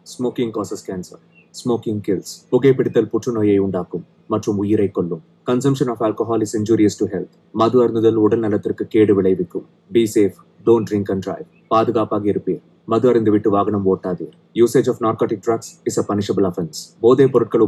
Smoking causes cancer. Smoking kills. புகைப்பிடித்தல் புற்றுநோயை உண்டாக்கும் மற்றும் உயிரை கொல்லும். Consumption of alcohol is injurious to health. மது அருந்துதல் உடல் நலத்திற்கு கேடு விளைவிக்கும். Be safe. Don't drink and drive. பாதுகாப்பாக இருப்பீர். மது அருந்துவிட்டு வாகனம் ஓட்டாதீர். Usage of narcotic drugs is a punishable offense. போதைப் பொருட்கள்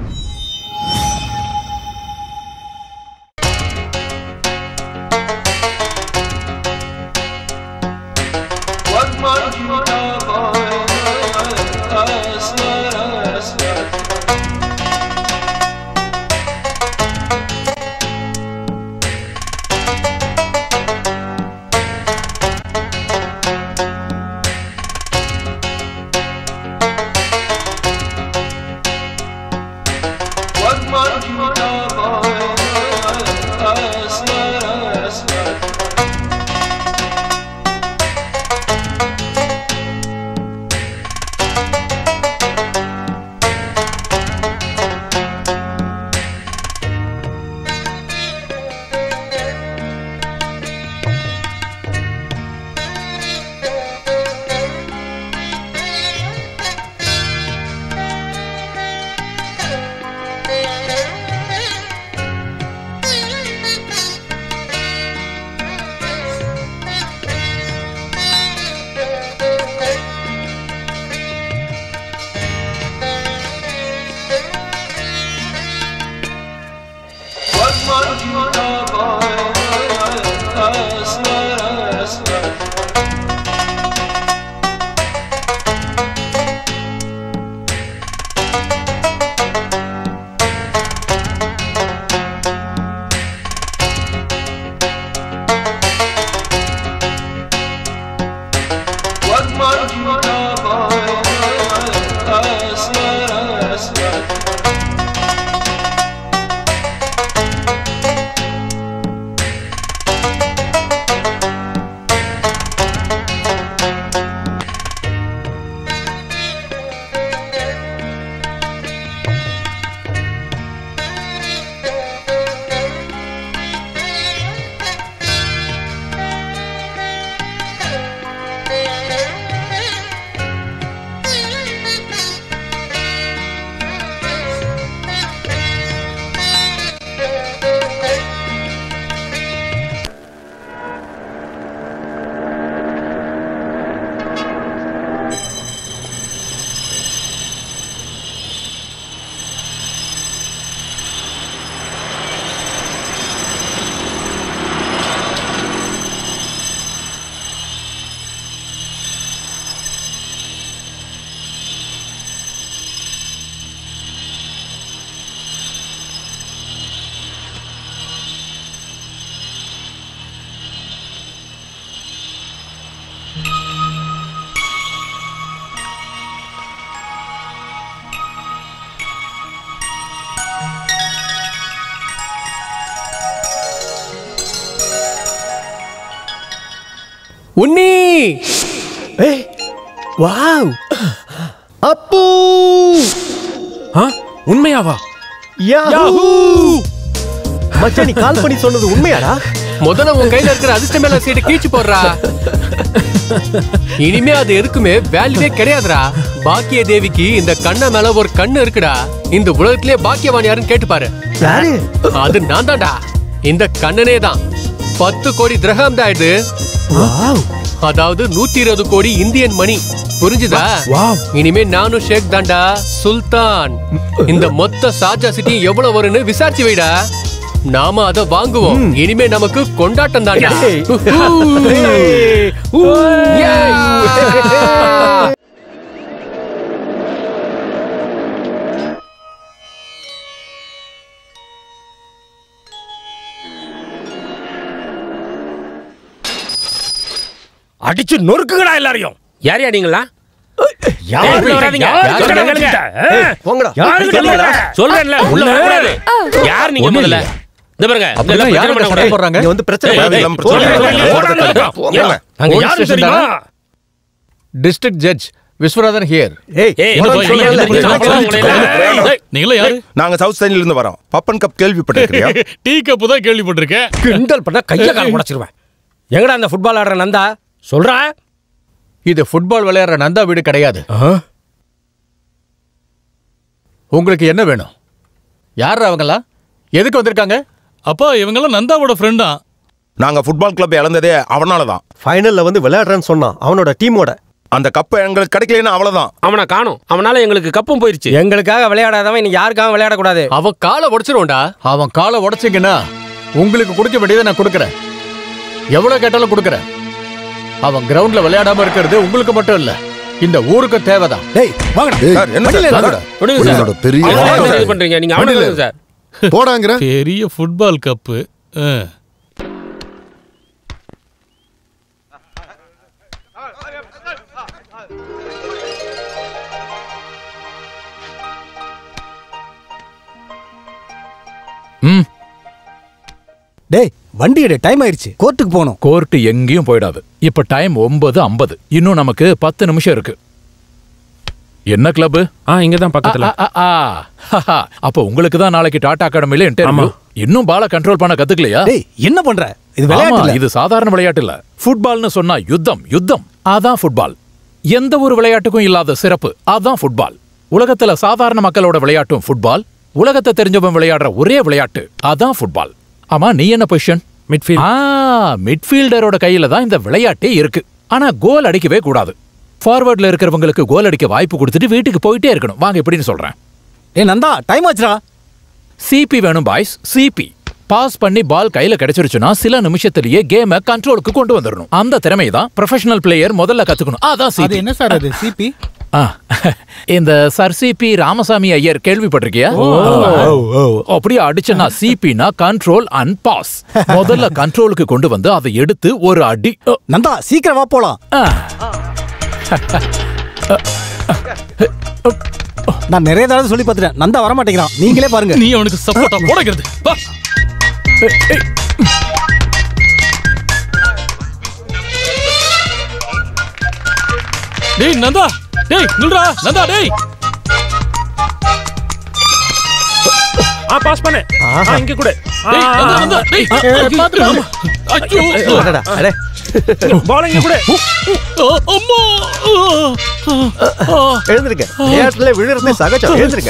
உன்னி வாவ் அப்பு உண்மையாவா? யாஹூ மச்சான், நீ கால் பண்ணி சொன்னது உண்மையாடா? முதல்ல உன் கையில இருக்கிற அதிர்ஷ்டம் மேல சீட்டு கீச்சு போடுறா. இனிமே அது எதுக்குமே வேல்யூவே கிடையாதுடா. பாக்கிய தேவிக்கு இந்த கண்ண மேல ஒரு கண்ணு இருக்குடா. இந்த உலகத்திலே பாக்கியவான் யாருன்னு கேட்டு பாரு. அது நான் தான்டா. இந்த கண்ணனே தான். 10 கோடி திரகம் தான் இது. அதாவது 120 கோடி இந்தியன் மணி. புரிஞ்சுதா? இனிமே நானும் ஷேக் தாண்டா, சுல்தான். இந்த மொத்த ஷார்ஜா சிட்டி எவ்வளவு வரும்னு விசாரிச்சு வைடா. நாம அத வாங்குவோம். இனிமே நமக்கு கொண்டாட்டம் தாண்டா. அடிச்சு நொறுக்குங்கடா எல்லாரையும். யாரையா நீங்களா? சொல்றேன்ல உள்ள வராது. யார் நீங்க முதல்ல? இந்த பாருங்க, இதெல்லாம் பிரச்சனை பண்ண போறாங்க. நீ வந்து பிரச்சனை அங்க யாரு தெரியுமா? District judge Viswanathan here. நீங்களே யாரு? நாங்க சவுத் சைடுல இருந்து வரோம். பப்பன் கப் கேள்விப்பட்டிருக்கியா? டீ கப் தான் கேள்விப்பட்டிருக்கேன். கிண்டல் பண்ணா கைய கால உடைச்சிருவேன். எங்கடா அந்த ஃபுட்பால் ஆடுற நந்தா? சொல்றா. இது ஃபுட்பால் விளையாடுற நந்தா வீடு கிடையாது. உங்களுக்கு என்ன வேணும்? யார் அவங்களா? எதுக்கு வந்திருக்காங்க? அப்பா இவங்கெல்லாம் நந்தாவோட ஃப்ரெண்டா. நாங்க ஃபுட்பால் கிளப் இழந்ததே அவனாலதான். ஃபைனல்ல வந்து விளையாடுறேன்னு சொன்னான் அவனோட டீமோட. அந்த கப்பு எங்களுக்கு கிடைக்கலன்னா அவ்வளவுதான். அவனை காணோம். அவனால எங்களுக்கு கப்பும் போயிருச்சு. எங்களுக்காக விளையாடாதவன் இன்னைக்கு யாருக்காக விளையாடக்கூடாது. அவன் காலை உடைச்சிருவோம்டா. அவன் காலை உடைச்சிங்கன்னா உங்களுக்கு கொடுக்க வேண்டியதை நான் கொடுக்குறேன். எவ்வளவு கேட்டாலும் கொடுக்குறேன். அவன் கிரவுண்ட்ல விளையாடாம இருக்கிறது உங்களுக்கு மட்டும் இல்ல, இந்த ஊருக்கு தேவைதான். பண்றீங்க நீங்க அவனுக்கு சார் போடாங்கற பெரிய ஃபுட்பால் கப்பு. டேய் வண்டி எடு, டைம் ஆயிருச்சு, கோர்ட்டுக்கு போகணும். கோர்ட்டு எங்கேயும் போயிடாது. இப்ப டைம் 9:50. இன்னும் நமக்கு 10 நிமிஷம் இருக்கு. என்ன கிளப்? இங்கதான் பக்கத்துல. அப்ப உங்களுக்கு தான் நாளைக்கு டாடா அகாடமில இன்டர்வியூ. இன்னும் பால கண்ட்ரோல் பண்ண கத்துக்கலையா? டேய் என்ன பண்ற? இது விளையாட்டு இல்ல. இது சாதாரண விளையாட்டு இல்ல. ஃபுட்பால்னு சொன்னா யுத்தம், யுத்தம். அதான் ஃபுட்பால். எந்த ஒரு விளையாட்டுக்கும் இல்லாத சிறப்பு அதான் ஃபுட்பால். உலகத்துல சாதாரண மக்களோட விளையாட்டும் ஃபுட்பால். உலகத்தை தெரிஞ்சவன் விளையாடுற ஒரே விளையாட்டு அதான் ஃபுட்பால். ஆமா, நீ என்ன பொசிஷன்? மிட்ஃபீல்டரோட கையில தான் இந்த விளையாட்டே இருக்கு. ஆனா கோல் அடிக்கவே கூடாது. ஃபார்வர்ட்ல இருக்கிறவங்களுக்கு கோல் அடிக்க வாய்ப்பு கொடுத்துட்டு வீட்டுக்கு போயிட்டே இருக்கணும். வாங்க எப்படின்னு சொல்றேன். நந்தா டைம் ஆச்சுடா. சிபி வேணும் பாய்ஸ். சிபி பாஸ் பண்ணி பால் கையில கிடைச்சிருச்சுன்னா சில நிமிஷத்திலேயே கேமை கண்ட்ரோலுக்கு கொண்டு வந்துடணும். அந்த திறமை தான் ப்ரொஃபஷனல் பிளேயர் முதல்ல கத்துக்கணும். அதான் சிபி. என்ன சார் அது சிபி? இந்த சர் சிபி ராமசாமி ஐயர் கேள்விப்பட்டிருக்கியா? அப்படியே அடிச்சனா சிபினா கண்ட்ரோல் அண்ட் பாஸ். முதல்ல கண்ட்ரோலுக்கு கொண்டு வந்து அதை எடுத்து ஒரு அடி. நந்தா சீக்கிரமா போலாம். நான் நிறைய தடவை சொல்லி பார்த்துட்டேன், நந்தா வர மாட்டேங்கிறான். நீங்களே பாருங்க. நீ அவனுக்கு சப்போர்ட்டா போடுகிறது. வா. டேய் நந்தா, டேய் நில்றா நந்தா, டேய். பாஸ் பண்ணு. இங்க கூட. டேய் நந்தா, நந்தா, டேய். பாத்துடா. ஐயோ. அடடா, அடே. பால் இங்க கூட. அம்மா. எழுந்திருங்க. விளையாட்டுல விழுறதே சகஜம். எழுந்திருங்க.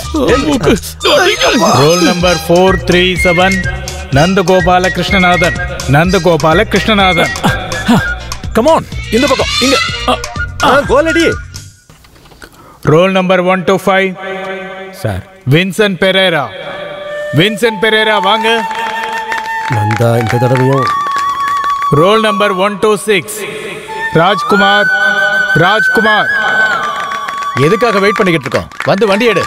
Roll number 437 Nandagopala Krishnanathan. Nandagopala Krishnanathan. Come on, இந்த பக்கம் இங்க. கோல் அடி. Roll number 125 sir Vincent Pereira. Vincent Pereira வாங்க. நந்தா இந்த தடவையும். Roll number 126 Rajkumar. ராஜ்குமார். எதுக்காக வெயிட் பண்ணிக்கிட்டு இருக்கோம்? வந்து வண்டி எடு.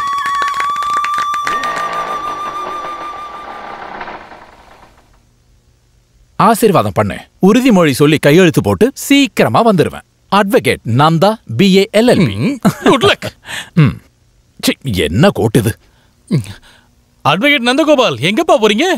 ஆசீர்வாதம் பண்ணு. உறுதிமொழி சொல்லி கையெழுத்து போட்டு சீக்கிரமா வந்துருவேன். Advocate Nanda, BALLB. Good luck. என்ன கோட்டுது? அட்வொகேட் நந்தகோபால் எங்கப்பா போறீங்க?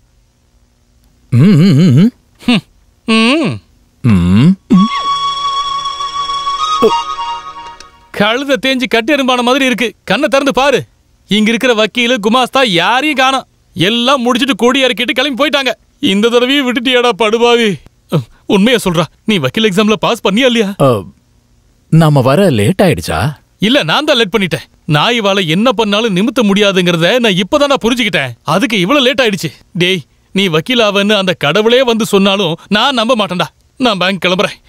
கழுத தேஞ்சு கட்டு எறும்பான மாதிரி இருக்கு. கண்ணை திறந்து பாரு. இங்க இருக்கிற வக்கீலு குமாஸ்தா யாரையும் காணோம். எல்லாம் முடிச்சிட்டு கொடி இறக்கிட்டு கிளம்பி போயிட்டாங்க. இந்த தடவையும் விட்டுட்டியாடா படுபாவி. உண்மையா சொல்றா, நீ வக்கீல் எக்ஸாம்ல பாஸ் பண்ணியா இல்லையா? நாம வர லேட் ஆயிடுச்சா? இல்ல, நான் தான் லேட் பண்ணிட்டேன். நான் இவாள என்ன பண்ணாலும் நிமித்த முடியாதுங்கிறத நான் இப்பதான் நான் புரிஞ்சுக்கிட்டேன். அதுக்கு இவ்வளவு லேட் ஆயிடுச்சு. டேய், நீ வக்கீல் ஆவன்னு அந்த கடவுளே வந்து சொன்னாலும் நான் நம்ப மாட்டேன்டா. நான் பேங்க் கிளம்புறேன்.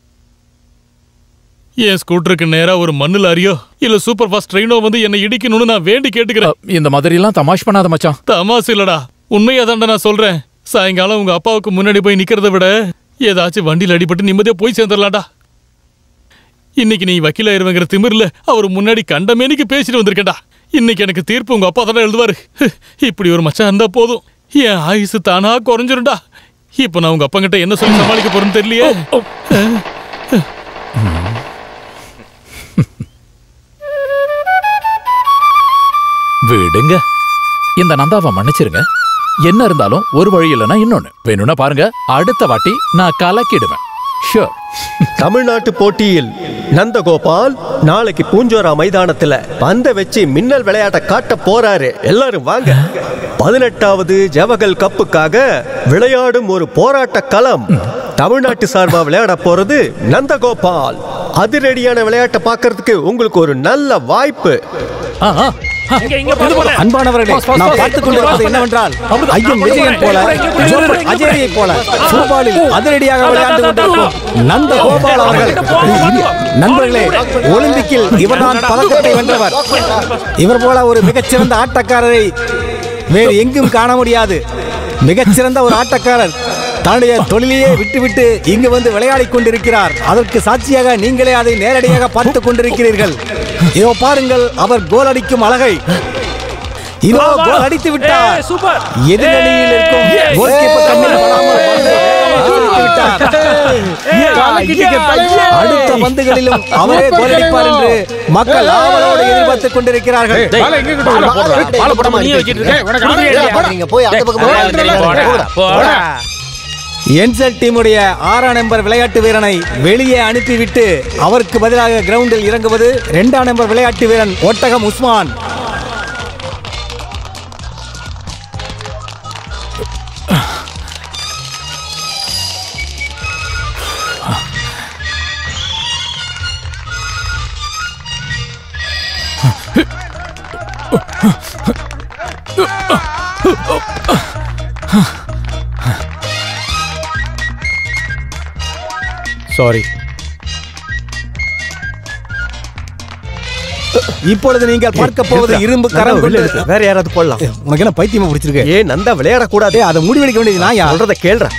என் ஸ்கூட்டருக்கு நேரா ஒரு மண்ணு லாரியோ இல்ல சூப்பர் ஃபாஸ்ட் ட்ரெயினோ வந்து என்னை இடிக்கணும்னு நான் வேண்டி கேட்டுக்கிறேன். இந்த மாதிரி எல்லாம் தமாஷ் பண்ணாத மச்சான். தமாஷ் இல்லடா, உண்மையாதான்டா நான் சொல்றேன். சாயங்காலம் உங்க அப்பாவுக்கு முன்னாடி போய் நிக்கிறத விட ஏதாச்சும் வண்டியில் அடிபட்டு நிம்மதியா போய் சேர்ந்துடலாம்டா. இன்னைக்கு நீ வக்கீலா இருவங்கிற திமிர்ல அவர் முன்னாடி கண்டமேனிக்கு பேசிட்டு வந்திருக்கேன்டா. இன்னைக்கு எனக்கு தீர்ப்பு உங்க அப்பா தானே எழுதுவாரு. இப்படி ஒரு மச்சான் இருந்தா போதும், என் ஆயுசு தானா குறைஞ்சிரும்டா. இப்ப நான் உங்க அப்பா கிட்ட என்ன சொல்லி சமாளிக்க போறேன்னு தெரியலையே. விடுங்க, இந்த நந்தாவை மன்னிச்சிருங்க. என்ன இருந்தாலும் ஒரு வழி இல்லைன்னா இன்னொன்னு வேணும்னா பாருங்க, அடுத்த வாட்டி நான் கலக்கிடுவேன். ஷூர். தமிழ்நாட்டு போட்டியில் நந்தகோபால் நாளைக்கு பூஞ்சோரா மைதானத்துல பந்த வச்சு மின்னல் விளையாட்ட காட்ட போறாரு. எல்லாரும் வாங்க. 18வது ஜவஹர் கப்புக்காக விளையாடும் ஒரு போராட்ட களம். தமிழ்நாட்டு சார்பா விளையாட போறது நந்தகோபால். அதிரடியான விளையாட்டை பார்க்கறதுக்கு உங்களுக்கு ஒரு நல்ல வாய்ப்பு. அன்பானவர்களே, நான் பார்த்துக் கொண்டிருப்பது என்னவென்றால் ஐயன் விஜயன் போல அஜயை போல ஃபுட்பாலில் அதிரடியாக விளையாண்டு கொண்டிருக்கும் நந்த கோபால் அவர்கள். நண்பர்களே, ஒலிம்பிக்கில் இவர்தான் பதக்கத்தை வென்றவர். இவர் போல ஒரு மிகச்சிறந்த ஆட்டக்காரரை வேறு எங்கும் காண முடியாது. மிகச்சிறந்த ஒரு ஆட்டக்காரர் தன்னுடைய தொழிலையே விட்டுவிட்டு இங்கு வந்து விளையாடிக் கொண்டிருக்கிறார். அதற்கு சாட்சியாக நீங்களே அதை நேரடியாக பார்த்துக் கொண்டிருக்கிறீர்கள். இதோ பாருங்கள் அவர் கோல் அடிக்கும் அழகை. இதோ கோல் அடித்து விட்டார். எதிரணியில் இருக்கும் கோல்கீப்பர் கண்ணில் படாமல் அடுத்த பந்துகளிலும் அவரே கோல் அடிப்பார் என்று மக்கள் ஆவலோடு எதிர்பார்த்துக் கொண்டிருக்கிறார்கள். என்செல் டீமுடைய 6ஆம் நம்பர் விளையாட்டு வீரனை வெளியே அனுப்பிவிட்டு அவருக்கு பதிலாக கிரவுண்டில் இறங்குவது 2ஆம் நம்பர் விளையாட்டு வீரன் ஒட்டகம் உஸ்மான். சாரி. இப்பொழுது நீங்கள் பார்க்க போவது இரும்பு கரம் கொண்டு வேற யாராவது போடலாம். உனக்கு என்ன பைத்தியமா பிடிச்சிருக்கு? ஏன் நந்தா விளையாடக்கூடாது? அதை முடிவெடுக்க வேண்டியது நான் யார் சொல்றத கேள்ற.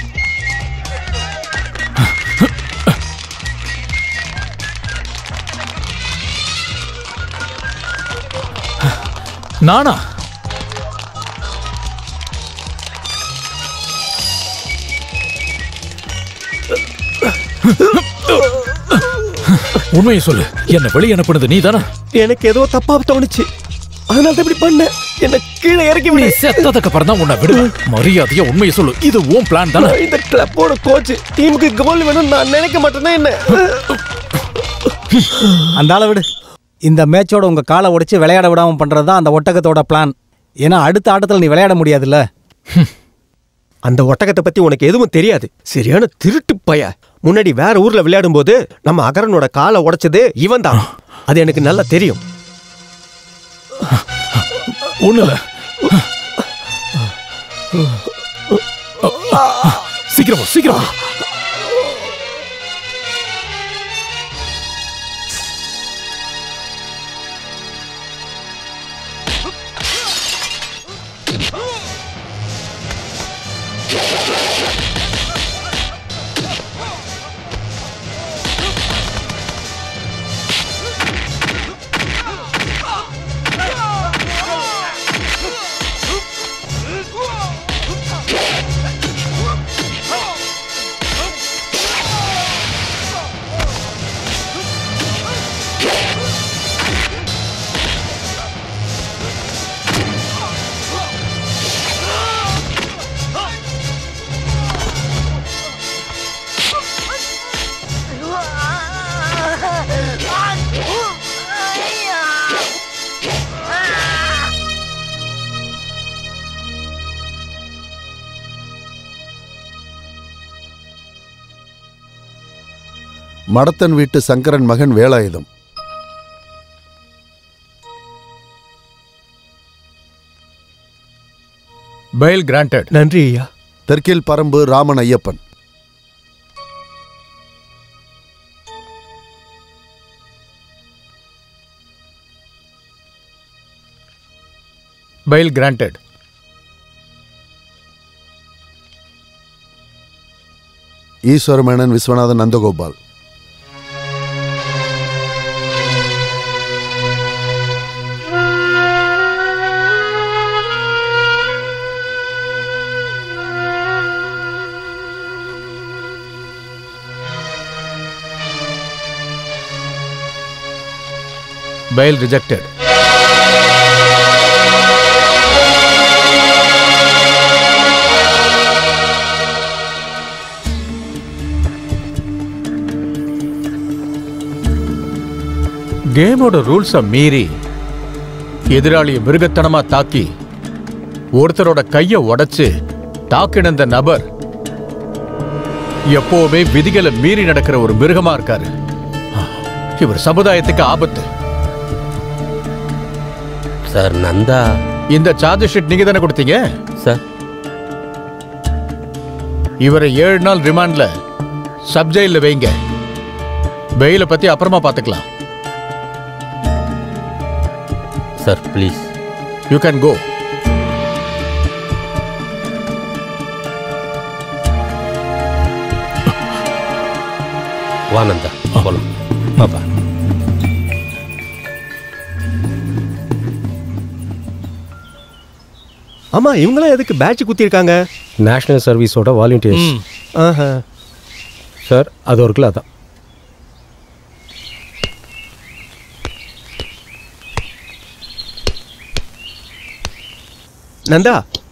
நானா? உண்மையை சொல்லு, என்ன வெளியே அனுப்புனது நீ தானே? எனக்கு ஏதோ தப்பா தோணுச்சு, அதனால தான் இப்படி பண்ண. என்ன கீழே இறக்கி விடு. செத்ததுக்கு அப்புறம் தான் உன்னை விடுவேன். மரியாதையா உண்மையை சொல்லு, இது உன் பிளான் தானே? இந்த கிளப்போட கோச் டீமுக்கு கோல் வேணும் நான் நினைக்க மாட்டேன்னா என்ன? அந்த ஆளை விடு. இந்த மேட்சோட உங்க காலை உடைச்சு விளையாட விடாம பண்றதுதான் அந்த ஒட்டகத்தோட பிளான். ஏன்னா அடுத்த ஆட்டத்தில் நீ விளையாட முடியாதுல்ல. அந்த ஒட்டகத்தை பத்தி உனக்கு எதுவும் தெரியாது. சரியான திருட்டு பைய. முன்னாடி வேற ஊர்ல விளையாடும் போது நம்ம அகரனோட காலை உடைச்சது இவன் தான். அது எனக்கு நல்லா தெரியும். ஒண்ணுல சீக்கிரமா சீக்கிரமா. மடத்தன் வீட்டு சங்கரன் மகன் வேலாயுதம். Fail granted. நன்றி ஐயா. தெற்கில் Parambu Raman Ayyappan. Bail granted. Eswaramenon Viswanathan Nandagopal. Bail rejected. கேமோட ரூல்ஸை மீறி எதிராளியை மிருகத்தனமா தாக்கி ஒருத்தரோட கையை உடைச்சு தாக்கின நபர் எப்பவுமே விதிகளை மீறி நடக்கிற ஒரு மிருகமா இருக்காரு. இவர் சமுதாயத்துக்கு ஆபத்து. சார் நந்தா. இந்த சார்ஜ் ஷீட் நீங்க தானே கொடுத்தீங்க சார்? இவரை 7 நாள் ரிமாண்ட்ல சப் ஜெயில வைங்க. பெயில பத்தி அப்புறமா பாத்துக்கலாம். Sir please. You can go. வா நந்தா போலாம். பாப்பா. ஆமா, இவங்களாம் எதுக்கு பேட்ச் குத்திருக்காங்க? நேஷனல் சர்வீஸோட வாலண்டியர்ஸ். சார் அது ஒரு கிலோ தான். நந்தா,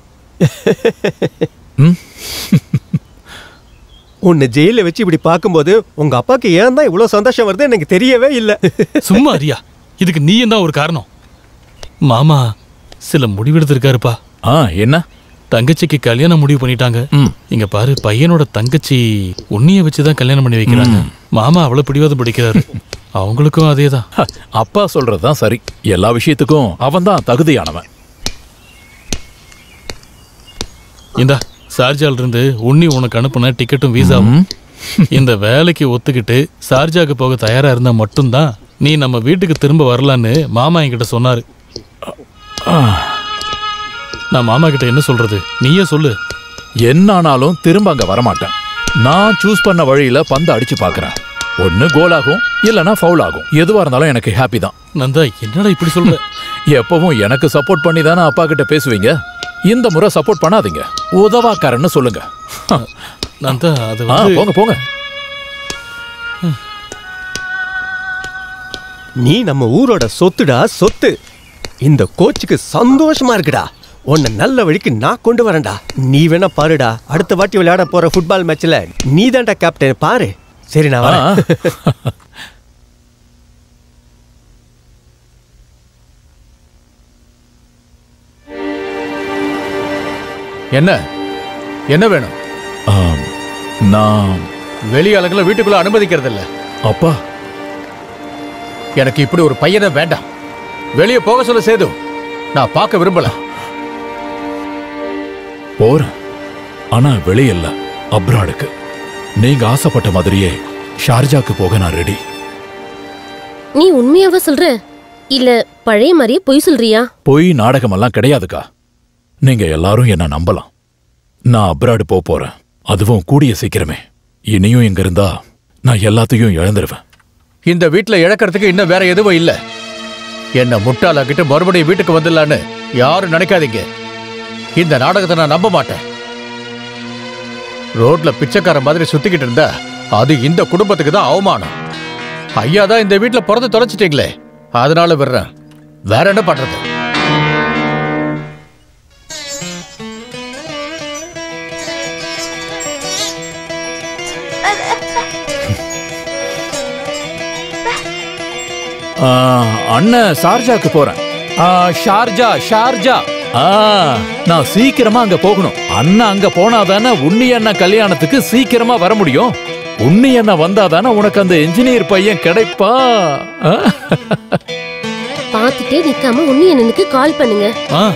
உன்னை ஜெயில வச்சு இப்படி பார்க்கும்போது உங்க அப்பாக்கு ஏன் தான் இவ்வளவு சந்தோஷம் வருது எனக்கு தெரியவே இல்லை. சும்மா அறியா, இதுக்கு நீ தான் ஒரு காரணம். மாமா சில முடிவெடுத்திருக்காருப்பா. என்ன? தங்கச்சிக்கு கல்யாணம் முடிவு பண்ணிட்டாங்க. இங்க பாரு, பையனோட தங்கச்சி உன்னிய வச்சுதான் கல்யாணம் பண்ணி வைக்கிறாங்க. மாமா அவ்வளவு பிடிவாதம் பிடிக்கிறாரு. அவங்களுக்கும் அதேதான். அப்பா சொல்றதுதான் சரி. எல்லா விஷயத்துக்கும் அவன் தான் தகுதியானவன். இந்தா சார்ஜால இருந்து உன்னி உனக்கு அனுப்புன டிக்கெட்டும் வீசாவும். இந்த வேலைக்கு ஒத்துக்கிட்டு சார்ஜாக்கு போக தயாரா இருந்தா மட்டும்தான் நீ நம்ம வீட்டுக்கு திரும்ப வரலான்னு மாமா என்கிட்ட சொன்னாரு. நான் மாமா கிட்ட என்ன சொல்றது, நீயே சொல்லு. என்ன ஆனாலும் திரும்ப அங்க வரமாட்டேன். நான் சூஸ் பண்ண வழியில பந்து அடிச்சு பாக்குறேன். ஒன்னு கோல் ஆகும், இல்லனா ஃபவுல் ஆகும். எதுவா இருந்தாலும் எனக்கு ஹாப்பி தான். நந்தா, என்னடா இப்படி சொல்ற? எப்பவும் எனக்கு சப்போர்ட் பண்ணி தானே அப்பா கிட்ட பேசுவீங்க. இந்த முறை சப்போர்ட் பண்ணாதீங்க, உதவாக்காரன்னு சொல்லுங்க. நந்தா, அது போங்க போங்க. நீ நம்ம ஊரோட சொத்துடா, சொத்து. இந்த கோச்சுக்கு சந்தோஷமா இருக்குடா. உன்னை நல்ல வழிக்கு நான் கொண்டு வரேன்டா. நீ வேணா பாருடா, அடுத்த வாட்டி விளையாட போற ஃபுட்பால் மேட்ச்ல நீ தான்டா கேப்டன். பாரு. சரி, நான் வரேன். என்ன என்ன வேணும்? நான் வெளியாளங்களை வீட்டுக்குள்ள அனுமதிக்கிறது இல்ல. அப்பா, எனக்கு இப்படி ஒரு பையனை வேண்டாம். வெளியே போக சொல்ல சேது. நான் பார்க்க விரும்பல. போறேன், ஆனா வெளியில்ல, அப்ராடுக்கு. நீங்க ஆசைப்பட்ட மாதிரியே ஷார்ஜாக்கு போக நான் ரெடி. நீ உண்மையாவா சொல்ற, இல்ல பழைய மாதிரியே பொய் சொல்றியா? பொய் நாடகமெல்லாம் கிடையாதுக்கா. நீங்க எல்லாரும் என்ன நம்பலாம். நான் அப்ராடு போறேன், அதுவும் கூடிய சீக்கிரமே. இனியும் இங்க இருந்தா நான் எல்லாத்தையும் இழந்துருவேன். இந்த வீட்டுல இழக்கிறதுக்கு இன்னும் வேற எதுவும் இல்ல. என்ன முட்டாளாக்கிட்டு மறுபடியும் வீட்டுக்கு வந்துடலான்னு யாரும் நினைக்காதீங்க. இந்த நாடகத்தை நான் நம்ப மாட்டேன். ரோட்ல பிச்சைக்கார மாதிரி சுத்திக்கிட்டு இருந்தா அது இந்த குடும்பத்துக்கு தான் அவமானம். ஐயா தான் இந்த வீட்டுல பிறந்து தொலைச்சிட்டீங்களே, அதனால விடுறேன். வேற என்ன பண்றது? அண்ணன் ஷார்ஜாக்கு போறேன். Sharjah Sharjah. நான் சீக்கிரமா அங்க போகணும். அண்ணன் அங்க போனாதானே உன்னி அண்ணன் கல்யாணத்துக்கு சீக்கிரமா வர முடியும். உன்னி அண்ணன் வந்தாதானே உனக்கு அந்த என்ஜினியர் பையன் கிடைப்பா. பாத்துட்டே நிக்காம உன்னி அண்ணனுக்கு கால் பண்ணுங்க.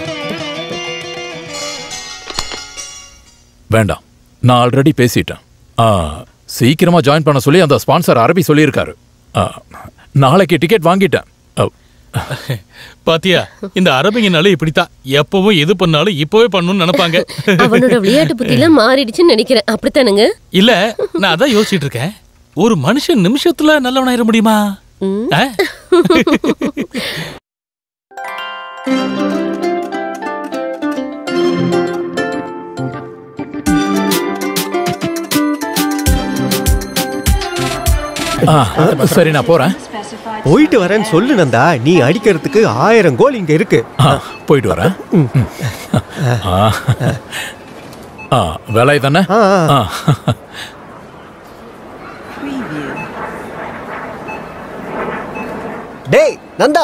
வேண்டாம், நான் ஆல்ரெடி பேசிட்டேன். சீக்கிரமா ஜாயின் பண்ண சொல்லி அந்த ஸ்பான்சர் அரபி சொல்லியிருக்காரு. நாளைக்கு டிக்கெட் வாங்கிட்டேன். பாத்தியா, இந்த அரபிங்கனால இப்படித்தான். எப்பவும் எது பண்ணாலும் இப்பவே பண்ணணும்னு நினைப்பாங்க. அவனோட விளையாட்டு புத்தியில மாறிடுச்சுன்னு நினைக்கிறேன். அப்படித்தானுங்க? இல்ல, நான் அதான் யோசிச்சுட்டு இருக்கேன். ஒரு மனுஷன் நிமிஷத்துல நல்லவனாயிர முடியுமா? சரி, நான் போறேன். போயிட்டு வரேன்னு சொல்லு நந்தா. நீ அடிக்கிறதுக்கு 1000 கோல் இங்க இருக்கு. போயிட்டு வரேன். வேலை தானே? டேய் நந்தா,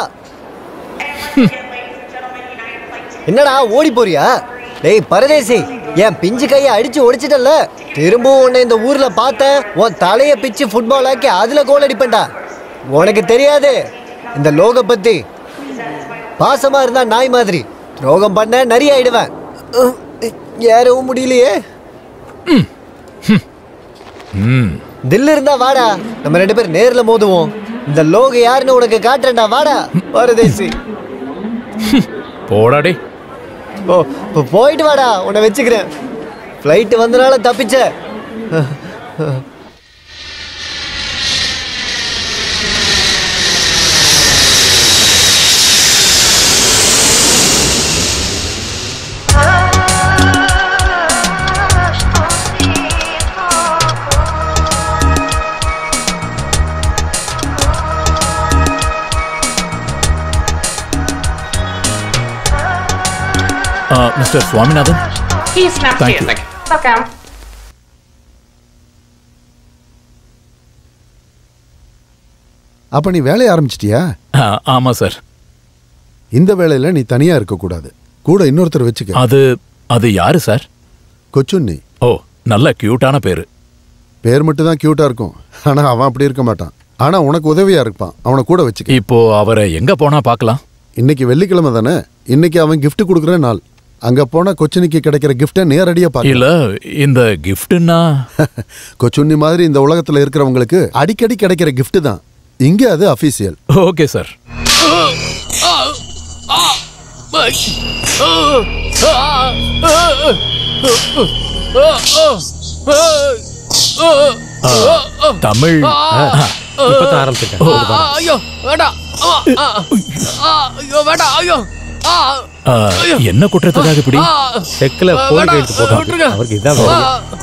என்னடா ஓடி போறியா? டேய் பரதேசி, என் பிஞ்சு கையை அடிச்சு ஒடிச்சிட்டல. திரும்பவும் உன்னை இந்த ஊர்ல பார்த்தேன், உன் தலைய பிச்சு ஃபுட்பால் ஆக்கி அதுல கோல் அடிப்பேன்டா. உனக்கு தெரியாது இந்த லோக பத்தி. பாசமா இருந்தா நாய் மாதிரி, துரோகம் பண்ண நரி ஆயிடுவேன். ஏறவும் முடியலையே. தில்லு இருந்தா வாடா, நம்ம 2 பேர் நேர்ல மோதுவோம். இந்த லோக யாருன்னு உனக்கு காட்டுறேன்டா, வாடா பரதேசி. போடாடி. ஓ போயிட்டு வாடா, உன்னை வச்சுக்கிறேன். ஃப்ளைட் வந்தனால தப்பிச்ச. Mr. Swaminathan? He's not Thank here. you. Welcome. அப்ப நீ வேலைய ஆரம்பிச்சிட்டியா? ஆமா சார். இந்த வேலையில நீ தனியா இருக்க கூடாது, கூட இன்னொருத்தர் வச்சுக்க. அது யாரு சார்? கொச்சுன்னி. ஓ, நல்ல கியூட்டான பேரு. பேர் மட்டும் தான் கியூட்டா இருக்கும், ஆனா அவன் அப்படி இருக்க மாட்டான். ஆனா உனக்கு உதவியா இருப்பான், அவனை கூட வச்சுக்க. இப்போ அவரை எங்க போனா பார்க்கலாம்? இன்னைக்கு வெள்ளிக்கிழமை தானே, இன்னைக்கு அவன் கிஃப்ட் கொடுக்குற நாள். அங்க போனா கொச்சுனிக்கு கிடைக்கிற கிஃப்ட நேரடியா பார்க்கலாம். இல்ல, இந்த கிஃப்ட்னா கொச்சுன்னி மாதிரி இந்த உலகத்துல இருக்கிறவங்களுக்கு அடிக்கடி கிடைக்கிற கிஃப்ட் தான். இங்க அது அபிஷியல். Okay sir. தமிழ் இப்பதான் ஆரம்பிச்சிட்டேன். ஐயோ வேண்டாம், ஐயோ வேண்டாம், ஐயோ என்ன குற்றத்துக்காக இப்படி? செக்ல போன் கையெழுத்து போட்டாங்க, அவருக்கு இதான் வேலை.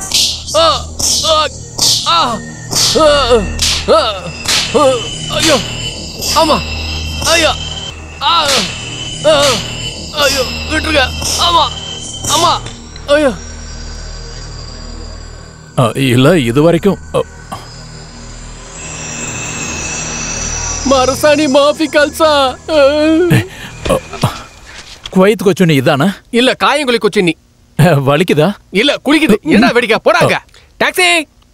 ஐயோ ஆமா, ஐயோ ஐயோ விட்டுருங்க. ஆமா ஆமா, ஐயோ இல்ல, இது வரைக்கும் மரசாணி மாஃபி கல்சா. குவைத் கொச்சுனி இதானா? இல்ல, காயங்குழி கொச்சினி. வலிக்குதா? இல்ல, குளிக்குது. என்ன வேடிக்கை, போடாங்க. டாக்ஸி.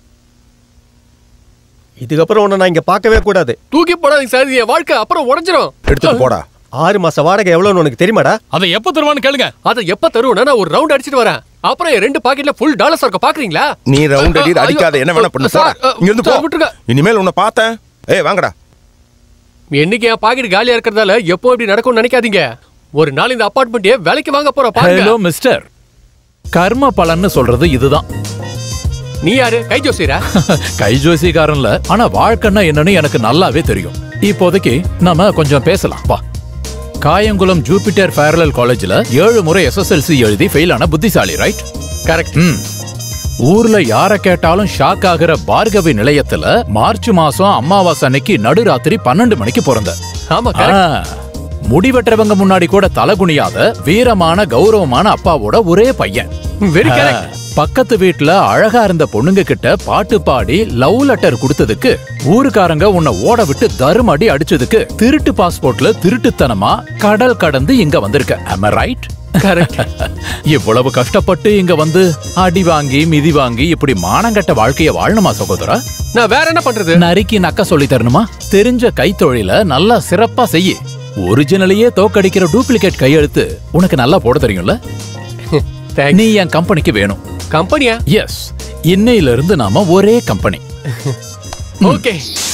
இதுக்கப்புறம் உன்னை நான் இங்க பார்க்கவே கூடாது. தூக்கி போடாதீங்க சார், என் வாழ்க்கை அப்புறம் உடைஞ்சிரும். எடுத்துட்டு போடா. 6 மாச வாடகை எவ்வளவுன்னு உனக்கு தெரியுமாடா? அதை எப்ப தருவான்னு கேளுங்க. அதை எப்ப தருவேன்னா நான் ஒரு ரவுண்ட் அடிச்சிட்டு வரேன். அப்புறம் என் 2 பாக்கெட்ல ஃபுல் டாலர்ஸ் இருக்க பாக்குறீங்களா? நீ ரவுண்ட் அடி அடிக்காத, என்ன வேணா பண்ணு, போடா. இங்க இருந்து போ. விட்டுருங்க. இனிமேல் உன்னை பார்த்தேன், ஏய் வாங்கடா. என்னைக்கு என் பாக்கெட் காலியா இருக்கிறதால எப்போ இப்படி நடக்கும்னு நினைக்காதீங்க. ஒரு நாள் இந்த அபார்ட்மெண்ட்டே வேலைக்கு வாங்க போற பாருங்க. ஹலோ மிஸ்டர், கர்ம பலன்னு சொல்றது இதுதான். நீ யாரு? கை ஜோசியரா? கை ஜோசிக்காரன்ல, ஆனா வாழ்க்கைன்னா என்னன்னு எனக்கு நல்லாவே தெரியும். இப்போதைக்கு நாம கொஞ்சம் பேசலாம் வா. காயங்குளம் ஜூபிட்டர் பேரலல் காலேஜ்ல 7 முறை SSLC எழுதி ஃபெயில் ஆன புத்திசாலி, ரைட்? கரெக்ட். ஊர்ல யார கேட்டாலும் ஷாக் ஆகிற பார்கவி நிலையத்துல மார்ச் மாசம் அமாவாசை அன்னைக்கு நடுராத்திரி 12 மணிக்கு பிறந்த. ஆமா, கரெக்ட். முடிவெற்றவங்க முன்னாடி கூட தலகுனியாத வீரமான கௌரவமான அப்பாவோட ஒரே பையன். Very correct. பக்கத்து வீட்டுல அழகா இருந்த பொண்ணுங்க கிட்ட பாட்டு பாடி லவ் லெட்டர் கொடுத்ததுக்கு ஊருக்காரங்க உன்னை ஓட விட்டு தருமடி அடிச்சதுக்கு திருட்டு பாஸ்போர்ட்ல திருட்டுத்தனமா கடல் கடந்து இங்க வந்திருக்க. am I right? இவ்வளவு கஷ்டப்பட்டு இங்க வந்து அடி வாங்கி மிதி வாங்கி இப்படி மானங்கட்ட வாழ்க்கைய வாழணுமா சகோதரா? நான் வேற என்ன பண்றது? நரிக்கு நக்க சொல்லி தரணுமா? தெரிஞ்ச கைத்தொழில நல்லா சிறப்பா செய்யி. ஒரிஜினலையே தோக்கடிக்கிற டூப்ளிகேட் கையெழுத்து உனக்கு நல்லா போட தெரியும்ல? நீ என் கம்பெனிக்கு வேணும். கம்பெனியா? எஸ், இன்னையில இருந்து நாம ஒரே கம்பெனி. ஓகே.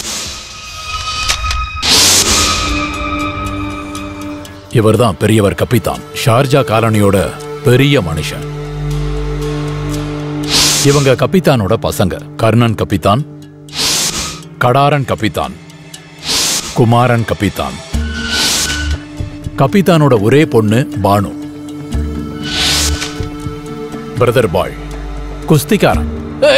இவர்தான் பெரியவர் கப்பித்தான், ஷார்ஜா காலனியோட பெரிய மனுஷன். இவங்க கப்பித்தானோட பசங்க கர்ணன் கப்பித்தான், கடாரன் கப்பித்தான், குமாரன் கப்பித்தான். கப்பித்தானோட ஒரே பொண்ணு பானு. பிரதர் பாய் குஸ்திக்காரன்.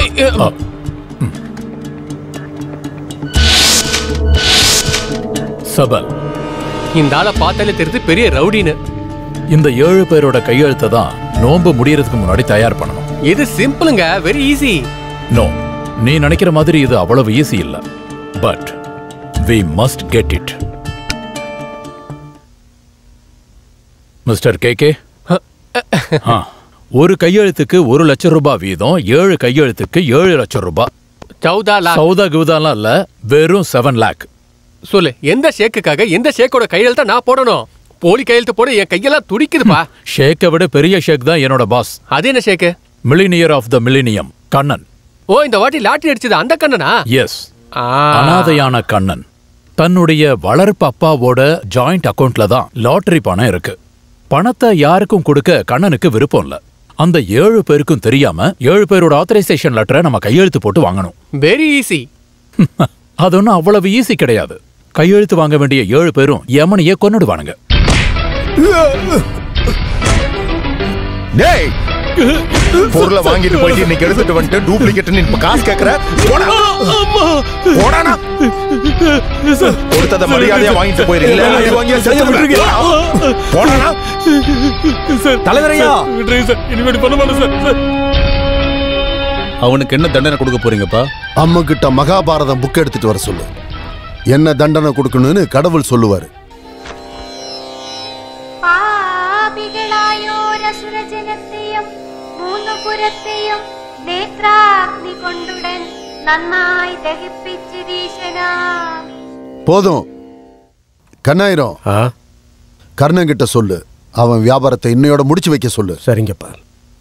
சபல். இந்த ஆளை பார்த்தாலே தெரிஞ்சு பெரிய ரவுடின்னு. இந்த 7 பேரோட கையெழுத்தை தான் நோன்பு முடியறதுக்கு முன்னாடி தயார் பண்ணணும். இது சிம்பிளுங்க, வெரி ஈஸி. நோ, நீ நினைக்கிற மாதிரி இது அவ்வளவு ஈஸி இல்ல. But we must get it. Mister KK, ஒரு கையெழுத்துக்கு 1 லட்சம் ரூபாய் வீதம், 7 கையெழுத்துக்கு 7 லட்சம் ரூபாய். சௌதா கிவுதாலாம் இல்ல, வெறும் 7 லேக். சொல்லு, எந்த ஷேக்குக்காக எந்த ஷேக்கோட கையெழுத்த நான் போடணும்? போலி கையெழுத்து போட என் கையெல்லாம் துடிக்குதுப்பா. ஷேக்கை விட பெரிய ஷேக் தான் என்னோட பாஸ். அது என்ன sheikh? Millionaire of the millennium Kannan. Oh, இந்த வாட்டி லாட்டரி அடிச்சது அந்த கண்ணனா? எஸ், அனாதையான கண்ணன். தன்னுடைய வளர்ப்பு அப்பாவோட ஜாயிண்ட் அக்கவுண்ட்ல தான் லாட்டரி பணம் இருக்கு. பணத்தை யாருக்கும் கொடுக்க கண்ணனுக்கு விருப்பம் இல்ல. அந்த 7 பேருக்கும் தெரியாம 7 பேரோட ஆத்தரைசேஷன் லெட்டரை நம்ம கையெழுத்து போட்டு வாங்கணும். Very easy. அது ஒன்றும் அவ்வளவு ஈஸி கிடையாது. கையெழுத்து வாங்க வேண்டிய 7 பேரும் யமனையே கொன்னுடுவானுங்க. டேய், பொருளை வாங்கிட்டு போயிட்டு இன்னைக்கு எடுத்துட்டு வந்துட்டு டூப்ளிகேட் இப்ப காசு கேக்குற? போடானா கொடுத்தத மரியாதையா வாங்கிட்டு போயிருக்கீங்க. போடானா தலைவரையா இனிமேல் பண்ண மாட்டேன் சார். அவனுக்கு என்ன தண்டனை கொடுக்க போறீங்கப்பா? அம்மா கிட்ட மகாபாரதம் புக் எடுத்துட்டு வர சொல்லு. என்ன தண்டனை கொடுக்கணும்னு கடவுள் சொல்லுவாரு. போதும் கண்ணாயிரம். கர்ணன் கிட்ட சொல்லு, அவன் வியாபாரத்தை இன்னையோட முடிச்சு வைக்க சொல்லு. சரிங்கப்பா.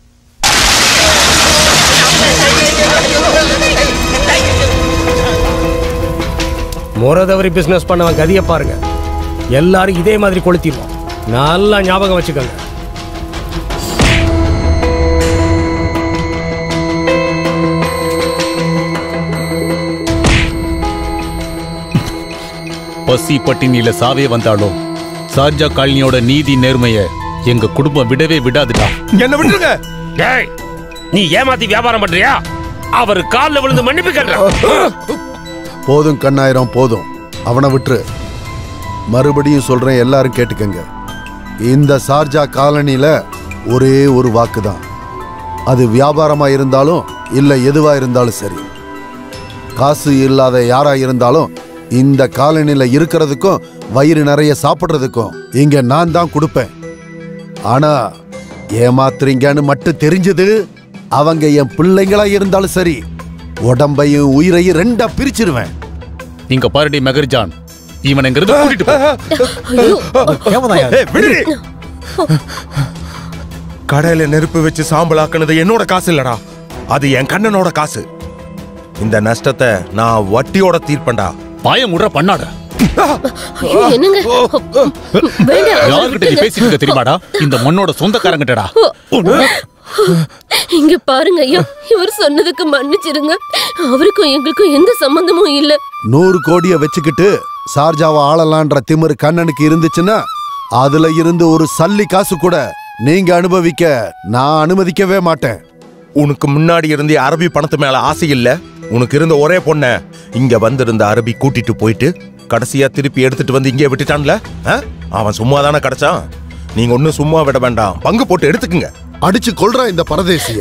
முறதவரி பிசினஸ் பண்ணவன் கதியை பாருங்க. எல்லாரும் இதே மாதிரி கொளுத்திடுவோம். நல்லா ஞாபகம் வச்சுக்கோங்க. பசி பட்டினியில சாவே வந்தாலும் சார்ஜா காலனியோட நீதி நேர்மைய எங்க குடும்பம் விடவே விடாதுடா. என்ன விட்டுருங்க. டேய், நீ ஏமாத்தி வியாபாரம் பண்றியா? அவர் கால்ல விழுந்து மன்னிப்பு கேட்ற. போதும் கண்ணாயிரம், போதும். அவனை விட்டுரு. மறுபடியும் சொல்றேன், எல்லாரும் கேட்டுக்கங்க. இந்த சார்ஜா காலனில ஒரே ஒரு வாக்கு தான். அது வியாபாரமா இருந்தாலும் இல்ல எதுவா இருந்தாலும் சரி. காசு இல்லாத யாரா இருந்தாலும் இந்த காலனில இருக்கிறதுக்கும் வயிறு நிறைய சாப்பிடுறதுக்கும் இங்க நான் தான் கொடுப்பேன். ஆனா ஏமாத்துறீங்கன்னு மட்டும் தெரிஞ்சது, அவங்க என் பிள்ளைங்களா இருந்தாலும் சரி, உடம்பையும் உயிரையும் 2ஆ பிரிச்சிருவேன். நீங்க பாருடி மெகர்ஜான், இவன் எங்க இருந்து கூட்டிட்டு போ. கடையில நெருப்பு வச்சு சாம்பலாக்குனது என்னோட காசு இல்லடா, அது என் கண்ணனோட காசு. இந்த நஷ்டத்தை நான் வட்டியோட தீர்ப்பேன்டா. பாயம் முடுற பண்ணாட. என்னங்க? யார்கிட்ட நீ பேசிட்டு இருக்க தெரியுமாடா? இந்த மண்ணோட சொந்தக்காரங்கிட்டடா. இங்க பாருங்க ஐயா, இவர் சொன்னதுக்கு மன்னிச்சிருங்க. அவருக்கும் எங்களுக்கும் எந்த சம்பந்தமும் இல்ல. 100 கோடியை வச்சுக்கிட்டு சார்ஜாவை ஆளலான்ற திமிரு கண்ணனுக்கு இருந்துச்சுன்னா அதுல இருந்து ஒரு சல்லி காசு கூட நீங்க அனுபவிக்க நான் அனுமதிக்கவே மாட்டேன். உனக்கு முன்னாடி இருந்த அரபி பணத்து மேல ஆசை இல்ல. உனக்கு இருந்த ஒரே பொண்ண இங்க வந்திருந்த அரபி கூட்டிட்டு போயிட்டு கடைசியா திருப்பி எடுத்துட்டு வந்து இங்கே விட்டுட்டான்ல. அவன் சும்மா தானே கிடைச்சான். நீங்க ஒன்னும் சும்மா விட வேண்டாம், பங்கு போட்டு எடுத்துக்குங்க. அடிச்சு கொல்றா இந்த பரதேசிய.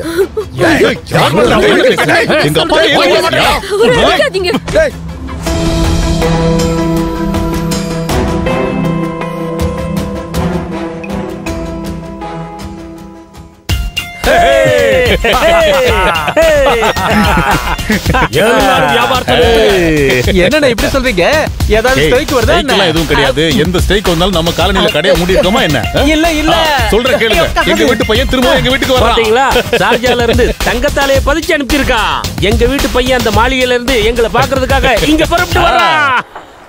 என்னண்ணா இப்படி சொல்றீங்க? ஏதாவது ஸ்ட்ரைக் வருதா? எதுவும் கிடையாது. எந்த ஸ்ட்ரைக் வந்தாலும் நம்ம காலனில கடையை மூடிருக்கோமா என்ன? இல்ல இல்ல சொல்ற கேளுங்க. எங்க வீட்டு பையன் திரும்ப எங்க வீட்டுக்கு வரான். பாத்தீங்களா? சார்ஜால இருந்து தங்கத்தாலைய பதிச்சு அனுப்பிச்சிருக்கான். எங்க வீட்டு பையன் அந்த மாளிகையில இருந்து எங்களை பாக்குறதுக்காக இங்க புறப்பட்டு வரான்.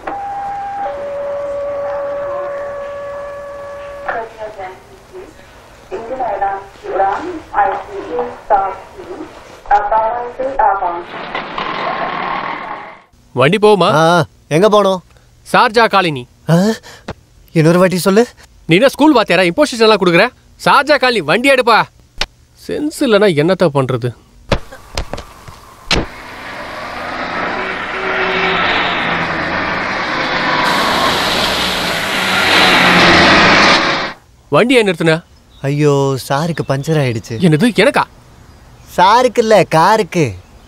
வண்டி போகுமா? எங்க போனோம்? Sharjah colony. இன்னொரு வாட்டி சொல்லு. நீ என்ன ஸ்கூல் வாத்தியாரா? இம்போசிஷன் எல்லாம் கொடுக்குற? சார்ஜா காலனி வண்டி எடுப்பா. சென்ஸ் இல்லைன்னா என்னத்த பண்றது? வண்டியை நிறுத்தின? ஐயோ, சாருக்கு பஞ்சர் ஆயிடுச்சு. என்னது? எனக்கா? சாருக்கு இல்ல, காருக்கு.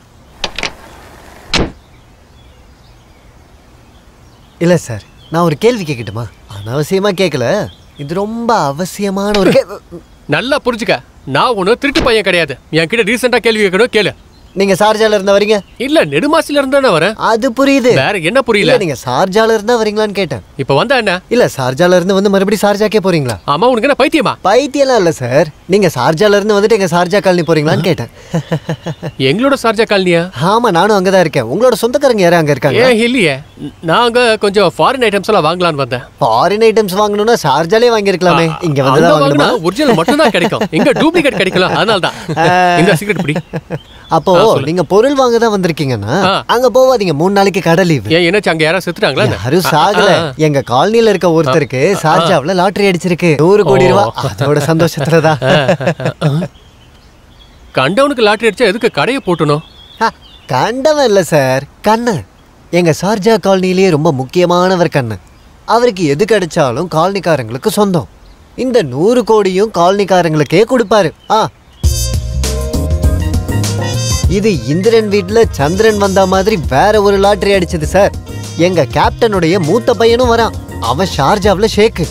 இல்ல சார், நான் ஒரு கேள்வி கேட்கட்டுமா? அனாவசியமா கேட்கல, இது ரொம்ப அவசியமான ஒரு நல்லா புரிஞ்சுக்க. நான் ஒன்னும் திருட்டு பையன் கிடையாது. என்கிட்ட ரீசெண்டா கேள்வி கேட்கணும், கேளு. நீங்க சார்ஜால இருந்தா வரீங்க? இல்ல நெடுமாசில இருந்தானே வரேன். அது புரியுது. வேற என்ன புரியல? நீங்க சார்ஜால இருந்தா வரீங்களான்னு கேட்டேன். இப்ப வந்தா என்ன? இல்ல சார்ஜால இருந்து வந்து மறுபடியும் சார்ஜாக்கே போறீங்களா? ஆமா, உனக்கு என்ன பைத்தியமா? பைத்தியம்லாம் இல்ல சார். நீங்க சார்ஜால இருந்து வந்துட்டு எங்க சார்ஜா காலனி போறீங்களான்னு கேட்டேன். எங்களோட சார்ஜா காலனியா? ஆமா, நானும் அங்கதான் இருக்கேன். உங்களோட சொந்தக்காரங்க யாரும் அங்க இருக்காங்க? ஏன் இல்லையே, நாங்க கொஞ்சம் ஃபாரின் ஐட்டம்ஸ் எல்லாம் வாங்கலாம்னு வந்தேன். ஃபாரின் ஐட்டம்ஸ் வாங்கணும்னா சார்ஜாலே வாங்கிருக்கலாமே. இங்க வந்து தான் வாங்கணுமா? ஒரிஜினல் மட்டும் தான் கிடைக்கும். இங்க டூப்ளிகேட் கிடைக்கல. அதனால தான் இந்த சீக்ரெட் பிடி. அப்போ நீங்க பொருள் வாங்க தான் வந்திருக்கீங்கன்னா அங்க போவாதீங்க. 3 நாளைக்கு கடை லீவ். ஏன் என்னாச்சு, அங்க யாரா செத்துட்டாங்களா? யாரும் சாகல. எங்க காலனில இருக்க ஒருத்தருக்கு சார்ஜாவுல லாட்டரி அடிச்சிருக்கு. 100 கோடி ரூபாய். அதோட சந்தோஷத்துலதான். கண்டவனுக்கு லாட்டரி அடிச்சா எதுக்கு கடையை போட்டணும்? கண்டவன் இல்ல சார், கண்ணன். எங்க சார்ஜா காலனிலேயே ரொம்ப முக்கியமானவர் கண்ணன். அவருக்கு எது கிடைச்சாலும் காலனிக்காரங்களுக்கு சொந்தம். இந்த 100 கோடியும் காலனிக்காரங்களுக்கே கொடுப்பாரு. இது இந்திரன் வீட்டுல சந்திரன் வந்த மாதிரி வேற ஒரு லாட்டரி அடிச்சது சார். எங்க கேப்டனுடைய மூத்த பையனும் வரான். அவன் ஷார்ஜாவுல ஷேக்கு.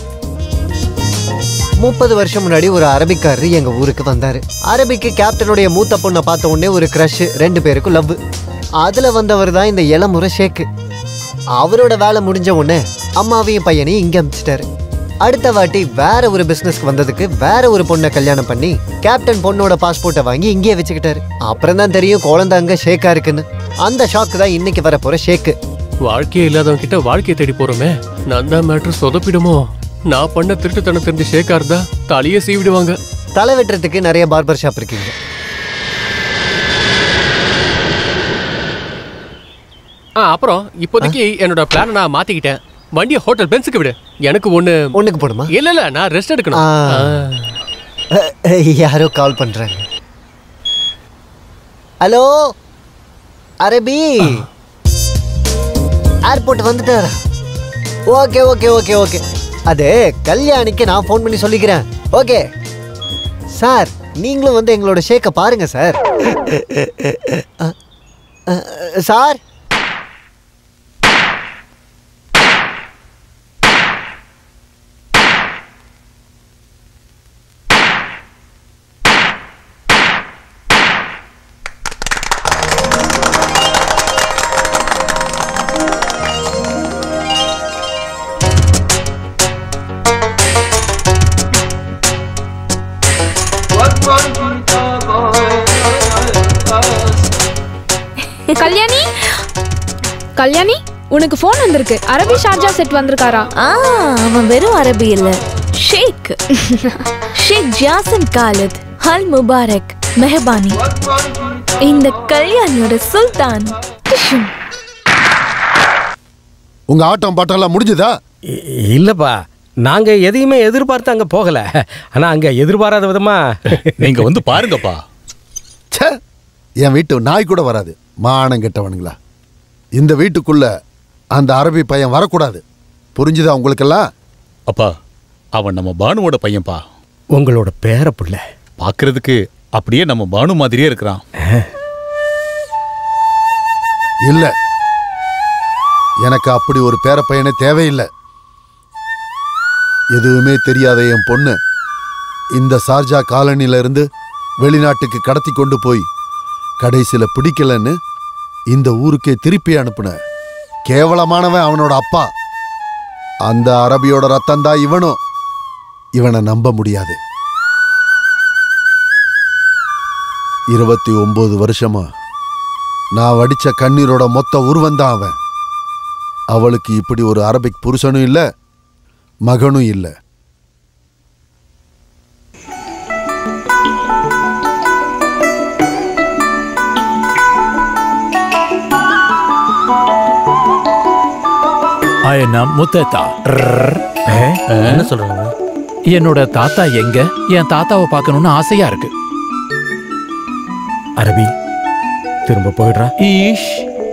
30 வருஷம் முன்னாடி ஒரு அரபிக்காரர் எங்க ஊருக்கு வந்தாரு. அரபிக்கு கேப்டனுடைய மூத்த பொண்ணை பார்த்த உடனே ஒரு கிரஷ், 2 பேருக்கும் லவ். அதுல வந்தவர் தான் இந்த இளமுறை ஷேக்கு. அவரோட வேலை முடிஞ்ச உடனே அம்மாவையும் பையனையும் இங்க அனுப்பிச்சிட்டாரு. அடுத்த வாட்டி வேற ஒரு பிசினஸ்க்கு வந்ததுக்கு வேற ஒரு பொண்ணை கல்யாணம் பண்ணி கேப்டன் பொண்ணோட பாஸ்போர்ட்டை வாங்கி இங்கே வச்சுக்கிட்டாரு. அப்புறம் தான் தெரியும் குழந்தை அங்க ஷேக்கா இருக்குன்னு. அந்த ஷாக்கு தான் இன்னைக்கு வர போற ஷேக்கு. வாழ்க்கையே இல்லாதவங்க கிட்ட வாழ்க்கையை தேடி போறோமே, நான் தான் மேட்ரு சொதப்பிடுமோ? நான் பண்ண திருட்டுத்தனம் தெரிஞ்சு ஷேக்கா இருந்தா தலையே சீவிடுவாங்க. தலை வெட்டுறதுக்கு நிறைய பார்பர் ஷாப் இருக்குங்க. அப்புறம் இப்போதைக்கு என்னோட பிளான் நான் மாத்திக்கிட்டேன். வண்டியை ஹோட்டல் பென்ஸுக்கு விடு. எனக்கு ஒண்ணுக்கு போடுமா? இல்ல நான் ரெஸ்ட் எடுக்கணும். யாரோ கால் பண்றாங்க. ஹலோ அரபி, ஏர்போர்ட் வந்துட்டாரா? Okay okay okay okay. அது கல்யாணிக்கு நான் ஃபோன் பண்ணி சொல்லிக்கிறேன். ஓகே சார், நீங்களும் வந்து எங்களோட ஷேக்கை பாருங்க சார். சார் கல்யாணி, கல்யாணி உனக்கு ஃபோன் வந்திருக்கு. அரபி ஷார்ஜா செட் வந்திருக்காரா? அவன் வெறும் அரபி இல்ல, sheikh. Sheikh Jasim Khalid Al Mubarak Mehabani, இந்த கல்யாணியோட சுல்தான். உங்க ஆட்டம் பாட்டெல்லாம் முடிஞ்சுதா? இல்லப்பா, நாங்க எதையுமே எதிர்பார்த்து அங்க போகல. ஆனா அங்க எதிர்பாராத விதமா நீங்க வந்து பாருங்கப்பா. என் வீட்டு நாய் கூட வராது. மானம் கெட்டவனுங்களா. இந்த வீட்டுக்குள்ள அந்த அரபி பையன் வரக்கூடாது. புரிஞ்சுதா உங்களுக்கெல்லாம்? அப்பா, அவன் நம்ம பானுவோட பையன்பா. உங்களோட பேர புள்ள பாக்குறதுக்கு அப்படியே நம்ம பானு மாதிரியே இருக்கிறான். இல்ல, எனக்கு அப்படி ஒரு பேர பையனே தேவையில்லை. எதுவுமே தெரியாத என் பொண்ணு இந்த சார்ஜா காலனில இருந்து வெளிநாட்டுக்கு கடத்தி கொண்டு போய் கடைசியில பிடிக்கலன்னு இந்த ஊருக்கே திருப்பி அனுப்புன கேவலமானவன் அவனோட அப்பா. அந்த அரபியோட ரத்தம் தான் இவனும். இவனை நம்ப முடியாது. 29 வருஷமா நான் வடிச்ச கண்ணீரோட மொத்த உருவந்தான் அவன். அவளுக்கு இப்படி ஒரு அரபிக் புருஷனும் இல்ல, மகனும் இல்ல. முத்தா என்ன சொல்றாங்க? என்னோட தாத்தா எங்க? என் தாத்தாவை பார்க்கணும்னு ஆசையா இருக்கு. அரபி திரும்ப போயிடுறா. ஈஷ்,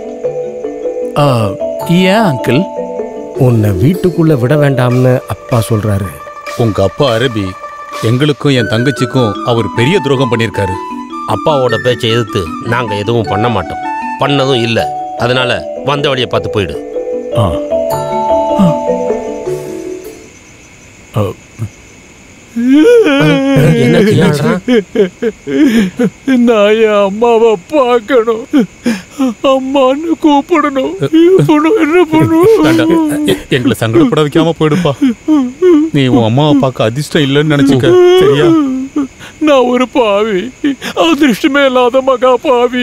ஏன் அங்கிள்? உன்னை வீட்டுக்குள்ள விட வேண்டாம்னு அப்பா சொல்றாரு. உங்க அப்பா அரபி எங்களுக்கும் என் தங்கச்சிக்கும் அவர் பெரிய துரோகம் பண்ணியிருக்காரு. அப்பாவோட பேச்சை எதிர்த்து நாங்க எதுவும் பண்ண மாட்டோம், பண்ணதும் இல்ல. அதனால வந்த வழியை பார்த்து போயிடு. நான் என் அம்மாவை பார்க்கணும், அம்மான்னு கூப்பிடணும். என்ன பண்ணும்? எங்களை சங்கடப்பட வைக்காம போயிடுப்பா. நீ உன் அம்மாவை பார்க்க அதிர்ஷ்டம் இல்லைன்னு நினைச்சுக்க, சரியா? நான் ஒரு பாவி, அதிர்ஷ்டமே இல்லாத மகா பாவி.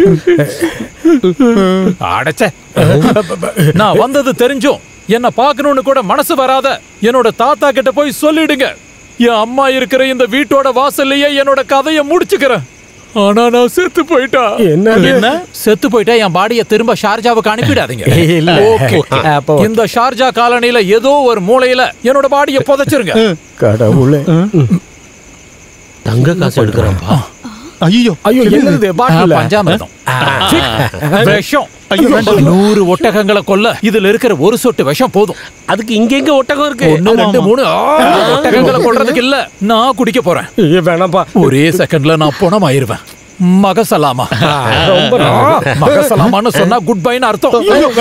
அடைச்ச, நான் வந்தது தெரிஞ்சும் என்ன பார்க்கணும்னு கூட மனசு வராத என்னோட தாத்தா கிட்ட போய் சொல்லிடுங்க. என் அம்மா இருக்கிற இந்த வீட்டோட வாசல்லையே என்னோட கதையை முடிச்சுக்கிறேன். ஆனா நான் செத்து போயிட்டா. என்ன செத்து போயிட்டா என் பாடியை திரும்ப ஷார்ஜாவுக்கு அனுப்பிடாதீங்க. இந்த ஷார்ஜா காலனில ஏதோ ஒரு மூலையில என்னோட பாடியை புதைச்சிருங்க. கடவுளே, தங்க காசு எடுக்கிறப்பா. ஐயோ ஐயோ, என்னது பாட்டில்? பஞ்சாமிர்தம், விஷம். 100 ஒட்டகங்களை கொல்ல இதுல இருக்கிற ஒரு சொட்டு விஷம் போதும். அதுக்கு இங்க எங்க ஒட்டகம் இருக்கு? 1 2 3 ஒட்டகங்களை கொல்றதுக்கு இல்ல, நான் குடிக்க போறேன். வேணாம்பா, ஒரே செகண்ட்ல நான் பணம் ஆயிருவேன். மகசலாமா, மகசலாமான்னு சொன்னா குட் பைன்னு அர்த்தம்.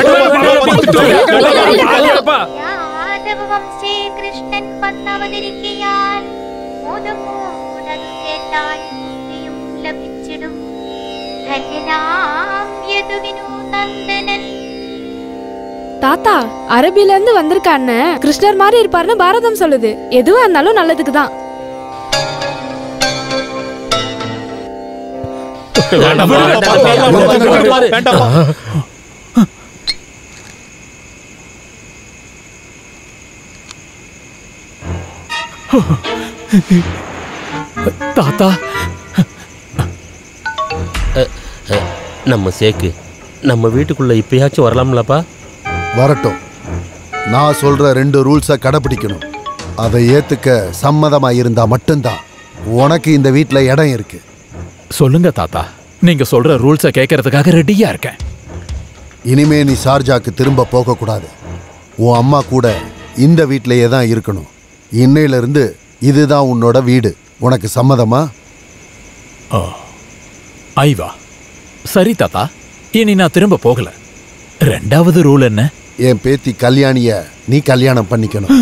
கிருஷ்ணன் வந்தவதற்கியால் மோதமோ உனது கேட்டால் நீயும் லபிச்சிடும். தாத்தா, அரபில இருந்து வந்திருக்க அண்ணன் கிருஷ்ணர் மாதிரி இருப்பாருன்னு பாரதம் சொல்லுது. எதுவா இருந்தாலும் நல்லதுக்கு தான். தாத்தா, நம்ம சேக்கு நம்ம வீட்டுக்குள்ள இப்பயாச்சும் வரலாம்லப்பா? வரட்டும். நான் சொல்ற 2 ரூல்ஸை கடைபிடிக்கணும். அதை ஏத்துக்க சம்மதமா இருந்தா மட்டும்தான் உனக்கு இந்த வீட்டில் இடம் இருக்கு. சொல்லுங்க தாத்தா, நீங்க சொல்ற ரூல்ஸை கேட்கறதுக்காக ரெடியா இருக்கேன். இனிமே நீ ஷார்ஜாக்கு திரும்ப போகக்கூடாது. உன் அம்மா கூட இந்த வீட்டிலேயே தான் இருக்கணும். இன்னையிலிருந்து இதுதான் உன்னோட வீடு. உனக்கு சம்மதமா? ஐவா, சரி தாத்தா, இனி நான் திரும்ப போகல. 2வது ரூல் என்ன? என் பேத்தி கல்யாணிய நீ கல்யாணம் பண்ணிக்கணும்.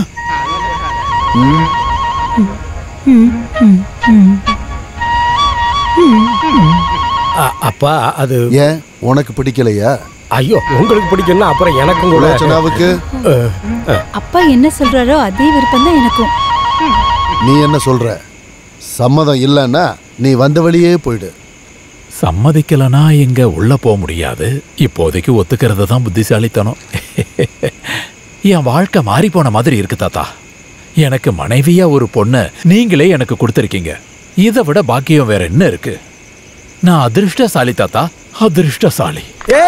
அப்பா, அது ஏன் உனக்கு பிடிக்கலையா? ஐயோ, உங்களுக்கு பிடிக்கும்னா அப்புறம் எனக்கும் கூட. ரச்சனாவுக்கு அப்பா என்ன சொல்றாரோ அதே விருப்பம் தான் எனக்கும். நீ என்ன சொல்ற? சம்மதம் இல்லைன்னா நீ வந்த வழியே போயிடு. சம்மதிக்கலனா இங்க உள்ள போக முடியாது. இப்போதைக்கு ஒத்துக்கிறது தான் புத்திசாலித்தனம். என் வாழ்க்கை மாறி போன மாதிரி இருக்கு தாத்தா. எனக்கு மனைவியா ஒரு பொண்ணை நீங்களே எனக்கு கொடுத்துருக்கீங்க. இதை விட பாக்கியம் வேற என்ன இருக்கு? நான் அதிர்ஷ்டசாலி தாத்தா, அதிர்ஷ்டசாலி.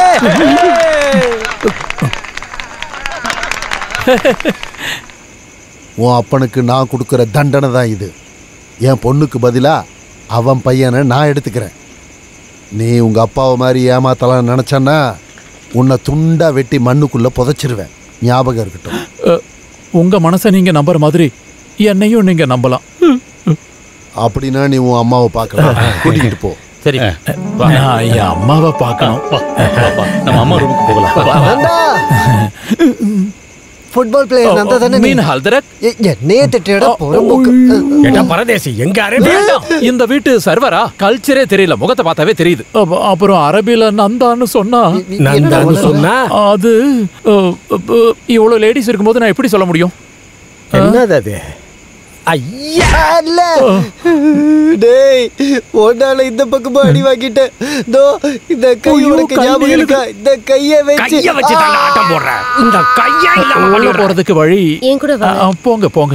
உன் அப்பனுக்கு நான் கொடுக்குற தண்டனை தான் இது. என் பொண்ணுக்கு பதிலா அவன் பையனை நான் எடுத்துக்கிறேன். நீ உங்க அப்பாவை மாதிரி ஏமாத்தலாம் நினைச்சன்னா உன்னை துண்டா வெட்டி மண்ணுக்குள்ள புதைச்சிருவேன். ஞாபகம் இருக்கட்டும். உங்க மனசை நீங்க நம்புற மாதிரி என்னையும் நீங்க நம்பலாம். அப்படின்னா நீ உன் அம்மாவை பார்க்கலாம். கூட்டிகிட்டு போ. சரி, நான் என் அம்மாவை பார்க்கணும். நம்ம அம்மா ரூமுக்கு போகலாம். ஃபுட்பால் பிளேயர் நந்தா தானே? மீன் ஹல்தரக் என்னையே திட்டடா போறம்போக்கு. ஏடா பரதேசி, எங்க அரபி? இந்த வீட்டு சர்வரா? கல்ச்சரே தெரியல, முகத்தை பார்த்தாவே தெரியுது. அப்புறம் அரபில நந்தான்னு சொன்னா, நந்தான்னு சொன்னா அது இவ்வளவு லேடிஸ் இருக்கும்போது நான் எப்படி சொல்ல முடியும்? என்னது அது? ஐயா இல்ல டேய், ஒன்னால இந்த பக்கமா அடி வாங்கிட்டேன். தோ இந்த கை உனக்கு ஞாபகம் இருக்கா? இந்த கையை வச்சு தான் ஆட்டம் போடுற. இந்த கையை உள்ள போறதுக்கு வழி என் கூட வா. போங்க போங்க.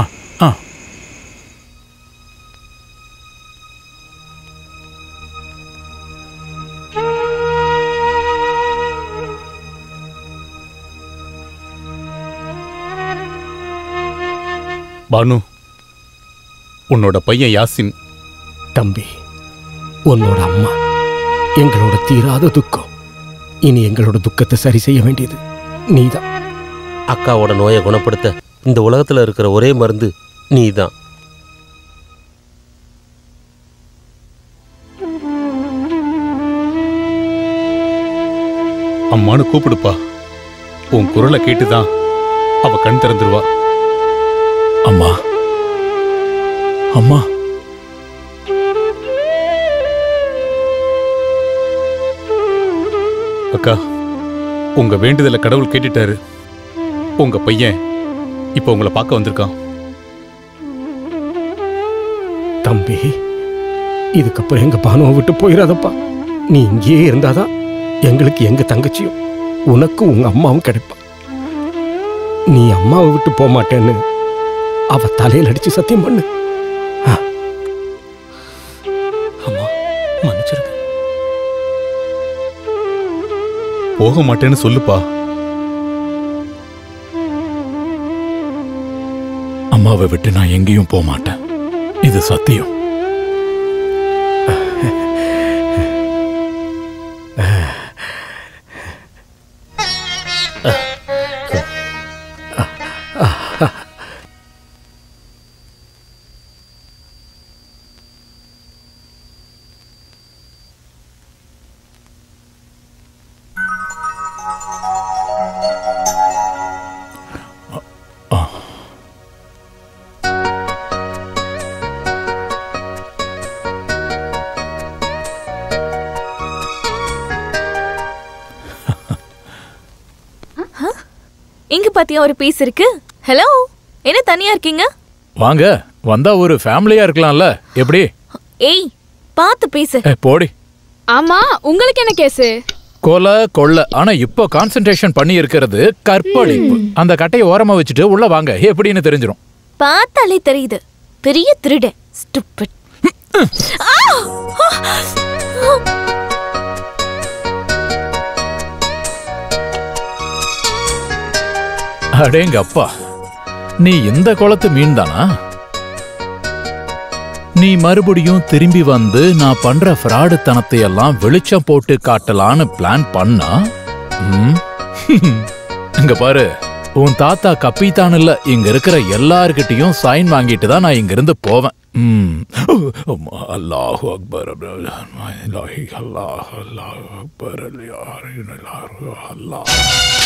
பானு, உன்னோட பையன் யாசின். தம்பி, உன்னோட அம்மா எங்களோட தீராத துக்கம். இனி எங்களோட துக்கத்தை சரி செய்ய வேண்டியது நீதான். அக்காவோட நோயை குணப்படுத்த இந்த உலகத்துல இருக்கிற ஒரே மருந்து நீதான். அம்மானு கூப்பிடுப்பா. உன் குரலை கேட்டுதான் அவ கண் திறந்துருவா. அம்மா, அம்மா அக்கா, உங்க வேண்டுதலை கடவுள் கேட்டுட்டாரு. உங்க பையன் இப்ப உங்களை பார்க்க வந்திருக்கான். தம்பி, இதுக்கப்புறம் எங்க பானுவை விட்டு போயிடாதப்பா. நீ இங்கேயே இருந்தாதான் எங்களுக்கு எங்க தங்கச்சியும் உனக்கு உங்க அம்மாவும் கிடைப்பா. நீ அம்மாவை விட்டு போக மாட்டேன்னு அவ தலையில் அடிச்சு சத்தியம் பண்ணு. அம்மா மன்னிச்சிருங்க. போக மாட்டேன்னு சொல்லுப்பா. அம்மாவை விட்டு நான் எங்கேயும் போக மாட்டேன். இது சத்தியம். இங்க பாத்தியா ஒரு பீஸ் இருக்கு. ஹலோ, என்ன தனியா இருக்கீங்க? வாங்க, வந்தா ஒரு ஃபேமிலியா இருக்கலாம்ல. எப்படி? ஏய், பாத்து பேசு. போடி. ஆமா, உங்களுக்கு என்ன கேஸ்? கொலை கொள்ள. ஆனா இப்போ கான்சென்ட்ரேஷன் பண்ணி இருக்கிறது கற்பழிப்பு. அந்த கட்டையை ஓரமா வச்சுட்டு உள்ள வாங்க, எப்படின்னு தெரிஞ்சிரும். பார்த்தாலே தெரியுது, பெரிய திருடன். ஸ்டூபிட். அடேங்க அப்பா, நீ இந்த குளத்து மீன் தானா? நீ மறுபடியும் திரும்பி வந்து நான் பண்ற ஃப்ராடு தனத்தை எல்லாம் வெளிச்சம் போட்டு காட்டலான்னு பிளான் பண்ணா, இங்க பாரு, உன் தாத்தா கப்பித்தான் இல்ல, இங்க இருக்கிற எல்லார்கிட்டையும் சைன் வாங்கிட்டு தான் நான் இங்க இருந்து போவேன். அல்லாஹு அக்பர், அல்லாஹ் அக்பர், அல்லாஹ்.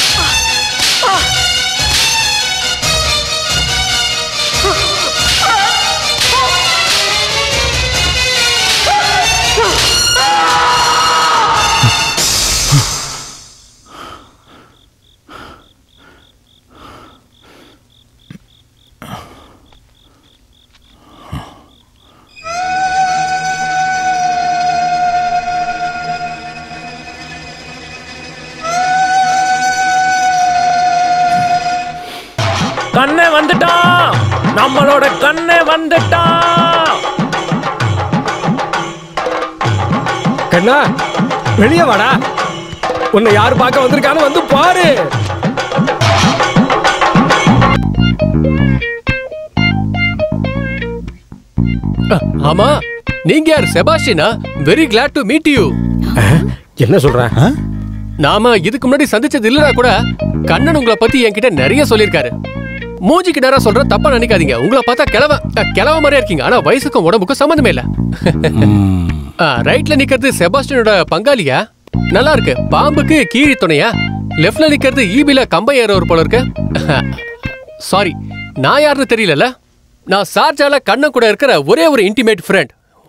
கண்ணே வந்துட்டான், நம்மளோட கண்ணே வந்துட்டான். கண்ணா, வெளியே வாடா. உன்னை யார் பார்க்க வந்திருக்கான்னு வந்து பாரு. ஆமா, நீங்க யார்? செபாஸ்டினா? Very glad to meet you. என்ன சொல்ற? நாம இதுக்கு முன்னாடி சந்திச்சது இல்லடா கூட. கண்ணன் உங்களை பத்தி என்கிட்ட நிறைய சொல்லிருக்காரு. மூஞ்சிக்கு நேரா சொல்ற, தப்பா நினைக்காதீங்க. உங்களை பார்த்தா கிழவ மாதிரியா இருக்கீங்க, ஆனா வயசுக்கும் உடம்புக்கும் சம்பந்தமே இல்ல. ரைட்ல நிக்கிறது செபாஸ்டினோட பங்காளியா? நல்லா இருக்கு. பாம்புக்கு கீழி துணையா? லெஃப்ட்ல நிக்கிறது ஈபில கம்பை ஏறவர் போல இருக்கு. சாரி, நான் யாருன்னு தெரியல. நான் சார்ஜால கண்ணன் கூட இருக்கிற ஒரே ஒரு இன்டிமேட் ஃப்ரெண்ட்.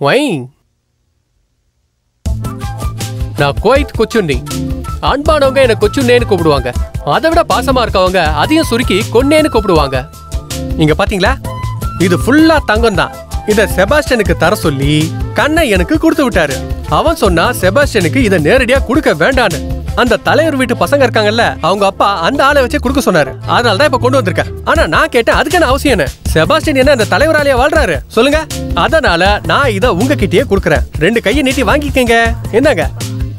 நான் கோயிட் கொச்சுன்னி. அன்பானவங்க என்ன கொச்சுன்னேன்னு கூப்பிடுவாங்க. அதை விட பாசமா இருக்கவங்க அதையும் சுருக்கி கொன்னேன்னு கூப்பிடுவாங்க. இங்க பாத்தீங்களா, இது ஃபுல்லா தங்கம் தான். இத செபாஸ்டியனுக்கு தர சொல்லி கண்ணை எனக்கு கொடுத்து விட்டாரு. அவன் சொன்னா செபாஸ்டியனுக்கு இதை நேரடியா கொடுக்க வேண்டான்னு. அந்த தலைவர் வீட்டு பசங்க இருக்காங்கல்ல, அவங்க அப்பா அந்த ஆளை வச்சு கொடுக்க சொன்னாரு. அதனால தான் இப்ப கொண்டு வந்திருக்கேன். ஆனா நான் கேட்டேன், அதுக்கு என்ன அவசியம்? என்ன செபாஸ்டியன் என்ன அந்த தலைவராலேயே வாழ்றாரு சொல்லுங்க? அதனால நான் இத உங்ககிட்டயே கொடுக்கறேன். 2 கையை நீட்டி வாங்கிக்கங்க. என்னங்க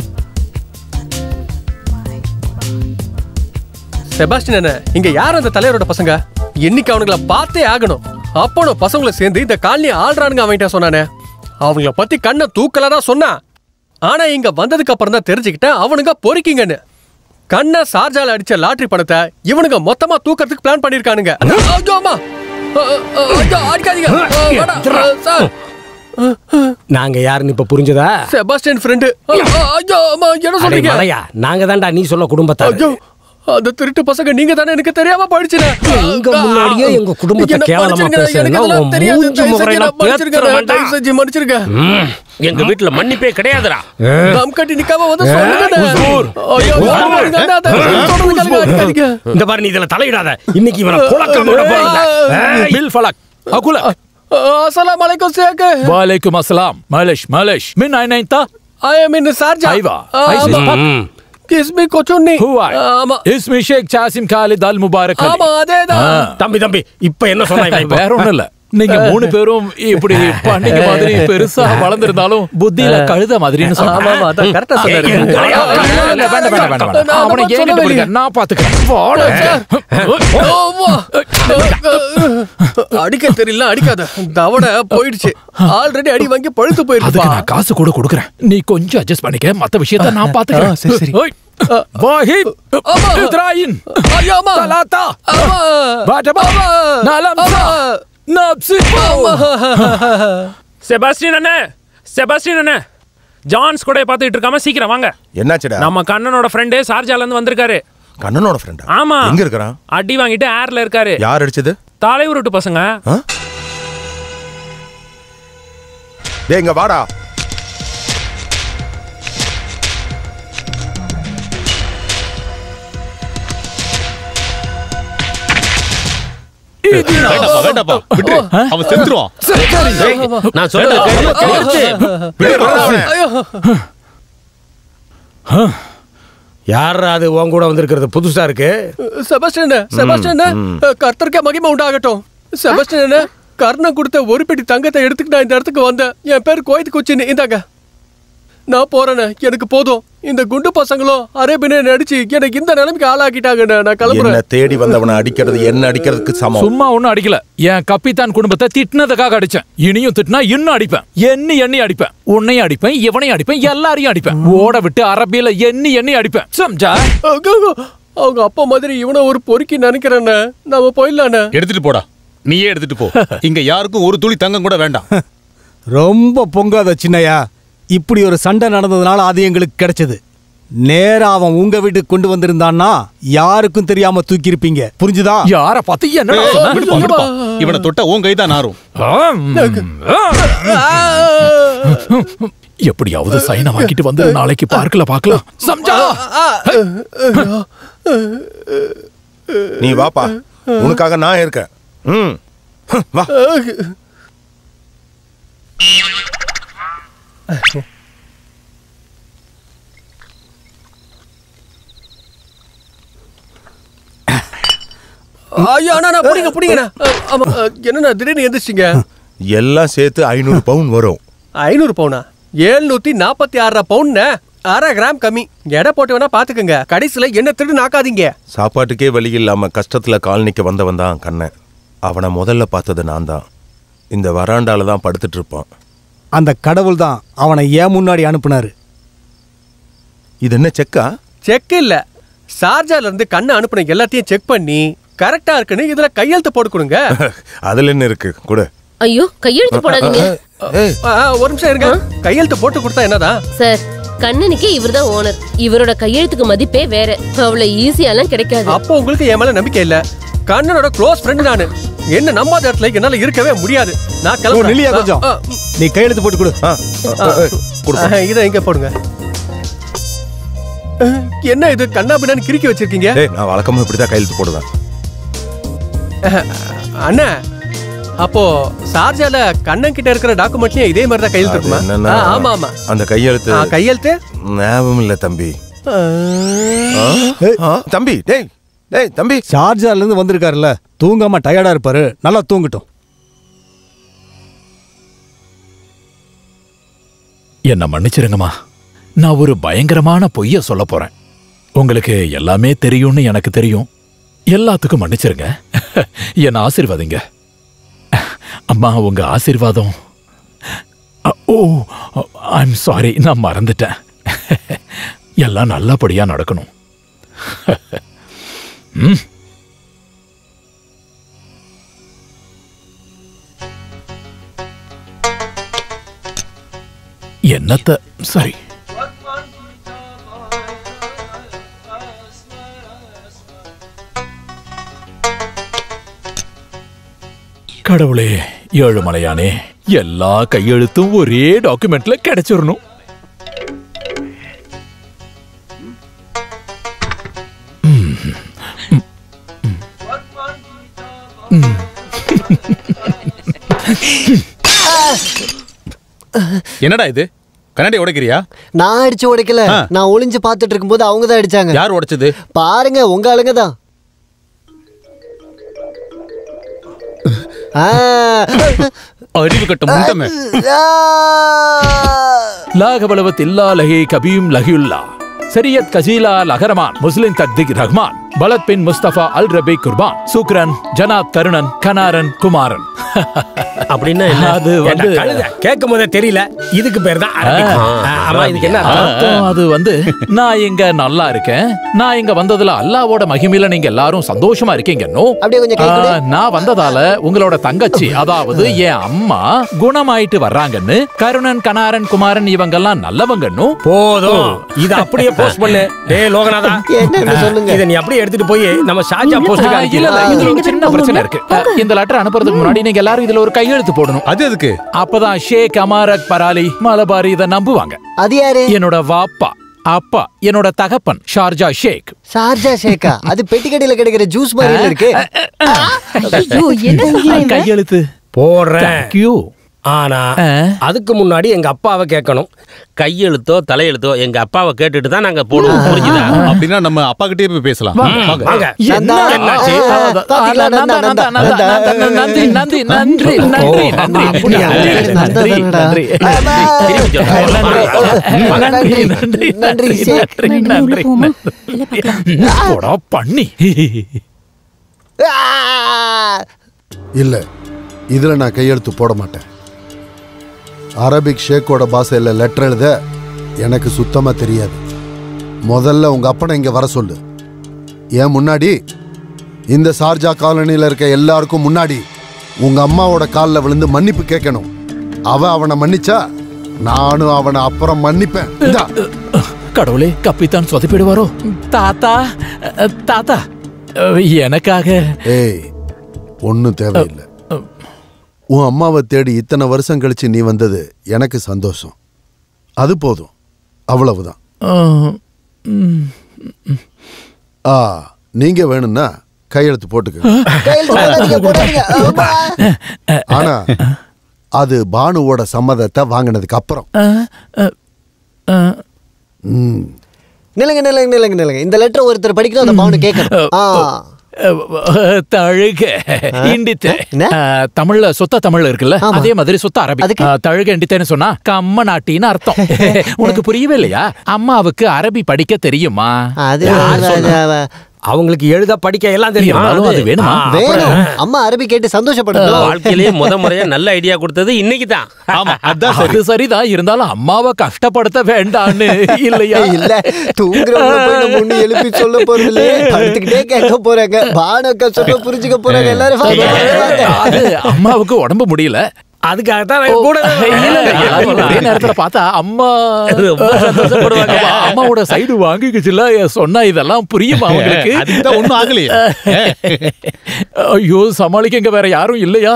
செபாஸ்டியன், என்ன இங்க யார் அந்த தலைவரோட பசங்க? இன்னைக்கு அவனுங்களை பார்த்தே ஆகணும். அப்போ பசங்களை சேர்ந்து இந்த காலனி ஆள்றானுங்க அவன்கிட்ட சொன்னானே. அவங்கள பத்தி கண்ணை தூக்கலதான் சொன்னா. ஆனா இங்க வந்ததுக்கு அப்புறம் தான் தெரிஞ்சுக்கிட்டேன் அவனுங்க பொறுக்கிங்கன்னு. கண்ணை சார்ஜால அடிச்ச லாட்டரி பணத்தை இவனுங்க மொத்தமா தூக்கறதுக்கு பிளான் பண்ணிருக்கானுங்க. நாங்க யாருன்னு இப்ப புரிஞ்சதா? Sebastian friend. என்ன சொல்றீங்க? நாங்க தான்டா நீ சொல்ல குடும்பத்தார். அந்த திருட்டு பசங்க நீங்க தானே எனக்கு தெரியாம படிச்சீங்க. எங்க முன்னாடியே எங்க குடும்பத்தை கேவலமா பேசுறீங்க. மன்னிச்சிருங்க. எங்க வீட்டுல மன்னிப்பே கிடையாதுடா. தம் கட்டி நிக்காம வந்து சொல்லுங்க. இந்த பாரு, நீ இதுல தலையிடாத. இன்னைக்கு இவனை புலக்கம் விட போறேன். பில் ஃபலக் அகுல. अस्सलाम वालेकुम शेख. वालेकुम अस्सलाम. मालिश मिन आइन इंता? I am in Sharjah. Aywa. Ismi kochunni. Huwa. Ismi Sheikh Chasim Khalid Al Mubarak Ali. ஆமா அதேதான். தம்பி இப்ப என்ன சொன்னாங்க? வேற ஒண்ணும் இல்ல. நீங்க 3 பேரும் இப்படி பண்ணிக்க மாதிரி பெருசா வளர்ந்திருந்தாலும் புத்தியில கழுத மாதிரின்னு சொன்னாங்க. ஆமா அத கரெக்ட்டா சொன்னாரு. வேண்டாம். அவனை ஏங்கிட்டு போடுங்க. நான் பாத்துக்கிறேன். அடிக்க தெரியல, அடிக்காத. தவட போயிடுச்சு. ஆல்ரெடி அடி வாங்கி பழுத்து போயிடுச்சு. அதுக்கு நான் காசு கூட கொடுக்கறேன். நீ கொஞ்சம் அட்ஜஸ்ட் பண்ணிக்க. மத்த விஷயத்தை நான் பாத்துக்கிறேன். சரி. வாஹித் இத்ராயின் ஐயாமா தலாத்தா பாட்டபா நாலம்சா நப்சி. செபாஸ்டியன் அண்ணே, ஜான்ஸ் கூட பாத்துட்டு இருக்காம சீக்கிரம் வாங்க. என்னாச்சுடா? நம்ம கண்ணனோட ஃப்ரெண்டு ஷார்ஜால இருந்து வந்திருக்காரு. கண்ணனோட ஃப்ரெண்டா? ஆமா. எங்க இருக்கான்? அடி வாங்கிட்டு ஏர்ல இருக்காரு. யார் அடிச்சது? தலைவர் விட்டு பசங்க. டேய் இங்க வாடா. வேண்டாப்பா விட்டு. அவன் செத்துருவான். நான் சொல்றது யாரா அது உன் கூட வந்திருக்கிறது? புதுசா இருக்கு. செபாஸ்டியன் கர்த்தருக்கே மகிமை உண்டாகட்டும். செபாஸ்டியன் கர்ணன் கொடுத்த ஒரு பெட்டி தங்கத்தை எடுத்துட்டு நான் இந்த இடத்துக்கு வந்தேன். என் பேர் கோயத் கொச்சின். இந்தாங்க, நான் போறேன். எனக்கு போதும். இந்த குண்டு பசங்களும் அரேபியனை அடிச்சு எனக்கு இந்த நிலைமைக்கு ஆளாக்கிட்டாங்க. நான் கிளம்புறேன். என்ன தேடி வந்தவனை அடிக்கிறது என்ன அடிக்கிறதுக்கு சமம். சும்மா ஒன்னும் அடிக்கல. என் கப்பித்தான் குடும்பத்தை திட்டினதுக்காக அடிச்சேன். இனியும் திட்டினா இன்னும் அடிப்பேன். எண்ணி அடிப்பேன். உன்னையும் அடிப்பேன், இவனையும் அடிப்பேன், எல்லாரையும் அடிப்பேன். ஓட விட்டு அரபியில எண்ணி அடிப்பேன். சம்ஜா? அவங்க அப்பா மாதிரி இவனை ஒரு பொறுக்கி நினைக்கிறேன். நாம போயிடலானே. எடுத்துட்டு போடா. நீயே எடுத்துட்டு போ. இங்க யாருக்கும் ஒரு துளி தங்கம் கூட வேண்டாம். ரொம்ப பொங்காத சின்னையா. இப்படி ஒரு சண்டை நடந்ததுனால அது எங்களுக்கு கிடைச்சது. நேரா அவன் உங்க வீட்டுக்கு கொண்டு வந்திருந்தான்னா யாருக்கும் தெரியாம தூக்கி இருப்பீங்க. புரிஞ்சுதா? யார பார்த்து என்ன? இவனை தொட்ட உன் கைதான் நாரும். எப்படியாவது சைன வாங்கிட்டு வந்து நாளைக்கு பார்க்கல பார்க்கலாம். சம்ஜா? நீ வாப்பா, உனக்காக நான் இருக்கேன். வா. ஐயா அண்ணா புடிங்க. என்ன திடீர்னு எந்திரிச்சிங்க? எல்லாம் சேர்த்து 500 பவுன் வரும். 500 பவுனா? 746 பவுன். 1/2 கிராம் கம்மி. எடை போட்டு வேணா பாத்துக்கங்க. கடைசியில என்ன திருடு நாக்காதீங்க. சாப்பாட்டுக்கே வழி இல்லாம கஷ்டத்துல காலனிக்கு வந்தவன் தான் கண்ணன். அவனை முதல்ல பார்த்தது நான் தான். இந்த வராண்டால தான் படுத்துட்டு இருப்பான். அந்த கடவுள் தான் அவனை ஏன் முன்னாடி அனுப்புனாரு. இது என்ன செக்கா? செக் இல்ல. ஷார்ஜால இருந்து கண்ணை அனுப்புன எல்லாத்தையும் செக் பண்ணி கரெக்டா இருக்குன்னு இதுல கையெழுத்து போட்டு கொடுங்க. அதுல என்ன இருக்கு? கொடு. ஐயோ கையெழுத்து போடாதீங்க. ஒரு நிமிஷம் இருங்க. கையெழுத்து போட்டு கொடுத்தா என்னதான் சார்? கண்ணனுக்கு இவர்தான் ஓனர். இவரோட கையெழுத்துக்கு மதிப்பே வேற. அவ்வளவு ஈஸியாலாம் கிடைக்காது. அப்போ உங்களுக்கு என் மேல நம்பிக்கை இல்ல. கண்ணனோட க்ளோஸ் ஃப்ரெண்ட் நானு. என்ன நம்பாத இடத்துல என்னால இருக்கவே முடியாது. நான் கிளம்புறேன். நில்லியா கொஞ்சம். நீ கையெழுத்து போட்டு கொடு. இத எங்க போடுங்க. என்ன இது கண்ணாபின்னு கிறுக்கி வச்சிருக்கீங்க? நான் வழக்கமா இப்படிதான் கையெழுத்து போடுவேன். அண்ணா, அப்போ ஷார்ஜால கண்ணன் கிட்ட இருக்கிற டாக்குமெண்ட்லயும் இதே மாதிரி தான் கையெழுத்து இருக்குமா? ஆமா ஆமா. அந்த கையெழுத்து ஞாபகம் இல்ல தம்பி. தம்பி டேய் தம்பி, ஷார்ஜால இருந்து வந்திருக்காருல்ல, தூங்காம டயர்டா இருப்பாரு. நல்லா தூங்கட்டும். என்ன மன்னிச்சிருங்கம்மா. நான் ஒரு பயங்கரமான பொய்ய சொல்ல போறேன். உங்களுக்கு எல்லாமே தெரியும்னு எனக்கு தெரியும். எல்லாத்துக்கும் மன்னிச்சிருங்க. என்ன ஆசீர்வாதிங்க. அம்மா உங்க ஆசீர்வாதம். ஓ ஐம் சாரி, நான் மறந்துட்டேன். எல்லாம் நல்லபடியா நடக்கணும். என்னத்த சரி. கடவுளே, ஏழுமலையானே, எல்லா கையெழுத்தும் ஒரே டாக்குமெண்ட்ல கிடைச்சிடணும். என்னடா இது? கண்ணாடி உடைக்கிறியா? நான் அடிச்சு உடைக்கல, நான் ஒளிஞ்சு பார்த்துட்டு இருக்கும்போது அவங்க தான் அடிச்சாங்க. யார் உடைச்சது? பாருங்க, உங்க ஆளுங்க தான். அறிவு கட்டும் முண்டமே. லாகபலவத் இல்லா லஹி கபீம் லஹியுல்லா சரியத் கஜீலா லஹரமான் முஸ்லிம் தக்திக் ரஹ்மான் பலத் பின் முஸ்தபா அல் ரபி குர்பான் சுக்ரன் ஜனாத் கருணன் கனாரன் குமாரன். அப்படின்னா அது வந்து கேட்கும் போதே தெரியல. இதுக்கு பேர் தான் இதுக்கு என்ன அர்த்தம்? அது வந்து நான் இங்க நல்லா இருக்கேன், நான் இங்க வந்ததுல அல்லாவோட மகிமையில நீங்க எல்லாரும் சந்தோஷமா இருக்கீங்க. நான் வந்ததால உங்களோட தங்கச்சி, அதாவது என் அம்மா குணமாயிட்டு வர்றாங்கன்னு, கருணன் கனாரன் குமாரன் இவங்க எல்லாம் நல்லவங்கன்னு. போதும், இத அப்படியே போஸ்ட் பண்ணு. டேய் லோகநாதா, சொல்லுங்க. இத நீ அப்படியே எடுத்துட்டு போய் நம்ம ஷாஜா போஸ்ட் இல்ல இதுல ஒரு சின்ன பிரச்சனை இருக்கு. இந்த லெட்டர் அனுப்புறதுக்கு முன்னாடி நீங்க எல்லாரும் இதுல ஒரு கையெழுத்து போடணும். அது எதுக்கு? அப்பதான் ஷேக் அமாரக் பராலி மலபாரி இத நம்புவாங்க. அது யாரு? என்னோட வாப்பா, அப்பா, என்னோட தகப்பன் ஷார்ஜா ஷேக். Sharjah Sheikha? அது பெட்டிக்கடையில கிடைக்கிற ஜூஸ் மாதிரி இருக்கு. கையெழுத்து போடுறேன். ஆனா அதுக்கு முன்னாடி எங்க அப்பாவை கேட்கணும். கையெழுத்தோ தலையெழுத்தோ எங்க அப்பாவை கேட்டுட்டு தான் நாங்க போடுவோம். புரிஞ்சுதா? அப்படின்னா நம்ம அப்பா கிட்டே போய் பேசலாம். இல்ல, இதுல நான் கையெழுத்து போட மாட்டேன். அரபிக் ஷேக்கோட பாஷையில லெட்டர் எழுத எனக்கு சுத்தமா தெரியாது. முதல்ல உங்க அப்பனை இங்க வர சொல்லு. ஏன் முன்னாடி, இந்த ஷார்ஜா காலனியில இருக்க எல்லாருக்கும் முன்னாடி உங்க அம்மாவோட காலில் விழுந்து மன்னிப்பு கேட்கணும். அவனை மன்னிச்சா நானும் அவனை அப்புறம் மன்னிப்பேன். கடவுளே, கப்பித்தான் சொதப்பிடுவாரோ? தாத்தா தாத்தா எனக்காக. ஏய், ஒன்னும் தேவையில்லை. உன் அம்மாவை தேடி இத்தனை வருஷம் கழிச்சு நீ வந்தது எனக்கு சந்தோஷம். அது போதும், அவ்வளவுதான். நீங்க வேணும்னா கையெழுத்து போட்டுக்க. ஆனா அது பானுவோட சம்மதத்தை வாங்கினதுக்கு அப்புறம். நிலங்க நிலங்க நிலங்க நிலங்க, இந்த லெட்டர் ஒருத்தர் படிக்கணும், அந்த பானு கேட்கணும். தழுக இண்டித்த தமிழ்ல சொத்த தமிழ்ல இருக்குல்ல, அதே மாதிரி சொத்த அரபி. தழுக இண்டித்தேன்னு சொன்னா கம்ம நாட்டின்னு அர்த்தம். உனக்கு புரியவே இல்லையா? அம்மாவுக்கு அரபி படிக்க தெரியுமா? அவங்களுக்கு எழுத படிக்க எல்லாம் தெரியும். அது வேணுமா? அம்மா அரபி கேட்டு சந்தோஷப்படுது. வாழ்க்கையிலேயே முறையா நல்ல ஐடியா கொடுத்தது இன்னைக்கு தான். அது சரிதான், இருந்தாலும் அம்மாவை கஷ்டப்படுத்த வேண்டான்னு இல்லையா? இல்ல, தூங்குறவங்க எழுப்பி சொல்ல போறது இல்லையே, படுத்துக்கிட்டே கேட்க போறாங்க. பானக்க சொல்ல புரிஞ்சுக்க போறாங்க எல்லாரும். அம்மாவுக்கு உடம்பு முடியல, அதுக்காகத்தான் ஒரே நேரத்துல பார்த்தா அம்மா சந்தோஷப்படுவாங்க. அம்மாவோட சைடு வாங்கிக்குச்சுல, சொன்னா இதெல்லாம் புரியுமா அவங்களுக்கு? ஒண்ணும் ஆகலையே. ஐயோ, சமாளிக்கங்க வேற யாரும் இல்லையா?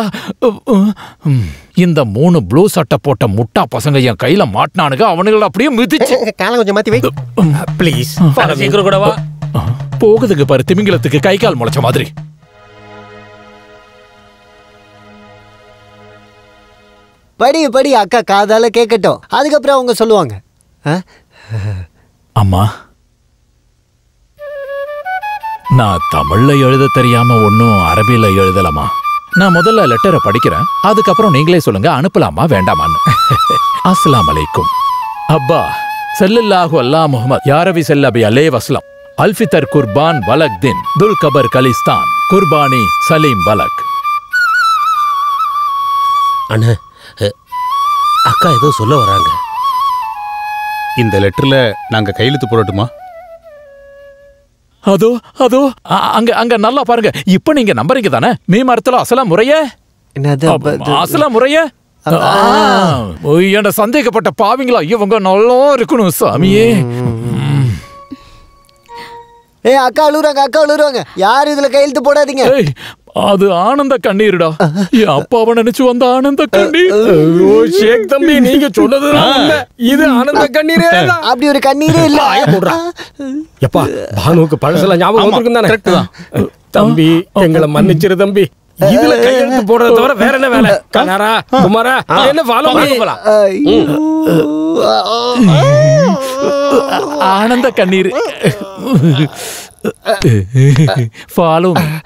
இந்த 3 ப்ளூ சட்டை போட்ட முட்டா பசங்க என் கையில மாட்டினானுங்க. அவனுங்களை அப்படியே மிதிச்சு காலை கொஞ்சம் மாத்தி வை ப்ளீஸ். சீக்கிரம் கூட வா. போகுதுக்கு பாரு, திமிங்கலத்துக்கு கை கால் முளைச்ச மாதிரி. படி படி, அக்கா காதால கேட்கட்டும், அதுக்கப்புறம் அவங்க சொல்லுவாங்க. அம்மா, நான் தமிழ்ல எழுத தெரியாம ஒன்னும் அரபில எழுதலாமா? நான் முதல்ல லெட்டரை படிக்கிறேன், அதுக்கப்புறம் நீங்களே சொல்லுங்க அனுப்பலாமா வேண்டாமான்னு. அஸ்ஸலாமு அலைக்கும். அப்பா ஸல்லல்லாஹு அலா முஹம்மத் யாரவி ஸல்லபி அலைஹி வஸல்லம் அல்ஃபித்தர் குர்பான் பலக் தின் துல் கபர் கலிஸ்தான் குர்பானி சலீம் பலக். அண்ணா, அக்கா ஏதோ சொல்ல வராங்க. இந்த லெட்டர்ல நாங்க கையெழுத்து போடட்டுமா? அதோ அதோ அங்க அங்க நல்லா பாருங்க. இப்ப நீங்க நம்புறீங்க தானே? மீமரத்துல அசலாம் முறைய அசலாம் முறைய என்ன சந்தேகப்பட்ட பாவிங்களா? இவங்க நல்லா இருக்கணும் சாமியே. அக்கா அழுறாங்க, அக்கா அழுறாங்க. யாரு இதுல கையெழுத்து போடாதீங்க. அது ஆனந்த கண்ணீருடா. என் அப்பாவை நினைச்சு வந்த ஆனந்த கண்ணீர். ஷேக் தம்பி, நீங்க சொன்னதுதான் உண்மை. இது ஆனந்த கண்ணீரே தான். அப்படி ஒரு கண்ணீரே இல்ல. எப்பா, பானுவுக்கு பழசெல்லாம் ஞாபகம் வந்திருக்கும் தானே? தம்பி, எங்களை மன்னிச்சிரு தம்பி. இதுல கையெழுத்து போடுறத தவிர வேற என்ன வேலை? கனாரா, குமாரா, என்ன ஃபாலோ பண்ணலாம்? ஆனந்த கண்ணீர். ஃபாலோ.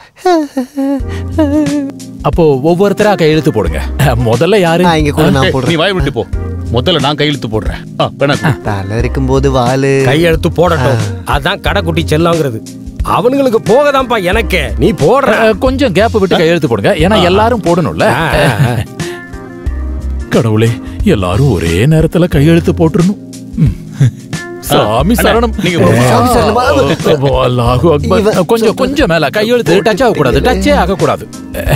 அப்போ ஒவ்வொருத்தரா கையெழுத்து போடுங்க. முதல்ல யாரு? நீ வாய் விட்டு போ. முதல்ல நான் கையெழுத்து போடுறேன். தலை இருக்கும்போது வாலு. கையெழுத்து போடட்டும். அதான் கடைக்குட்டி செல்லாங்கிறது. அவனுங்களுக்கு போகதான்ப்பா எனக்கு. நீ போடுற. கொஞ்சம் கேப் விட்டு கையெழுத்து போடுங்க. ஏன்னா எல்லாரும் போடணும்ல. கடவுளே, எல்லாரும் ஒரே நேரத்துல கையெழுத்து போட்டுறணும். சாமி சரணம். அல்லாஹு அக்பர். கொஞ்சம் கொஞ்சம் மேல கையெழுத்து டச் ஆக கூடாது. டச்சே ஆக கூடாது.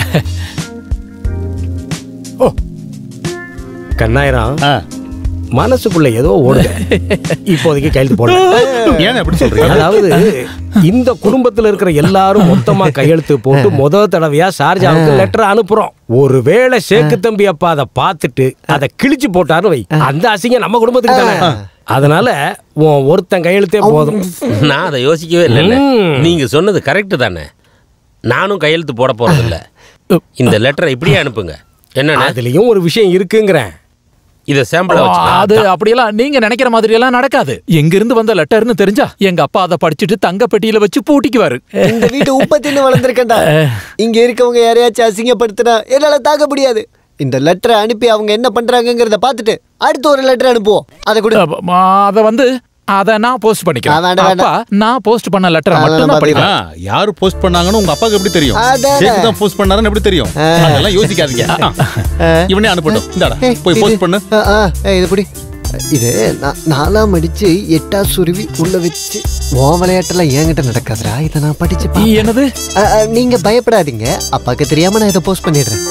ஓ கண்ணாயிரம், மனசுக்குள்ள ஏதோ ஓடுது. இப்போதைக்கு கையெழுத்து போட. ஏன் அப்படி சொல்றீங்க? அதாவது இந்த குடும்பத்துல இருக்கிற எல்லாரும் மொத்தமா கையெழுத்து போட்டு முதல் தடவையா ஷார்ஜாவுக்கு லெட்டர் அனுப்புறோம். ஒருவேளை ஷேக்கு தம்பி அப்பா அதை பார்த்துட்டு அதை கிழிச்சு போட்டாரு வை, அந்த அசிங்கம் நம்ம குடும்பத்துக்கு தானே. அதனால ஒருத்தன் கையெழுத்தே போதும். நான் அதை யோசிக்கவே இல்லை. நீங்க சொன்னது கரெக்ட் தானே. நானும் கையெழுத்து போட போறது இல்ல. இந்த லெட்டரை இப்படியே அனுப்புங்க. என்ன அதுலயும் ஒரு விஷயம் இருக்குங்கிறேன். இத சாம்பிளா வச்சு. அது அப்படியெல்லாம் நீங்க நினைக்கிற மாதிரி எல்லாம் நடக்காது. எங்க இருந்து வந்த லெட்டர்னு தெரிஞ்சா எங்க அப்பா அதை படிச்சுட்டு தங்க பெட்டியில வச்சு பூட்டிக்குவாரு. இந்த வீட்டு உப்பத்தின்னு வளர்ந்துருக்கேன்டா. இங்க இருக்கவங்க யாரையாச்சும் அசிங்கப்படுத்தினா என்னால தாக்க முடியாது. இந்த லெட்டரை அனுப்பி அவங்க என்ன பண்றாங்கங்கறத பார்த்துட்டு அடுத்து ஒரு லெட்டர் அனுப்புவோம். அதை கூட அத நான் போஸ்ட் பண்ணிக்கிறேன். அப்பா, நான் போஸ்ட் பண்ண லெட்டரை மட்டும் தான் படிக்கிறேன். யாரு போஸ்ட் பண்ணாங்கன்னு உங்க அப்பாக்கு எப்படி தெரியும்? சேக்கு தான் போஸ்ட் பண்ணாருன்னு எப்படி தெரியும்? அதெல்லாம் யோசிக்காதீங்க. இவனே அனுப்பட்டும். இந்தாடா போய் போஸ்ட் பண்ணு. இது புடி. இது நாலாம் அடிச்சு 8ஆ சுருவி உள்ள வச்சு விளையாட்டுலாம் என்கிட்ட நடக்காதுடா. இதை நான் படிச்சு என்னது? நீங்க பயப்படாதீங்க. அப்பாக்கு தெரியாம நான் இதை போஸ்ட் பண்ணிடுறேன்.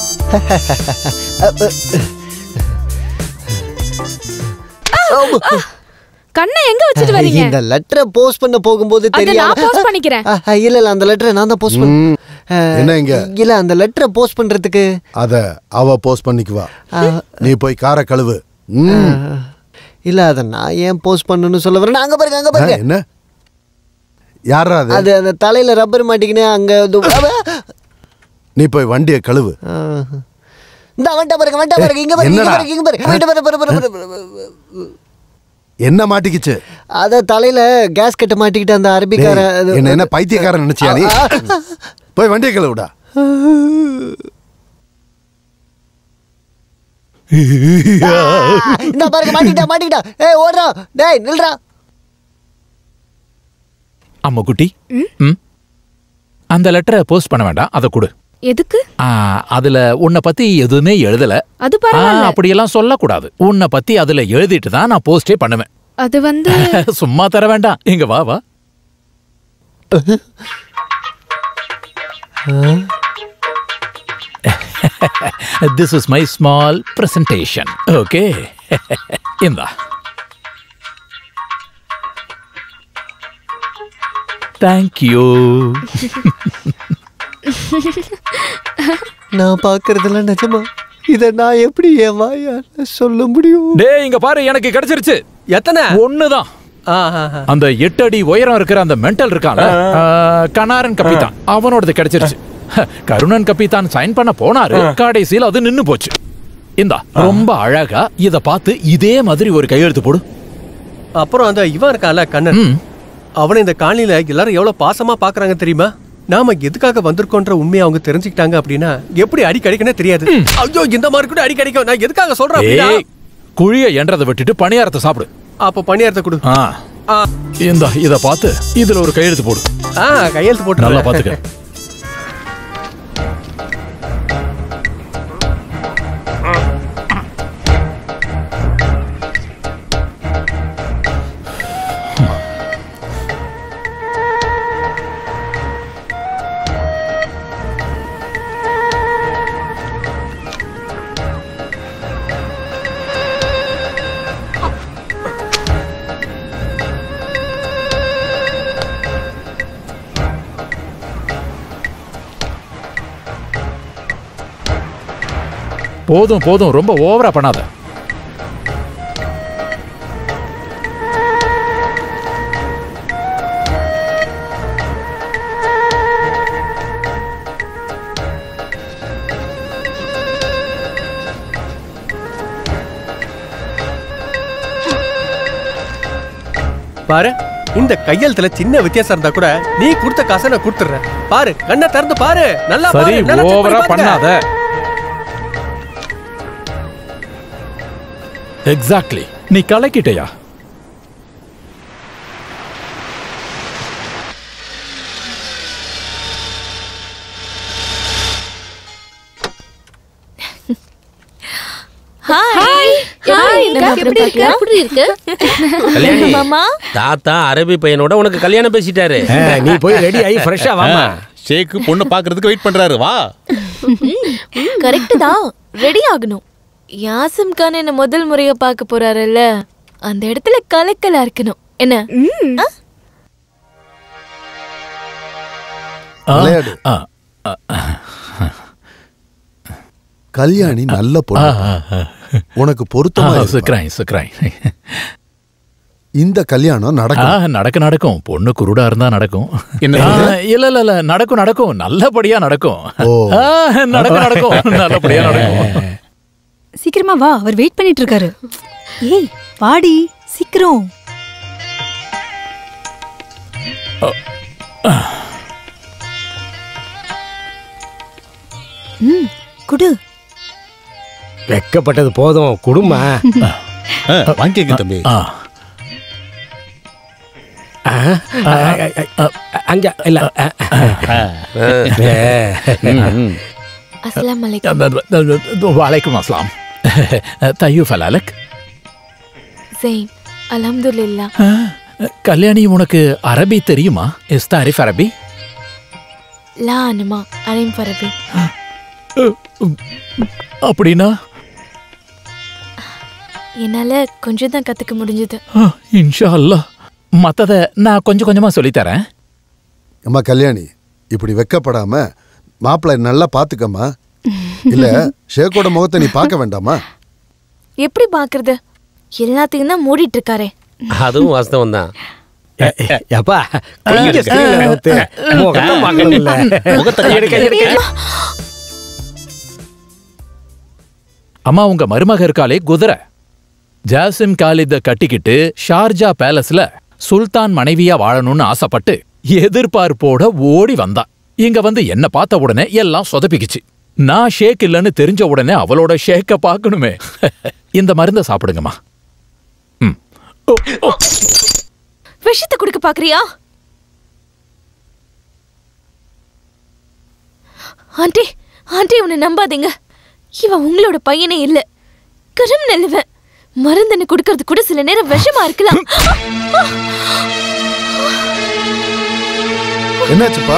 கண்ணை எங்க வச்சிட்டு வரீங்க? இந்த லெட்டரை போஸ்ட் பண்ண போகும்போது தெரியாம நான் போஸ்ட் பண்ணிக்கிறேன். இல்ல அந்த லெட்டரை நான் தான் போஸ்ட் பண்ணேன். என்ன இங்க? இல்ல அந்த லெட்டரை போஸ்ட் பண்றதுக்கு அத அவ போஸ்ட் பண்ணிக்குவா. நீ போய் காரை கழுவு. இல்ல அத நான் ஏன் போஸ்ட் பண்ணனும்னு சொல்ல வரேன். அங்க பாருங்க. என்ன? யாரா அது? அது அந்த தலையில ரப்பர் மாட்டிக்கினே அங்க. நீ போய் வண்டியை கழுவு. இந்த வண்ட பாருங்க. இங்க பாருங்க. என்ன மாட்டிக்கிச்சு? அத தலையில கேஸ் கட்ட மாட்டிக்கிட்டு அந்த அரபிக்கார. என்ன பைத்தியக்காரன் நினைச்சியா நீ? போய் வண்டியை கழுவுடா. இந்த பாருங்க, மாட்டிக்கிட்டா. ஏய் ஓடுறா. டேய் நில்றா. அம்மா குட்டி, அந்த லெட்டரை போஸ்ட் பண்ண வேண்டாம். அதை கொடு. எதுக்கு? அதுல உன்னை பத்தி எதுவுமே எழுதல. அது பரவாயில்லை. அப்படியெல்லாம் சொல்லக்கூடாது. உன்னை பத்தி அதுல எழுதிட்டு தான் நான் போஸ்டே பண்ணுவேன். அது சும்மா தர வேண்டாம். இங்க வா. This is my small presentation. Okay. இந்தா. Thank you. நான் பாக்குறதுல நிஜமா இத நான் எப்படி என் வாயால சொல்ல முடியும்? டேய் இங்க பாரு, எனக்கு கிடைச்சிருச்சு. எத்தனை? ஒண்ணுதான். அந்த 8 அடி உயரம் இருக்கிற அந்த மென்டல் இருக்கான், கனாரன் கப்பித்தான், அவனோடது கிடைச்சிருச்சு. கருணன் கப்பித்தான் சைன் பண்ண போனாரு, கடைசியில் அது நின்னு போச்சு. இந்தா ரொம்ப அழகா இத பார்த்து இதே மாதிரி ஒரு கையெழுத்து போடு. அப்புறம் அந்த இவன் இருக்கால கண்ணன், அவனை இந்த காலனில எல்லாரும் எவ்வளவு பாசமா பாக்குறாங்க தெரியுமா? நாம எதுக்காக வந்திருக்கோன்ற உண்மையை அவங்க தெரிஞ்சுக்கிட்டாங்க அப்படின்னா எப்படி அடி கிடைக்குன்னு தெரியாது. ஐயோ இந்த மாதிரி கூட அடி கிடைக்கும். நான் எதுக்காக சொல்றேன்? குழிய என்றதை விட்டுட்டு பணியாரத்தை சாப்பிடு. அப்ப பணியாரத்தை கொடு. இந்த இத பார்த்து இதுல ஒரு கையெழுத்து போடு. கையெழுத்து போட்டு நல்லா பாத்துக்க. போதும் போதும், ரொம்ப ஓவரா பண்ணாத. பாரு, இந்த கையெழுத்துல சின்ன வித்தியாசம் இருந்தா கூட நீ கொடுத்த காசை நான் கொடுத்துறேன். பாரு, கண்ணை திறந்து பாரு. நல்லா சரி, பாரு, நல்லா check ஓவரா பண்ணி பாருங்க. பண்ணாத. எக்ஸாக்ட்லி, நீ கலக்கிட்டயா? தாத்தா அரபி பையனோட உனக்கு கல்யாணம் பேசிட்டாரு. நீ போய் ரெடி ஆகி ஃப்ரெஷ்ஷா வாமா. ஷேக்கு பொண்ணு பாக்குறதுக்கு வெயிட் பண்றாரு. வா. கரெக்ட் தான், ரெடி ஆகணும். யாசிம் கான் என்ன முதல் முறையா பார்க்க போறாருல்ல, அந்த இடத்துல கலக்கலா இருக்கணும். என்ன விளையாடு. கல்யாணி நல்ல பொண்ணு, உனக்கு பொருத்தமா இருப்பா. இந்த கல்யாணம் நடக்கும். பொண்ணு குருடா இருந்தா நடக்கும். இல்ல நடக்கும் நல்லபடியா நடக்கும். நடக்கும் நல்லபடியா நடக்கும். சீக்கிரமா வா, அவர் வெயிட் பண்ணிட்டு இருக்காரு. ஏய் வாடி சீக்கிரம். குடு. வெக்கப்பட்டது போதும், குடுமா. வாங்கிக்க தம்பி. அங்க இல்ல. அஸ்ஸலாமு அலைக்கும். வலைக்கும் அஸ்ஸலாம். தய்யூஃப் அலாலக். ஸெயின், அல்ஹம்துலில்லாஹ். கல்யாணி, உனக்கு அரபி தெரியுமா? இஸ்தாரிஃப் அரபி? லா அனுமா அலிம் அரபி. அப்படின்னா என்னால கொஞ்சம் தான் கத்துக்க முடிஞ்சது. இன்ஷா அல்லாஹ். மத்தத நான் கொஞ்சம் கொஞ்சமா சொல்லித்தரேன். அம்மா கல்யாணி, இப்படி வெக்கப்படாம மாப்பிள்ளை நல்லா பாத்துக்கம்மா. இல்ல ஷேக்கோட முகத்தை நீ பார்க்க வேண்டாமா? எப்படி பாக்குறது? எல்லாத்தையும் தான் மூடிட்டு இருக்காரே. அதுவும் வாஸ்தவம் தான். அப்பா அம்மா, உங்க மருமக இருக்காளே குதிரை, ஜாசிம் காலித கட்டிக்கிட்டு ஷார்ஜா பேலஸ்ல சுல்தான் மனைவியா வாழணும்னு ஆசைப்பட்டு எதிர்பார்ப்போட ஓடி வந்தா. இங்க வந்து என்ன பார்த்த உடனே எல்லாம் சொதப்பிக்குச்சு. நான் ஷேக் இல்லன்னு தெரிஞ்ச உடனே அவளோட ஷேக்க பார்க்கணுமே. இந்த மருந்த சாப்பிடுங்கம்மா. விஷத்தை குடிக்க பாக்குறியா? ஆண்டி, ஆண்டி உன்னை நம்பாதீங்க. இவன் உங்களோட பையனே இல்ல, கரம் நல்லவன். மருந்தனை குடுக்கறது கூட சில நேரம் விஷமா இருக்கலாம். என்னாச்சுப்பா?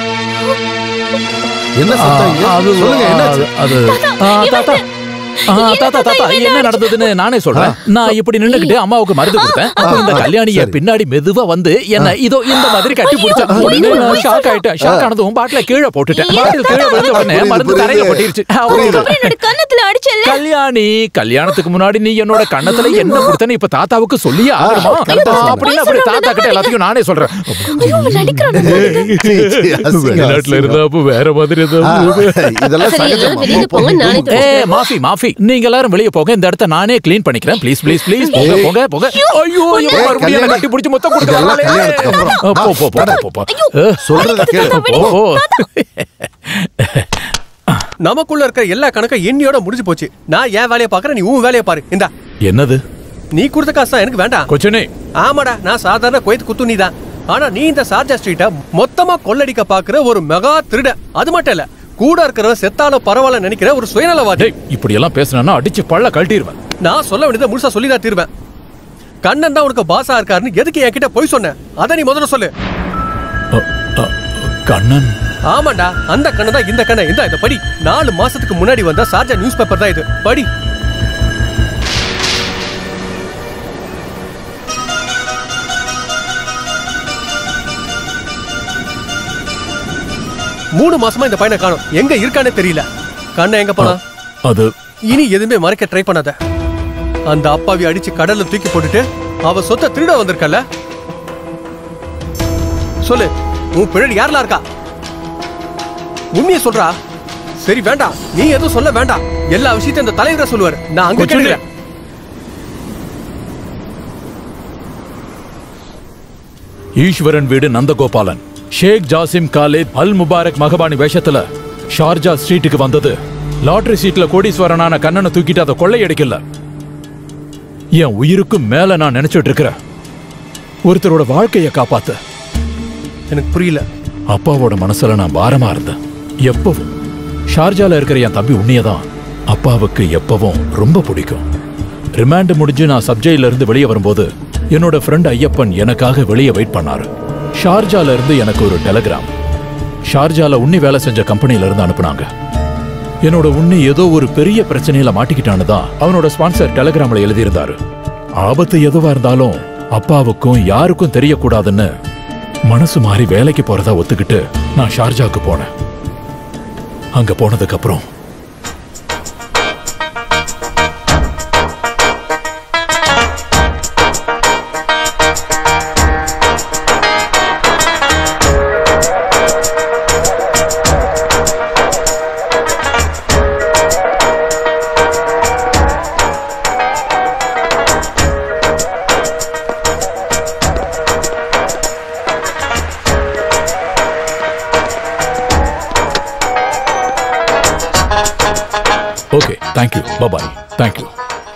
என்ன சொல்லுங்க, என்னாச்சு? தாத்தா, என்ன நடந்ததுன்னு நானே சொல்றேன். நான் இப்படி நின்னுக்கிட்டு அம்மாவுக்கு மருந்து கொடுத்தேன். அப்போ இந்த கல்யாணிய பின்னாடி மெதுவா வந்து என்ன இதோ இந்த மாதிரி கட்டி பிடிச்சா. உடனே நான் ஷாக் ஆயிட்டேன். ஷாக் ஆனதும் பாட்டில கீழே போட்டுட்டேன். பாட்டில் கீழே விழுந்த உடனே மருந்து தரையில கொட்டிருச்சு. கல்யாணி, கல்யாணத்துக்கு முன்னாடி நீ என்னோட கண்ணத்துல என்ன கொடுத்தன்னு இப்ப தாத்தாவுக்கு சொல்லியே ஆகணுமா? அப்படின்னு அப்படி தாத்தா கிட்ட எல்லாத்தையும் நானே சொல்றேன். வெளிநாட்டுல இருந்தா அப்போ வேற மாதிரி மாஃபி மாஃபி. நீங்க எல்லாரும் வெளிய போங்க. இந்த இடத்தை நானே க்ளீன் பண்ணிக்கிறேன். ப்ளீஸ் ப்ளீஸ் ப்ளீஸ் போங்க போங்க போங்க. ஐயோ, மறுபடியும் கட்டி பிடிச்சு மொத்தம் கொடுக்கறாங்களே. போ சொல்றத கேளு. நமக்குள்ள இருக்க எல்லா கணக்கும் எண்ணியோட முடிஞ்சு போச்சு. நான் என் வேலையை பாக்குறேன், நீ உன் வேலையை பாரு. இந்தா. என்னது? நீ கொடுத்த காசு எனக்கு வேண்டாம். கொச்சனே. ஆமாடா, நான் சாதாரண குவைத் குத்துனி தான். ஆனா நீ இந்த ஷார்ஜா ஸ்ட்ரீட்டை மொத்தமா கொள்ளடிக்க பாக்குற ஒரு மெகா திருட. அது மட்டும் இல்ல, கூட இருக்கிறவன் செத்தாலும் பரவாயில்ல நினைக்கிற ஒரு சுயநலவாதி. இப்படி எல்லாம் பேசினா அடிச்சு பள்ள கழட்டிடுவேன். நான் சொல்ல வேண்டியதை முழுசா சொல்லி தான் தீர்வேன். கண்ணன் தான் உனக்கு பாசா இருக்காருன்னு எதுக்கு என்கிட்ட போய் சொன்ன? அத நீ முதல்ல சொல்லு. கண்ணன்? ஆமாண்டா, அந்த கண்ணன் தான் இந்த கண்ணன். இந்த படி. 4 மாசத்துக்கு முன்னாடி வந்த ஷார்ஜா நியூஸ் பேப்பர் தான் இது. படி. மூணு மாசமா இந்த பையனை காணோம். எங்க இருக்கானே தெரியல. கண்ணன் எங்க போனா? அது இனி எதுவுமே மறைக்க ட்ரை பண்ணாத. அந்த அப்பாவி அடிச்சு கடல்ல தூக்கி போட்டுட்டு அவ சொத்தை திருட வந்திருக்கல. சொல்லு, உன் பின்னாடி யாரெல்லாம் இருக்கா? உண்மையை சொல்றா. சரி வேண்டாம், நீ எதுவும் சொல்ல வேண்டாம். எல்லா விஷயத்தையும் இந்த தலைவரை சொல்லுவார். நான் அங்க கேட்கிறேன். ஈஸ்வரன் வீடு Nandagopalan Sheikh Jasim Khalid Al Mubarak Mahabani வேஷத்துல ஷார்ஜா ஸ்ட்ரீட்டுக்கு வந்தது. லாட்டரி சீட்ல கோடீஸ்வரனான கண்ணனை தூக்கிட்டு அதை கொள்ளையடிக்கல. என் உயிருக்கும் மேல நான் நினைச்சிட்டு இருக்கிறேன் ஒருத்தரோட வாழ்க்கையை காப்பாத்த. எனக்கு புரியல. அப்பாவோட மனசுல நான் பாரமா இருந்தேன். எப்பவும் ஷார்ஜால இருக்கிற என் தம்பி உன்னையதான் அப்பாவுக்கு எப்பவும் ரொம்ப பிடிக்கும். ரிமாண்ட் முடிஞ்சு நான் சப்ஜெயில இருந்து வெளியே வரும்போது என்னோட ஃப்ரெண்ட் ஐயப்பன் எனக்காக வெளியே வெயிட் பண்ணாரு. ஷார்ஜால இருந்து எனக்கு ஒரு டெலிகிராம். ஷார்ஜால உன்னி வேலை செஞ்ச கம்பெனில இருந்து அனுப்புனாங்க. என்னோட உன்னி ஏதோ ஒரு பெரிய பிரச்சனையில மாட்டிக்கிட்டான்னு தான் அவனோட ஸ்பான்சர் டெலிகிராம்ல எழுதியிருந்தாரு. ஆபத்து எதுவா இருந்தாலும் அப்பாவுக்கும் யாருக்கும் தெரியக்கூடாதுன்னு மனசு மாறி வேலைக்கு போறதா ஒத்துக்கிட்டு நான் ஷார்ஜாக்கு போனேன். அங்க போனதுக்கு அப்புறம் ஓகே, தேங்க்யூ, பாய், தேங்க்யூ.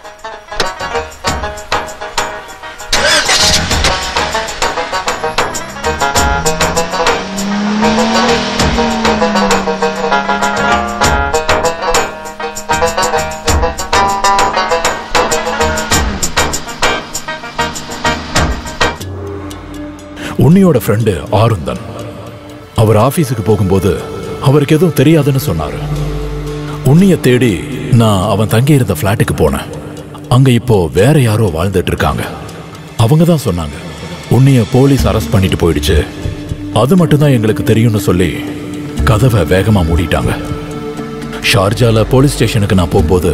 உன்னியோட ஃப்ரெண்டு ஆருந்தன் அவர் ஆபீஸுக்கு போகும்போது அவருக்கு எதுவும் தெரியாதுன்னு சொன்னாரு. உன்னிய தேடி நான் அவன் தங்கி இருந்த பிளாட்டுக்கு போனேன். அங்க இப்போ வேற யாரோ வாழ்ந்துட்டு இருக்காங்க. அவங்க தான் சொன்னாங்க உன்னிய போலீஸ் அரெஸ்ட் பண்ணிட்டு போயிடுச்சு, அது மட்டும்தான் எங்களுக்கு தெரியும்னு சொல்லி கதவை வேகமா மூடிட்டாங்க. ஷார்ஜால போலீஸ் ஸ்டேஷனுக்கு நான் போகும்போது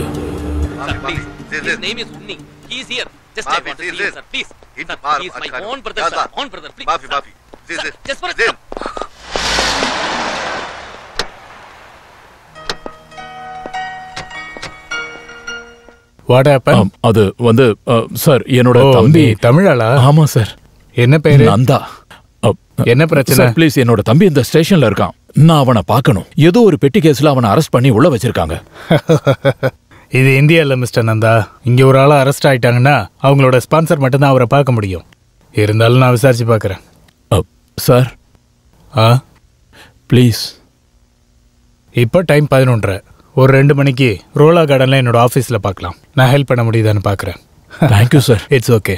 அது வந்து சார் என்னோட தம்பி. தமிழாளா? ஆமா சார். என்ன பேரு? நந்தா. என்ன பிரச்சனை? ப்ளீஸ், என்னோட தம்பி இந்த ஸ்டேஷன்ல இருக்கான். நான் அவனை பார்க்கணும். ஏதோ ஒரு பெட்டி கேஸ்ல அவனை அரெஸ்ட் பண்ணி உள்ள வச்சிருக்காங்க. இது இந்தியா இல்ல மிஸ்டர் நந்தா. இங்க ஒரு ஆளா அரெஸ்ட் ஆயிட்டாங்கன்னா அவங்களோட ஸ்பான்சர் மட்டும்தான் அவரை பார்க்க முடியும். இருந்தாலும் நான் விசாரிச்சு பார்க்கறேன். Sir please. இப்போ டைம் 11:30. ஒரு 2 மணிக்கு ரோலா கார்டன்ல என்னோட ஆஃபீஸில் பார்க்கலாம். நான் ஹெல்ப் பண்ண முடியுதான்னு பார்க்குறேன். Thank you sir. It's okay.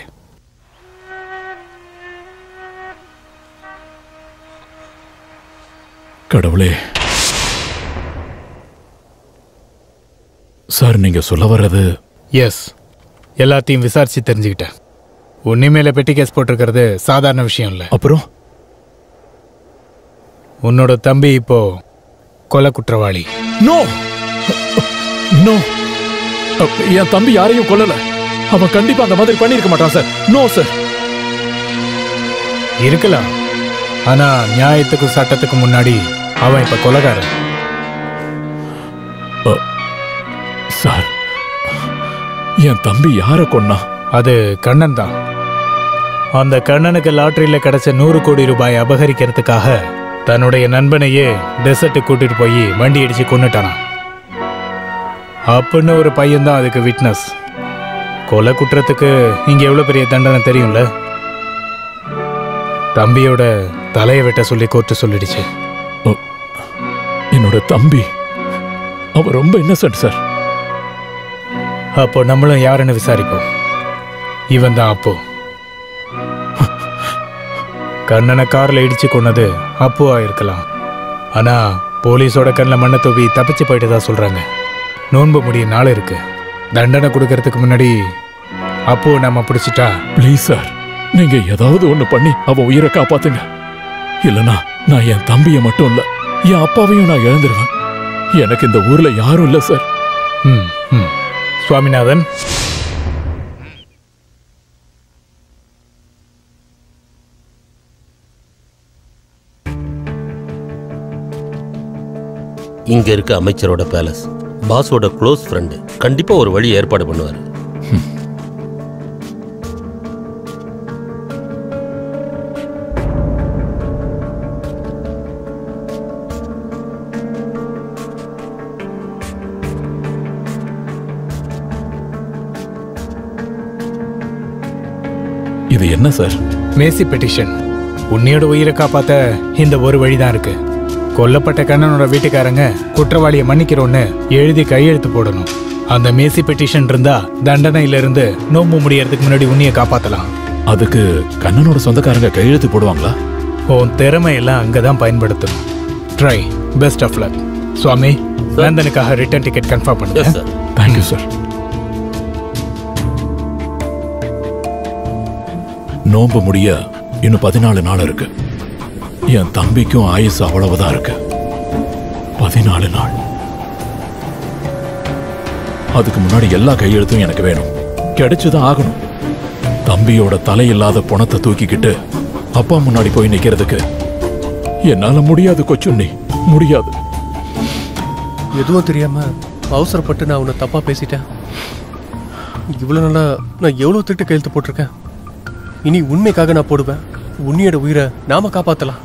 கடவுளே. சார், நீங்க சொல்ல வர்றது? எஸ், எல்லாத்தையும் விசாரிச்சு தெரிஞ்சுக்கிட்டேன். உன்னி மேல பெட்டி கேஸ் போட்டிருக்கிறது சாதாரண விஷயம் இல்லை. அப்புறம் உன்னோட தம்பி இப்போ கொலை குற்றவாளி. நோ நோ, என் தம்பி யாரையும் கொல்லல. அவன் கண்டிப்பா அந்த மாதிரி பண்ணிருக்க மாட்டான் சார். No sir. இருக்கலாம், ஆனா நியாயத்துக்கும் சட்டத்துக்கும் முன்னாடி அவன் இப்ப கொலைகாரன். சார், என் தம்பி யார கொன்னா? அது கண்ணன் தான். அந்த கண்ணனுக்கு லாட்டரியில கிடைச்ச 100 கோடி ரூபாய் அபகரிக்கிறதுக்காக தன்னுடைய நண்பனையே டெசர்ட்டு கூட்டிட்டு போய் வண்டி அடிச்சு கொன்னுட்டானா. அப்படின்னு ஒரு பையன் தான் அதுக்கு விட்னஸ். கொலை குற்றத்துக்கு இங்க எவ்வளவு பெரிய தண்டனை தெரியும்ல. தம்பியோட தலையை வெட்ட சொல்லி கோர்ட்டு சொல்லிடுச்சு. என்னோட தம்பி அவ ரொம்ப இன்னசென்ட் சார். அப்போ நம்மளும் யாருன்னு விசாரிப்போம். இவன் தான் அப்போ. கண்ணனை கார்ல இடிச்சு கொன்னது அப்புவா இருக்கலாம். ஆனா போலீஸோட கண்ணில் மண்ணை தூவி தப்பிச்சு போயிட்டு தான் சொல்றாங்க. நோன்பு முடிய நாள் இருக்கு. தண்டனை கொடுக்கறதுக்கு முன்னாடி அப்போ நம்ம பிடிச்சிட்டா. ப்ளீஸ் சார், நீங்க ஏதாவது ஒண்ணு பண்ணி அவன் உயிரை காப்பாத்துங்க. இல்லனா நான் என் தம்பியை மட்டும் இல்ல, என் அப்பாவையும் நான் இழந்துருவேன். எனக்கு இந்த ஊர்ல யாரும் இல்ல சார். சுவாமிநாதன், இங்க இருக்க அமைச்சரோட பேலஸ், பாஸோட க்ளோஸ் ஃப்ரெண்டு, கண்டிப்பா ஒரு வழி ஏற்பாடு பண்ணுவாரு. இது என்ன சார்? மேசி பெட்டிஷன். உன்னையோட உயிரை காப்பாத்த இந்த ஒரு வழிதான் இருக்கு. கொல்லப்பட்ட கண்ணனோட வீட்டுக்காரங்க குற்றவாளியை மன்னிக்கிறோன்னு எழுதி கையெழுத்து போடணும். அந்த மேசி பெட்டிஷன் இருந்தா தண்டனையில இருந்து நோம்பு முடியறதுக்கு முன்னாடி உன்னைய காப்பாத்தலாம். அதுக்கு கண்ணனோட சொந்தக்காரங்க கையெழுத்து போடுவாங்களா? உன் திறமையெல்லாம் அங்கதான் பயன்படுத்தணும். Try. Best of luck. Swami, லண்டனுக்காக ரிட்டர்ன் டிக்கெட் கன்ஃபார்ம் பண்ணுங்க. Thank you sir. நோம்பு முடிய இன்னும் 14 நாள் இருக்கு. என் தம்பிக்கும் ஆயுசு அவ்வளவுதான் இருக்கு. 14 நாள். அதுக்கு முன்னாடி எல்லா கையெழுத்தும் எனக்கு வேணும். கிடைச்சுதான் ஆகணும். தம்பியோட தலையில்லாத பணத்தை தூக்கிக்கிட்டு அப்பா முன்னாடி போய் நிக்கிறதுக்கு என்னால முடியாது கொச்சுண்ணி, முடியாது. எதுவும் தெரியாம அவசரப்பட்டு நான் உன்னை தப்பா பேசிட்டேன். இவ்வளவு நாளா நான் எவ்வளவு திட்டு கையெழுத்து போட்டிருக்கேன். இனி உண்மைக்காக நான் போடுவேன். உன்னியோட உயிரை நாம காப்பாத்தலாம்.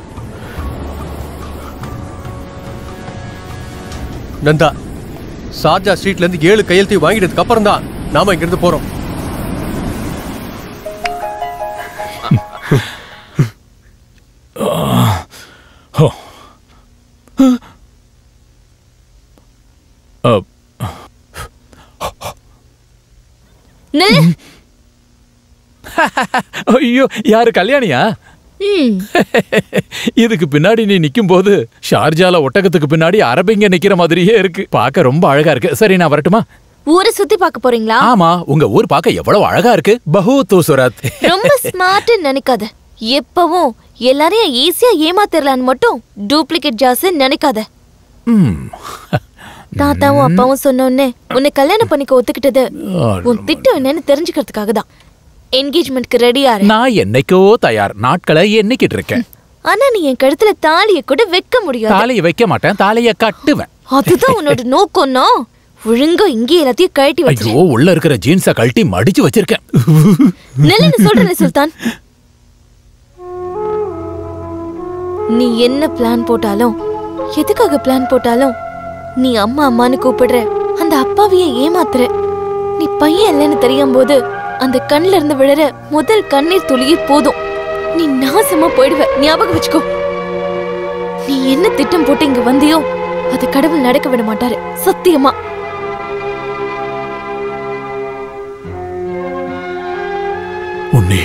நந்தா, ஷார்ஜா ஸ்ட்ரீட்ல இருந்து 7 கையெழுத்தையும் வாங்கிட்டதுக்கு அப்புறம் தான் நாம இங்க இருந்து போறோம். ஐயோ, யாரு கல்யாணியா? இதுக்கு பின்னாடி நீ நிக்கும் போது ஷார்ஜால ஒட்டகத்துக்கு பின்னாடி அரபிங்க நிக்கிற மாதிரியே இருக்கு. பார்க்க ரொம்ப அழகா இருக்கு. சரி, நான் வரட்டுமா? ஊரை சுத்தி பார்க்க போறீங்களா? ஆமா, உங்க ஊர் பார்க்க எவ்வளவு அழகா இருக்கு. பஹூத் சூரத். ரொம்ப ஸ்மார்ட் நினைக்காத. எப்பவும் எல்லாரையும் ஈஸியா ஏமாத்திரலான்னு மட்டும் டூப்ளிகேட் ஜாஸ் நினைக்காத. தாத்தாவும் அப்பாவும் சொன்னோன்னே உன்னை கல்யாணம் பண்ணிக்க ஒத்துக்கிட்டது உன் திட்டம் என்னன்னு தெரிஞ்சுக்கிறதுக்காக தான். என்கேஜ்மெண்ட்க்கு ரெடியா இரு. நான் என்னைக்கோ தயார். நாட்களை எண்ணிக்கிட்டு இருக்கேன். ஆனா நீ என் கழுத்துல தாலிய கூட வைக்க முடியாது. தாலிய வைக்க மாட்டேன், தாலிய கட்டுவேன். அதுதான் உன்னோட நோக்கம்னா ஒழுங்கா இங்கே எல்லாத்தையும் கழட்டி வச்சு. ஐயோ, உள்ள இருக்கிற ஜீன்ஸ கழட்டி மடிச்சு வச்சிருக்கேன். நெல்லுன்னு சொல்றேன் சுல்தான். நீ என்ன பிளான் போட்டாலும், எதுக்காக பிளான் போட்டாலும், நீ அம்மா அம்மான்னு கூப்பிடுற அந்த அப்பாவையே ஏமாத்துற. நீ பையன் இல்லைன்னு தெரியும் போது அந்த கண்ணுல இருந்து விழற முதல் கண்ணீர் துளியே போதும், நீ நாசமா போயிடுவ. ஞாபகம் வச்சுக்கோ. நீ என்ன திட்டம் போட்டு இங்க வந்தியோ அது கடவுள் நடக்க விட மாட்டாரு, சத்தியமா. உன்னே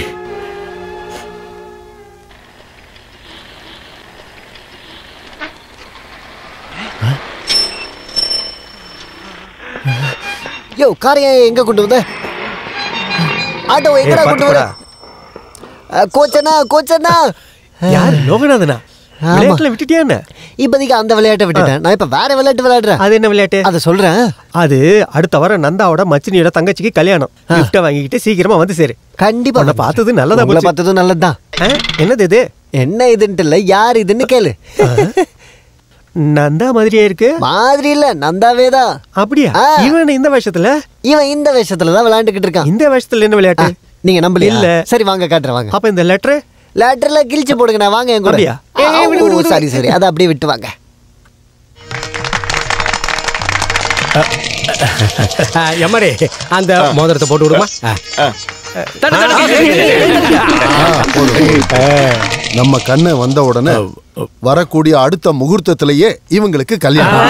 யோ, காரைய எங்க கொண்டு வந்த? ஆட்டோ எங்கடா கொண்டு வர? கோச்சனா, கோச்சனா. யார்? லோகநாதனா? விளையாட்டுல விட்டுட்டியா என்ன? இப்போதைக்கு அந்த விளையாட்டை விட்டுட்டேன். நான் இப்ப வேற விளையாட்டு விளையாடுறேன். அது என்ன விளையாட்டு? அதை சொல்றேன். அது அடுத்த வாரம் நந்தாவோட மச்சினியோட தங்கச்சிக்கு கல்யாணம். கிஃப்ட வாங்கிக்கிட்டு சீக்கிரமா வந்து சேரு. கண்டிப்பா. உன்னை பார்த்தது நல்லதா உங்களை பார்த்ததும் நல்லதுதான். என்னது இது? என்ன இதுன்ட்டு இல்ல, யார் இதுன்னு கேளு. நந்தா மாதிரியே இருக்கு. மாதிரி இல்ல, நந்தாவே தான். அப்படியா? இவன் இந்த வேஷத்துல? இவன் இந்த வேஷத்துல தான் விளையாண்டுகிட்டு இருக்கான். இந்த வேஷத்துல என்ன விளையாட்டு? நீங்க நம்பல இல்ல. சரி வாங்க காட்டுறேன் வாங்க. அப்ப இந்த லெட்டர் லெட்டர்ல கிழிச்சு போடுங்க. நான் வாங்க என் கூட. சரி சரி, அதை அப்படியே விட்டு வாங்க. எம்மாடி, அந்த மோதிரத்தை போட்டு விடுமா? நம்ம கண்ணை வந்த உடனே வரக்கூடிய அடுத்த முகூர்த்தத்திலேயே இவங்களுக்கு கல்யாணம்.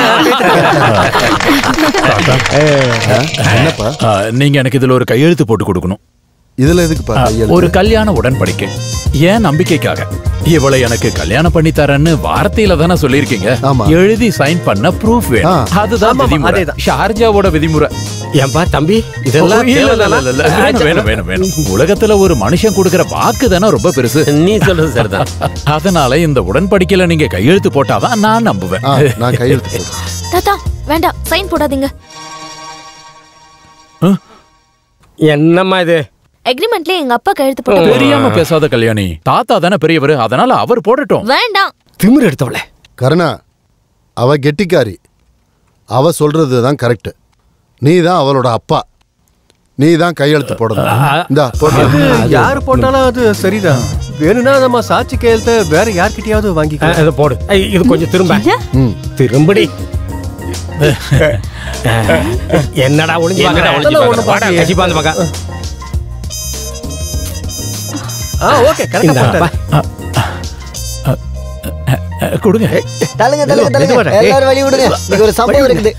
என்னப்பா? நீங்க எனக்கு இதுல ஒரு கையெழுத்து போட்டு கொடுக்கணும். இதுல எதுக்குப்பா கையெழுத்து? ஒரு கல்யாண உடன்படிக்கை. ஏன் நம்பிக்கைக்காக. இவளை எனக்கு கல்யாணம் பண்ணி தரேன்னு வார்த்தையில தானே சொல்லிருக்கீங்க. எழுதி சைன் பண்ண ப்ரூஃப் வேணும். அதுதான் விதிமுறை. ஷார்ஜாவோட விதிமுறை. ஏன்பா தம்பி, இதெல்லாம் வேணும். உலகத்துல ஒரு மனுஷன் கொடுக்கிற வாக்கு தானே ரொம்ப பெருசு. நீ சொல்றது சரிதான். அதனால இந்த உடன்படிக்கையில நீங்க கையெழுத்து போட்டாதான் நான் நம்புவேன். நான் கையெழுத்து. தாத்தா வேண்டாம், சைன் போடாதீங்க. என்னம்மா இது? அக்ரிமெண்ட்ல எங்க அப்பா கையெழுத்து போட்டு தெரியாம பேசாத கல்யாணி. தாத்தா தானே பெரியவர், அதனால அவர் போடட்டும். வேண்டாம். திமிர் எடுத்தவளே. கருணா, அவ கெட்டிக்காரி. அவ சொல்றது தான் கரெக்ட். நீ தான் அவளோட அப்பா. நீ தான் கையெழுத்து போடணும். இந்தா போடு. யாரு போட்டாலும் அது சரிதான். வேணும்னா நம்ம சாட்சி கையெழுத்த வேற யார்கிட்டயாவது வாங்கிக்கலாம். அதை போடு. இது கொஞ்சம் திரும்ப. திரும்படி. என்னடா ஒளிஞ்சு பாக்குற? கசிப்பா அந்த பக்கம். ஓகே, கரெக்ட்டா போட்டா. கொடுங்க. தள்ளுங்க தள்ளுங்க தள்ளுங்க. எல்லாரும் வழி விடுங்க. இங்க ஒரு சம்பவம் இருக்குது.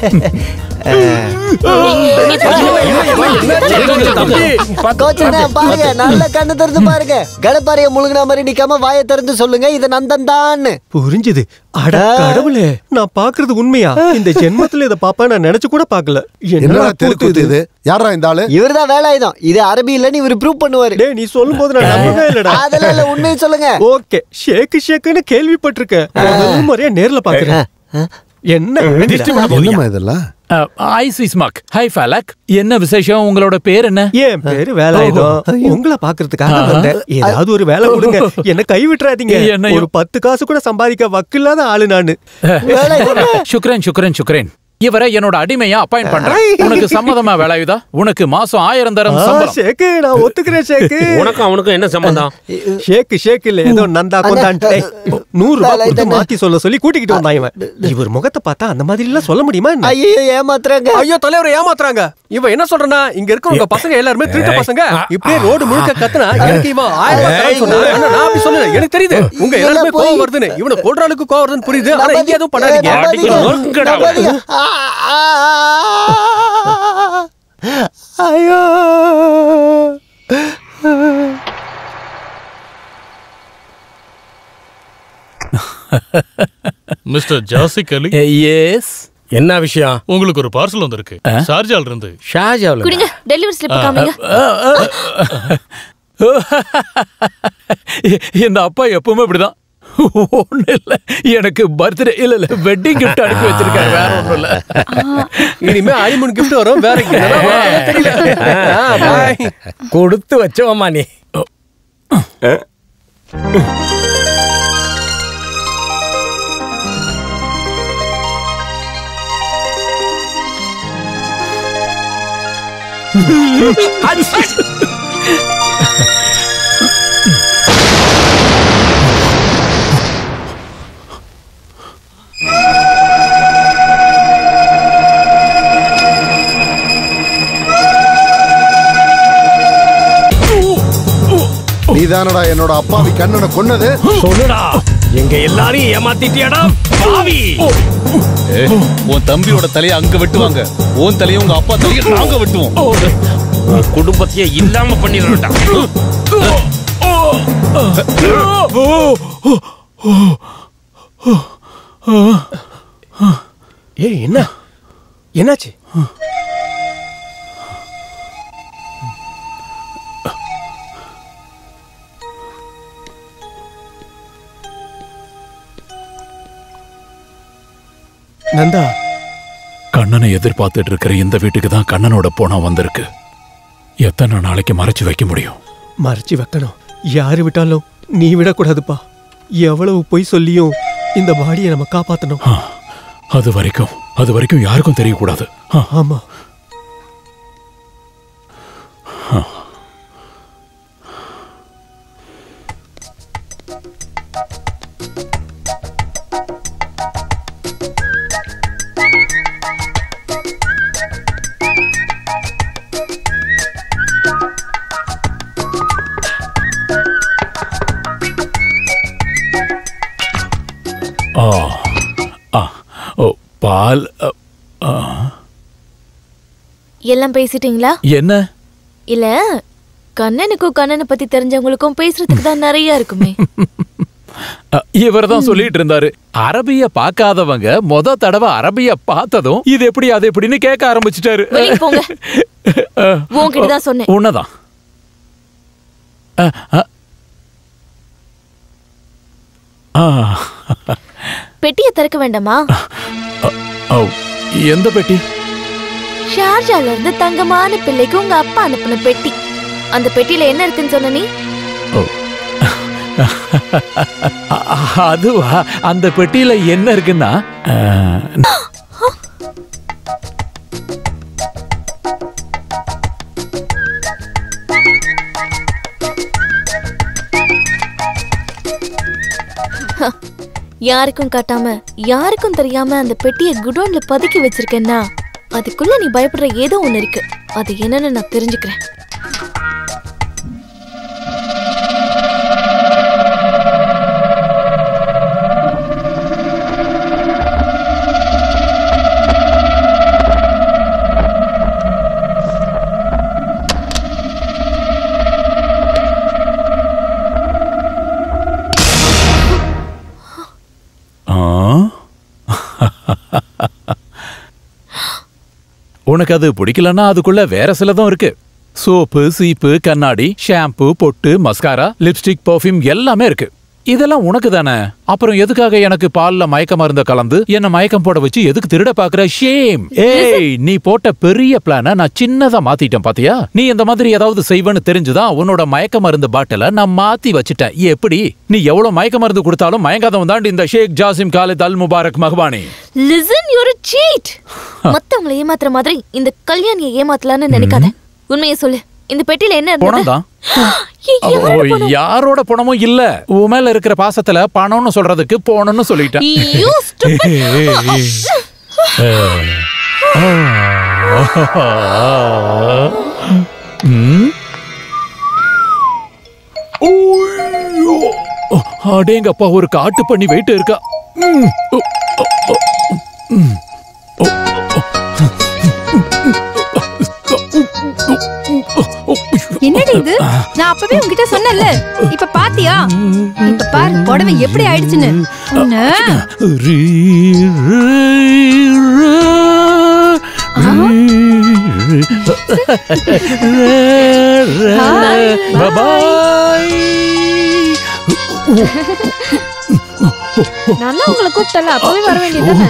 பாருங்க, நல்ல கண்ணு திறந்து பாருங்க. கடப்பாறைய முழுங்கின மாதிரி நிக்காம வாயை திறந்து சொல்லுங்க, இது நந்தன் தான். புரிஞ்சுது. அட கடவுளே, நான் பாக்குறது உண்மையா? இந்த ஜென்மத்துல இத பாப்பா நான் நினைச்சு கூட பாக்கல. என்னடா தெரியுது இது? யாரா இந்த ஆளு? இவர்தான் வேலாயுதம். இது அரபி இல்லன்னு இவர் ப்ரூவ் பண்ணுவாரு. டேய், நீ சொல்லும்போது நான் நம்பவே இல்லடா. அதெல்லாம் இல்ல, உண்மையை சொல்லுங்க. ஓகே, ஷேக்குன்னு கேள்விப்பட்டிருக்கேன். முதல் முறையா நேர்ல பாக்குறேன். என்னம்மா இதெல்லாம்? Hi Falak. என்ன விசேஷம்? உங்களோட பேர் என்ன? என் பேரு வேலாயுதம். உங்களை பாக்குறதுக்காக வந்தேன். ஏதாவது ஒரு வேலை கொடுங்க, என்ன கை விட்டுறாதீங்க. ஒரு 10 காசு கூட சம்பாதிக்க வக்கில்லாத ஆளு நானு. சுக்ரன் சுக்ரன் சுக்ரன். இவரை என்னோட அடிமையா அப்பாயிண்ட் பண்றேன். உனக்கு சம்மதமா வேலாயுதா? உனக்கு மாசம் 1000 தரம் சம்பளம். ஷேக்கு, நான் ஒத்துக்கிறேன் ஷேக்கு. உனக்கும் அவனுக்கும் என்ன சம்பந்தம்? ஷேக்கு இல்ல, ஏதோ நந்தா கொண்டான்ட்டு 100 ரூபாய் கொடுத்து மாத்தி சொல்லி கூட்டிக்கிட்டு வந்தான் இவன். இவர் முகத்தை பார்த்தா அந்த மாதிரி எல்லாம் சொல்ல முடியுமா? ஐயோ, ஏமாத்துறாங்க. ஐயோ, தலைவரை ஏமாத்துறாங்க. இவன் என்ன சொல்றனா, இங்க இருக்கிறவங்க பசங்க எல்லாருமே திருட்ட பசங்க. இப்படியே ரோடு முழுக்க கத்துனா எனக்கு இவன் 1000 ரூபாய் சொன்னா நான் அப்படி சொல்லல. எனக்கு தெரியுது உங்க எல்லாருமே கோவம் வருதுன்னு. இவனை கொல்ற அளவுக்கு கோவம் வருதுன்னு புரியுது. ஆனா இங்க எதுவும் பண்ணாதீங்க. ஐயோ, மிஸ்டர் ஜாசிக் அலி. எஸ். என்ன விஷயம்? உங்களுக்கு ஒரு பார்சல் வந்திருக்கு ஷார்ஜால இருந்து. ஷார்ஜால? குடிங்க, டெலிவரி ஸ்லிப் காமிங்க. இந்த அப்பா எப்பவுமே இப்படிதான். ஒண்ணு இல்ல, எனக்கு பர்த்டே இல்ல வெட்டிங் கிஃப்ட் அனுப்பி வச்சிருக்காரு. வேற ஒண்ணும் இல்ல. இனிமே ஹனிமூன் கிஃப்ட் வரும். வேற தெரியல. கொடுத்து வச்சோமா நீ. நீதானடா என்னோட அப்பாவி கண்ணனை கொன்னது? சொல்லுடா, எங்க எல்லாரையும் ஏமாத்திட்டியாடா பாவி. உன் தம்பியோட தலையை அங்க வெட்டுவாங்க, உன் தலையை உங்க அப்பா தலையை நாங்க வெட்டுவோம். குடும்பத்தையே இல்லாம பண்ணிடுறா. ஏய், என்னாச்சு? நந்தா, கண்ணனை எதிர்பார்த்துட்டு இருக்கிற இந்த வீட்டுக்கு தான் கண்ணனோட போனம் வந்திருக்கு. எத்தனை நாளைக்கு மறைச்சு வைக்க முடியும்? மறைச்சு வைக்கணும். யாரு விட்டாலும் நீ விடக்கூடாதுப்பா. எவ்வளவு பொய் சொல்லியும் இந்த பாடியை நம்ம காப்பாத்தணும். அது வரைக்கும் யாருக்கும் தெரியக்கூடாது. ஆமா. பால் எல்லாம் பேசிட்டீங்களா? என்ன இல்ல, கண்ணனுக்கும் கண்ணனை பத்தி தெரிஞ்சவங்களுக்கும் பேசுறதுக்கு தான் நிறைய இருக்குமே. இவர் தான் சொல்லிட்டு இருந்தாரு. அரபிய பார்க்காதவங்க முத தடவை அரபிய பார்த்ததும் இது எப்படி அது எப்படின்னு கேட்க ஆரம்பிச்சிட்டாரு. உன்கிட்ட தான் சொன்னேன். உன்னதான். பெட்டியை திறக்க வேண்டாமா? எந்த பெட்டி? ஷார்ஜால இருந்து தங்கமான பிள்ளைக்கு உங்க அப்பா அனுப்பின பெட்டி. அந்த பெட்டியில என்ன இருக்குன்னு சொன்ன நீ? அதுவா? அந்த பெட்டியில என்ன இருக்குன்னா யாருக்கும் காட்டாம யாருக்கும் தெரியாம அந்த பெட்டியை குடோன்ல பதுக்கி வச்சிருக்கேன்னா அதுக்குள்ள நீ பயப்படுற ஏதோ ஒண்ணு இருக்கு. அது என்னன்னு நான் தெரிஞ்சுக்கிறேன். உனக்கு அது பிடிக்கலன்னா அதுக்குள்ள வேற சிலதும் இருக்கு. சோப்பு, சீப்பு, கண்ணாடி, ஷாம்பு, பொட்டு, மஸ்காரா, லிப்ஸ்டிக், பர்ஃபியூம் எல்லாமே இருக்கு. இதெல்லாம் உனக்கு தானே. அப்புறம் எதுக்காக எனக்கு பால்ல மயக்க மருந்த கலந்து என்ன மயக்கம் போட வச்சு எதுக்கு திருட பாக்குற? ஷேம். ஏய், நீ போட்ட பெரிய பிளான நான் சின்னதா மாத்திட்டேன் பாத்தியா? நீ இந்த மாதிரி ஏதாவது செய்வேன்னு தெரிஞ்சுதான் உன்னோட மயக்க மருந்து பாட்டில நான் மாத்தி வச்சுட்டேன். எப்படி? நீ எவ்வளவு மயக்க மருந்து கொடுத்தாலும் மயங்காதவன் தான் இந்த Sheikh Jasim Khalid Al Mubarak Mahbani. Listen, you are a cheat. மத்தவங்களை ஏமாத்துற மாதிரி இந்த கல்யாணியை ஏமாத்தலான்னு நினைக்காத. உண்மையை சொல்லு. இந்த பெட்டியில என்ன இருந்தது? பணம் தான். யாரோட பணமும் இல்ல. உன் மேல இருக்கிற பாசத்துல பணம்னு சொல்றதுக்கு போனன்னு சொல்லிட்டேன். அடேங்கப்பா, ஒரு காட்டு பண்ணி வெயிட் இருக்கா. என்னடி இது? நான் அப்பவே உன்கிட்ட சொன்னேன்ல. இப்ப பாத்தியா? இப்ப பாரு புடவை எப்படி ஆயிடுச்சுன்னு. நான் தான் உங்களை கூப்பிட்டல, அப்பவே வர வேண்டியதுதானே?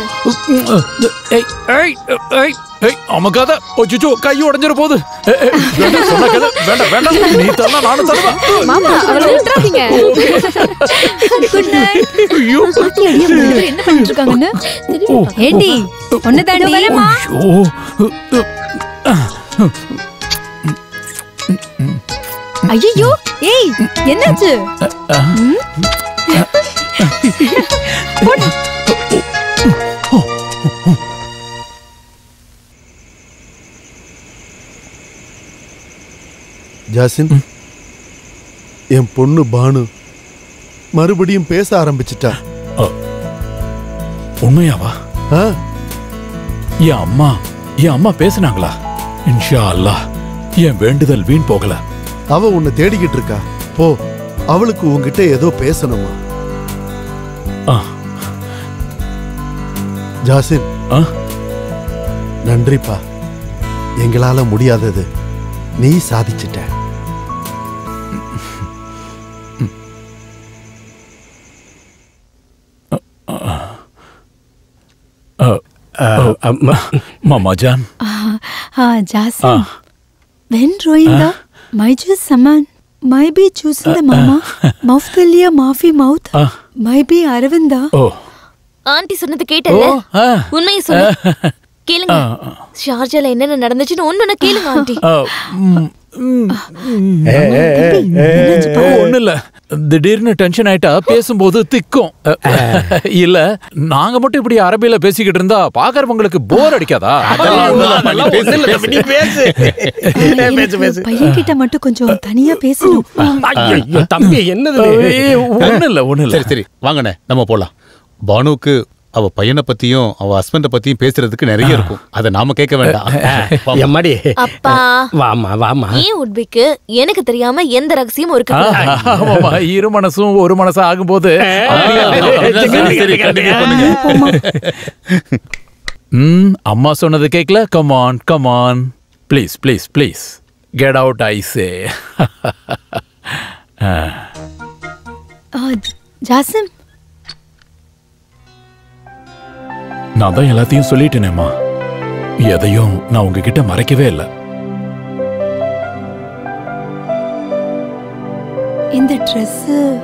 அமக்காத. ஒச்சுச்சோ, கை உடைஞ்சிர போகுது. வேண்டாம் வேண்டாம், நீ தரல நானும் தருவேன். மாமா, அவளை விட்டுறாதீங்க. Good night. என்ன பண்ணிட்டு இருக்காங்கன்னு? ஏண்டி ஒன்னதாண்டி வரமா? ஐயோ, ஏய் என்னாச்சு? ஜாசின், என் பொண்ணு பானு மறுபடியும் பேச ஆரம்பிச்சிட்டா. உண்மையாவா? என் அம்மா பேசினாங்களா? இன்ஷா அல்லாஹ், என் வேண்டுதல் வீண் போகல. அவ உன்னை தேடிக்கிட்டு இருக்கா. போ, அவளுக்கு உன்கிட்ட ஏதோ பேசணுமா? ஜாசின், நன்றிப்பா. எங்களால முடியாதது நீ சாதிச்சிட்ட. Mama Jan. Jasim. When Roinda, my juice saman, my be choosing the mama, mouth liya maafi mouth, my be Aravinda. Oh. Aunty சொன்னது கேட்டல? உண்மையை சொல்லு. கேளுங்க. ஷார்ஜால என்ன நடந்துச்சுன்னு ஒண்ணு கேளுங்க ஆண்டி. ஒண்ணு இல்ல, திடீர்னு டென்ஷன் ஆயிட்டா பேசும்போது திக்கும். இல்ல, நாங்க மட்டும் இப்படி அரபியில பேசிக்கிட்டு இருந்தா பாக்குறவங்களுக்கு போர் அடிக்காதா? பையன் கிட்ட மட்டும் கொஞ்சம் தனியா பேசணும். தம்பி என்னது? ஒண்ணு இல்ல. சரி வாங்கண்ணே, நம்ம போலாம். பானுக்கு அவ பையனை பத்தியும் அவ ஹஸ்பண்ட பத்தியும் பேசுறதுக்கு நிறைய இருக்கும். அத நாம கேட்க வேண்டாம். எம்மாடி, அப்பா வாமா. ஏன் உட்பிக்கு எனக்கு தெரியாம எந்த ரகசியமும் இருக்கு? இரு மனசும் ஒரு மனசு ஆகும்போது அம்மா சொன்னது கேட்கல? Come on please get out I say. Jasim, நான் தான் எல்லாத்தையும் சொல்லிட்டேனேம்மா. எதையும் நான் உங்ககிட்ட மறைக்கவே இல்லை. இந்த ட்ரெஸ்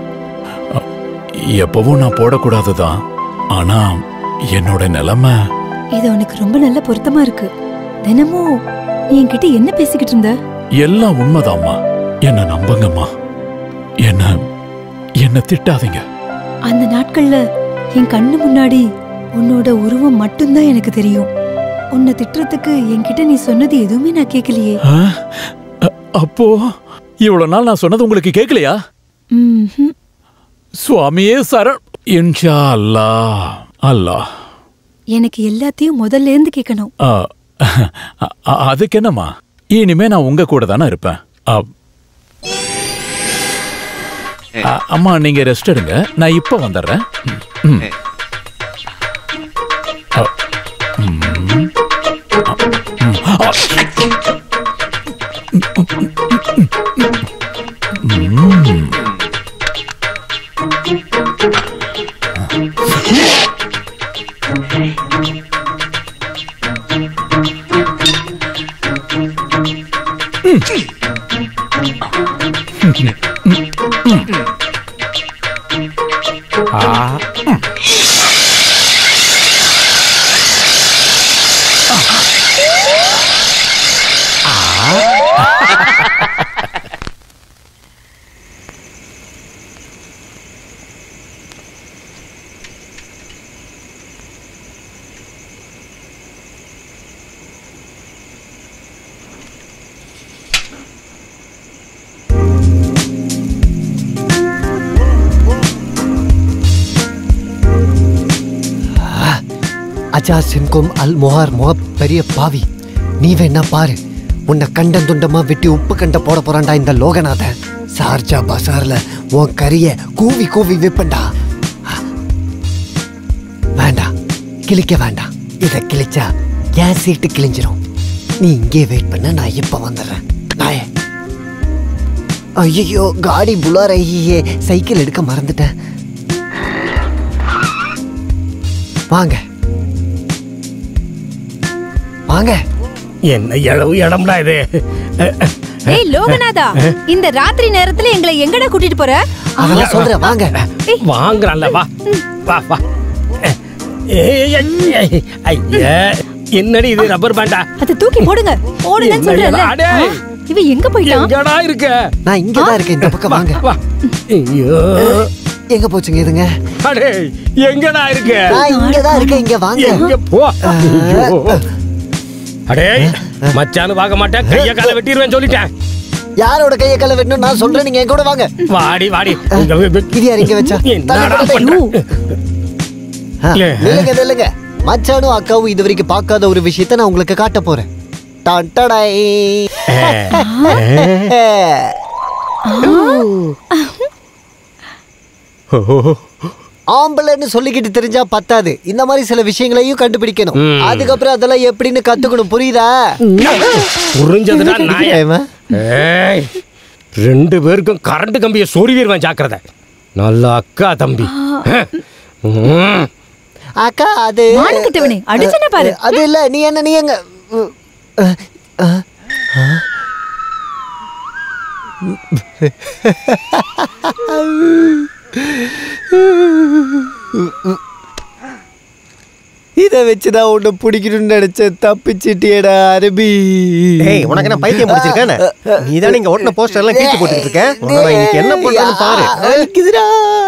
எப்பவும் நான் போடக்கூடாதுதான். ஆனா என்னோட நிலைமை இது உனக்கு ரொம்ப நல்ல பொருத்தமா இருக்கு. தினமும் நீ என்கிட்ட என்ன பேசிக்கிட்டு இருந்த? எல்லாம் உண்மைதாம்மா. என்ன நம்புங்கம்மா. என்ன திட்டாதீங்க. அந்த நாட்கள்ல என் கண்ணு முன்னாடி உன்னோட உருவம் மட்டும்தான் எனக்கு தெரியும். உன்னை திட்டுறதுக்கு என்கிட்ட நீ சொன்னது எதுவுமே நான் கேட்கலையே. அப்போ இவ்வளவு நாள் நான் சொன்னது உங்களுக்கு கேட்கலையா? சுவாமியே சரண். இன்ஷா அல்லாஹ். அல்லாஹ் எனக்கு எல்லாத்தையும் முதல்ல இருந்து கேட்கணும். அதுக்கு என்னம்மா, இனிமே நான் உங்க கூட தானே இருப்பேன். அம்மா நீங்க ரெஸ்ட் எடுங்க, நான் இப்ப வந்துடுறேன். அஜா சிம்கும் அல் மொஹார் மொஹப் பெரிய பாவி, நீ வேணா பாரு, உன்னை கண்டம் துண்டமா வெட்டி உப்பு கண்ட போட போறான்டா இந்த லோகநாத. சார்ஜா பசார்ல உன் கரிய கூவி கூவி விப்பண்டா. வேண்டாம், கிழிக்க வேண்டாம். இதை கிழிச்சா என் சீட்டு கிழிஞ்சிரும். நீ இங்கே வெயிட் பண்ண, நான் இப்ப வந்துடுறேன். நாயே, ஐயோ காடி புலார், ஐயே சைக்கிள் எடுக்க மறந்துட்டேன். வாங்க வாங்க. என்ன இளவு இடம்டா இது? ஏய் லோகநாதா, இந்த ராத்திரி நேரத்துல எங்களை எங்கடா கூட்டிட்டு போற? அதெல்லாம் சொல்றேன், வாங்க. வாங்கறல்ல, வா வா வா. ஐயா, என்னடி இது ரப்பர் பேண்டா? அத தூக்கி போடுங்க, போடுங்கன்னு சொல்றேன்ல. இவ எங்க போயிட்டான்? எங்கடா இருக்க? நான் இங்க தான் இருக்கேன், இந்த பக்கம் வாங்க. ஐயோ, எங்க போச்சுங்க இதுங்க? அடே, எங்கடா இருக்க? நான் இங்க தான் இருக்கேன், இங்க வாங்க. எங்க போ? ஐயோ, அடே மச்சானு வாங்க மாட்டேன், கைய கால வெட்டிடுவேன் சொல்லிட்டேன். யாரோட கைய கால வெட்டணும் நான் சொல்றேன், நீங்க என் கூட வாங்க. வாடி வாடி. இது யார் இங்க வச்சா? இல்லங்க, மச்சானும் அக்காவும் இது வரைக்கும் பார்க்காத ஒரு விஷயத்தை நான் உங்களுக்கு காட்ட போறேன். ஆம்பளைன்னு சொல்லிக்கிட்டு தெரிஞ்சா பத்தாது, இந்த மாதிரி சில விஷயங்களையும் கண்டுபிடிக்கணும். அதுக்கப்புறம் அதெல்லாம் எப்படின்னு கத்துக்கணும், புரியுதா? புரிஞ்சதுடா நாயமா. ஏய், ரெண்டு பேருக்கும் கரண்ட் கம்பியை சொருவிடுவேன், ஜாக்கிரதை. நல்ல அக்கா தம்பி. அக்கா அது மானக்கிட்டவனே, அடிச்சன பாரு. அது இல்ல, நீ எங்க இத வச்சுதான் உன்னை பிடிக்கணும்னு நினைச்ச, தப்பிச்சிட்டியடா அரபி. ஏய், உனக்கு என்ன பைத்தியம் பிடிச்சிருக்கானே? நீ தான் இங்க ஓட்டின போஸ்டர் எல்லாம் கிழிச்சு போட்டுட்டு இருக்க. உனக்கு இன்னைக்கு என்ன பண்றேன்னு பாரு. வலிக்குதுடா.